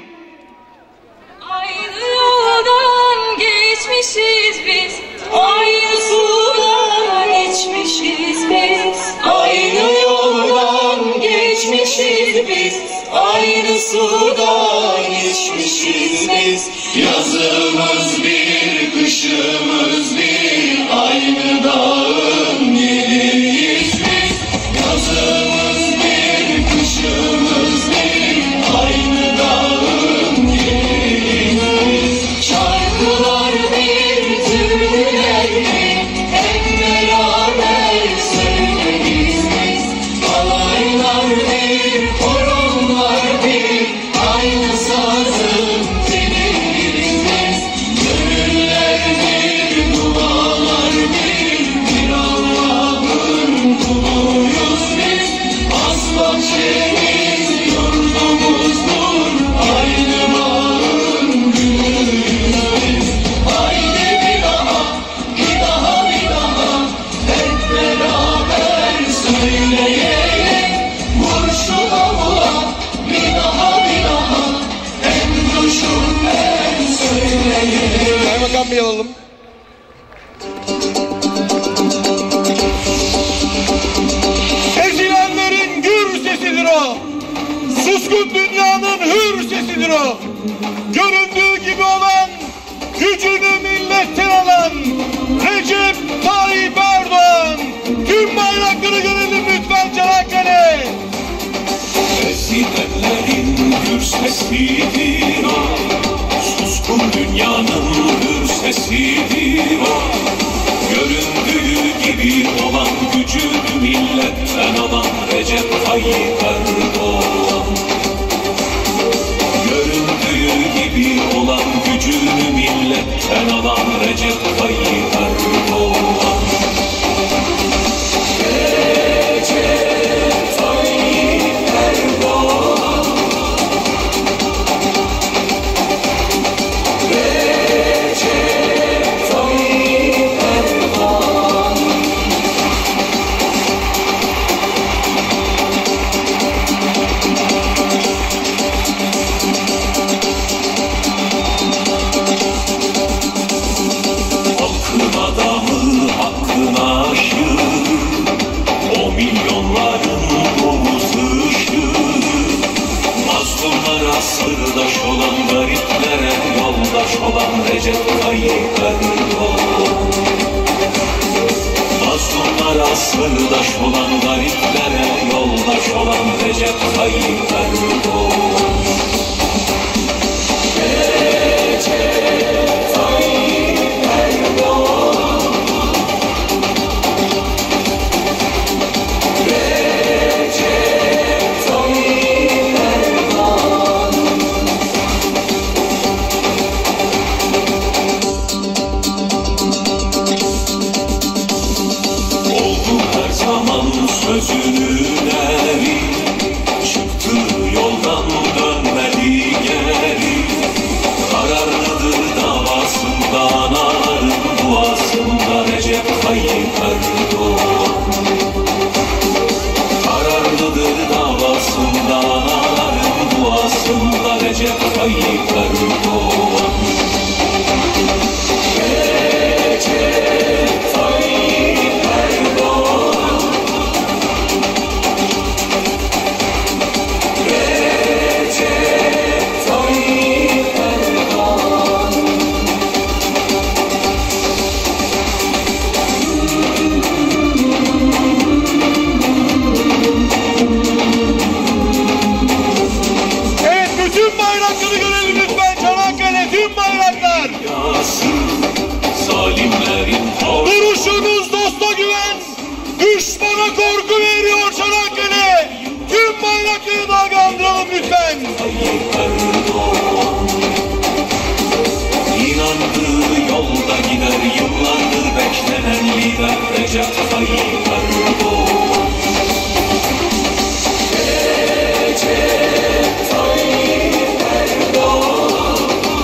Aynı yoldan geçmişiz biz, aynı sudan içmişiz biz. Aynı yoldan geçmişiz biz, aynı sudan içmişiz biz. Yazımız bir, kışımız bir, aynı dağın yeriyiz biz. Yazımız bir, kışımız bir, aynı dağın yeriyiz biz. Şarkılar bir, türküler bir, hep beraber söyleriz biz. Alaylar bir, horonlar bir, aynı sazın teliyiz biz. Gönüller bir, dualar bir Allah'ın kuluyuz biz. Aslan şehriz, yurdumuzdur, aynı bağın gülüyüz biz. Haydi bir daha, bir daha, bir daha, hep beraber söyleyelim. Vur şu davula, bir daha, bir daha, hem coşup hem söyleyelim. Kaymakam Bey alalım. Ezilenlerin gür sesidir o. Suskun dünyanın hür sesidir o. Göründüğü gibi olan, gücünü milletten alan Recep Tayyip Erdoğan. Tüm bayrakları görelim lütfen Çanakkale. Ezilenlerin gür sesidir o. Suskun dünyanın hür sesidir o. Göründüğü gibi olan, gücünü milletten alan Recep Tayyip Erdoğan. Göründüğü gibi olan, gücünü milletten alan Recep Tayyip Erdoğan. Recep Tayyip Erdoğan. sırdaş olan gariplere yoldaş olan Recep Tayyip Erdoğan. Mazlumlara sırdaş olan gariplere yoldaş olan Recep Tayyip Erdoğan. Recep Tayyip Erdoğan. Recep Tayyip Erdoğan. Oldu her zaman sözünün eri, çıktı yoldan dönmedi geri. Kararlıdır davasında, anaların duasında Recep Tayyip Erdoğan. Kararlıdır davasında, anaların duasında Recep Tayyip Erdoğan. Recep Tayyip Erdoğan. Recep Tayyip Erdoğan. Evet, bütün bayrakları görelim lütfen. Çanakkale tüm bayraklar. Zalimlerin Duruşunuz dosta güven, düşmana korku veriyor Çanakkale. Tüm bayrakları dalgalandıralım lütfen. İnandığı yolda gider, yıllardır beklenen lider Recep Tayyip Erdoğan. Recep Tayyip Erdoğan.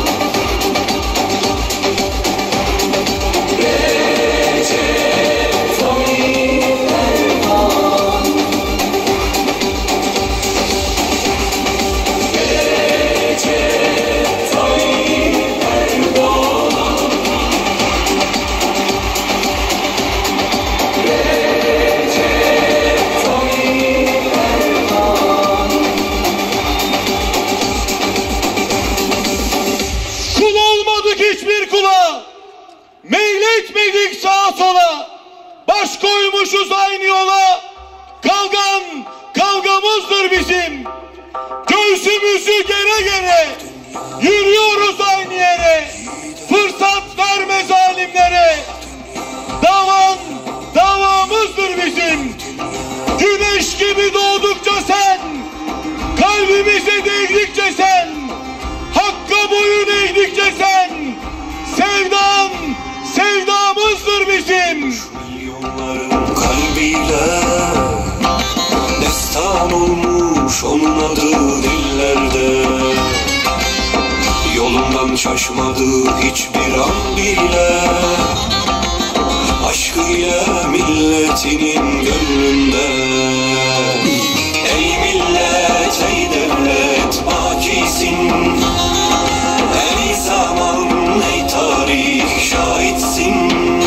Recep Tayyip Erdoğan. Recep Tayyip Erdoğan. Recep Tayyip Erdoğan. Kul olmadık hiçbir kula, meyletmedik sağa sola, baş koymuşuz aynı yola, kavgamızdır bizim. Göğsümüzü gere gere, yürüyoruz aynı yere, fırsat verme zalimlere, davamızdır bizim. Güneş gibi doğdukça sen, kalbimize değdikçe sen, Hakka boyun eğdikçe sen, sevdamızdır bizim. Milyonların kalbiyle destan olmuş onun adı dillerde. Yolundan şaşmadı hiçbir an bile, aşkıyla milletinin gönlünde. Ey millet, ey devlet bakisin, ey zaman, ey tarih şahitsin.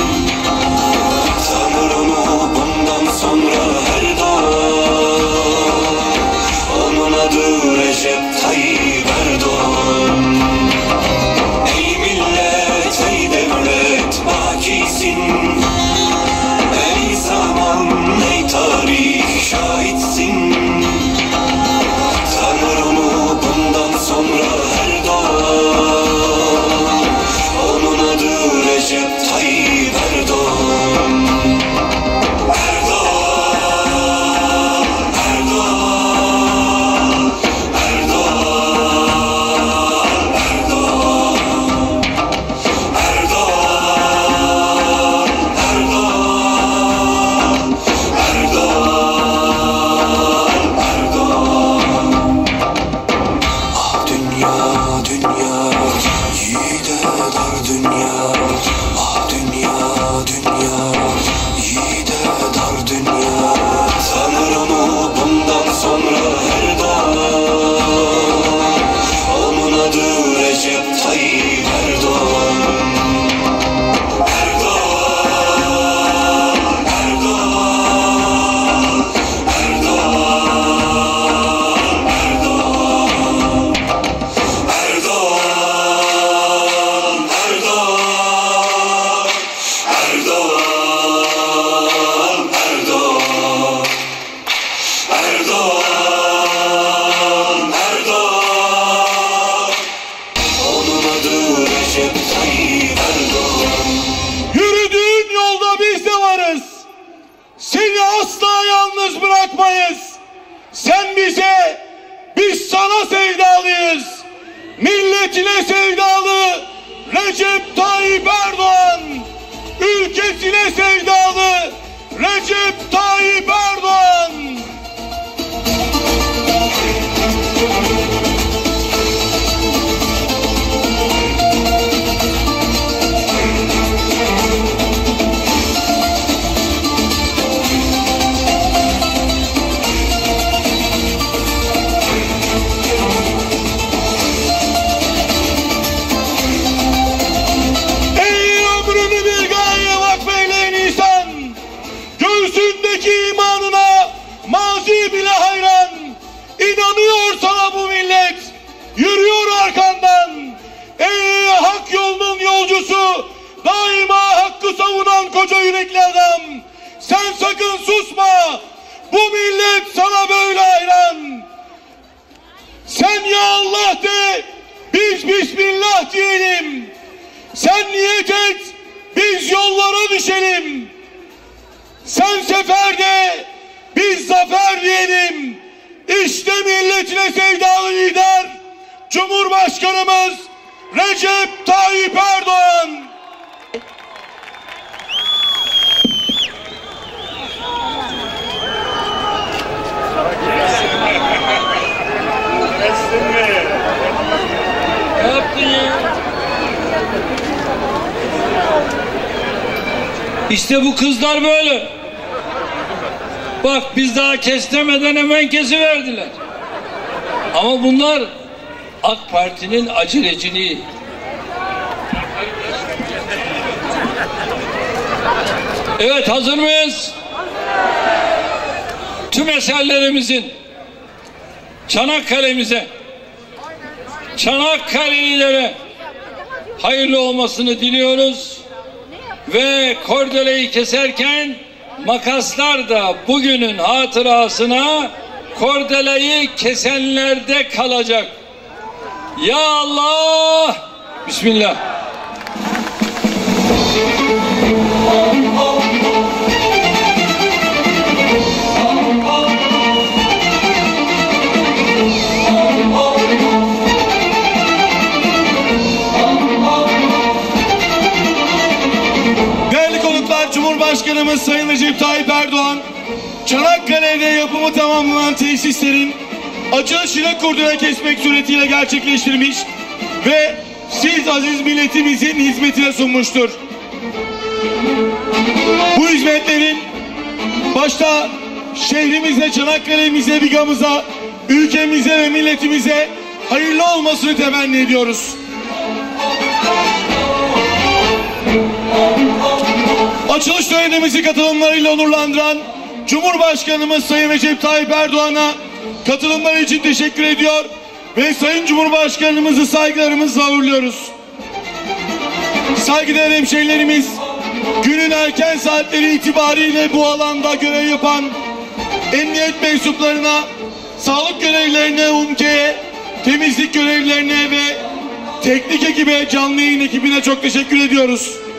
Tanır onu bundan sonra her doğan, onun adı Recep Tayyip Erdoğan. Ey millet, ey devlet bakisin, ey zaman, ey tarih yalnız bırakmayız. Sen bize, biz sana sevdalıyız. Milletine sevdalı Recep Tayyip Erdoğan, ülkesine sevdalı Recep Tayyip Erdoğan. İmanına mazi bile hayran, inanıyor sana bu millet, yürüyor arkandan. Ey hak yolunun yolcusu, daima hakkı savunan koca yürekli adam, sen sakın susma, bu millet sana böyle hayran. Sen ya Allah de, biz Bismillah diyelim. Sen niyet et, biz yollara düşelim. Sen seferde, biz zafer diyelim. İşte milletine sevdalı lider, Cumhurbaşkanımız Recep Tayyip Erdoğan. Ne yaptın ya? İşte bu kızlar böyle. Bak biz daha kestemeden hemen kesiverdiler. Ama bunlar AK Parti'nin aceleciliği. Evet, hazır mıyız? Tüm eserlerimizin Çanakkale'mize, Çanakkale'lilere hayırlı olmasını diliyoruz. Ve kordeleyi keserken makaslar da bugünün hatırasına kordeleyi kesenlerde kalacak. Ya Allah! Bismillah. Cumhurbaşkanımız Sayın Recep Tayyip Erdoğan, Çanakkale'de yapımı tamamlanan tesislerin açılışını kordele kesmek suretiyle gerçekleştirmiş ve siz aziz milletimizin hizmetine sunmuştur. Bu hizmetlerin başta şehrimize, Çanakkale'mize, Biga'mıza, ülkemize ve milletimize hayırlı olmasını temenni ediyoruz. Açılış törenimizi katılımlarıyla onurlandıran Cumhurbaşkanımız Sayın Recep Tayyip Erdoğan'a katılımları için teşekkür ediyor ve Sayın Cumhurbaşkanımızı saygılarımızla uğurluyoruz. Saygıdeğer hemşehrilerimiz, günün erken saatleri itibariyle bu alanda görev yapan emniyet mensuplarına, sağlık görevlilerine, UMKE'ye, temizlik görevlilerine ve teknik ekibe, canlı yayın ekibine çok teşekkür ediyoruz.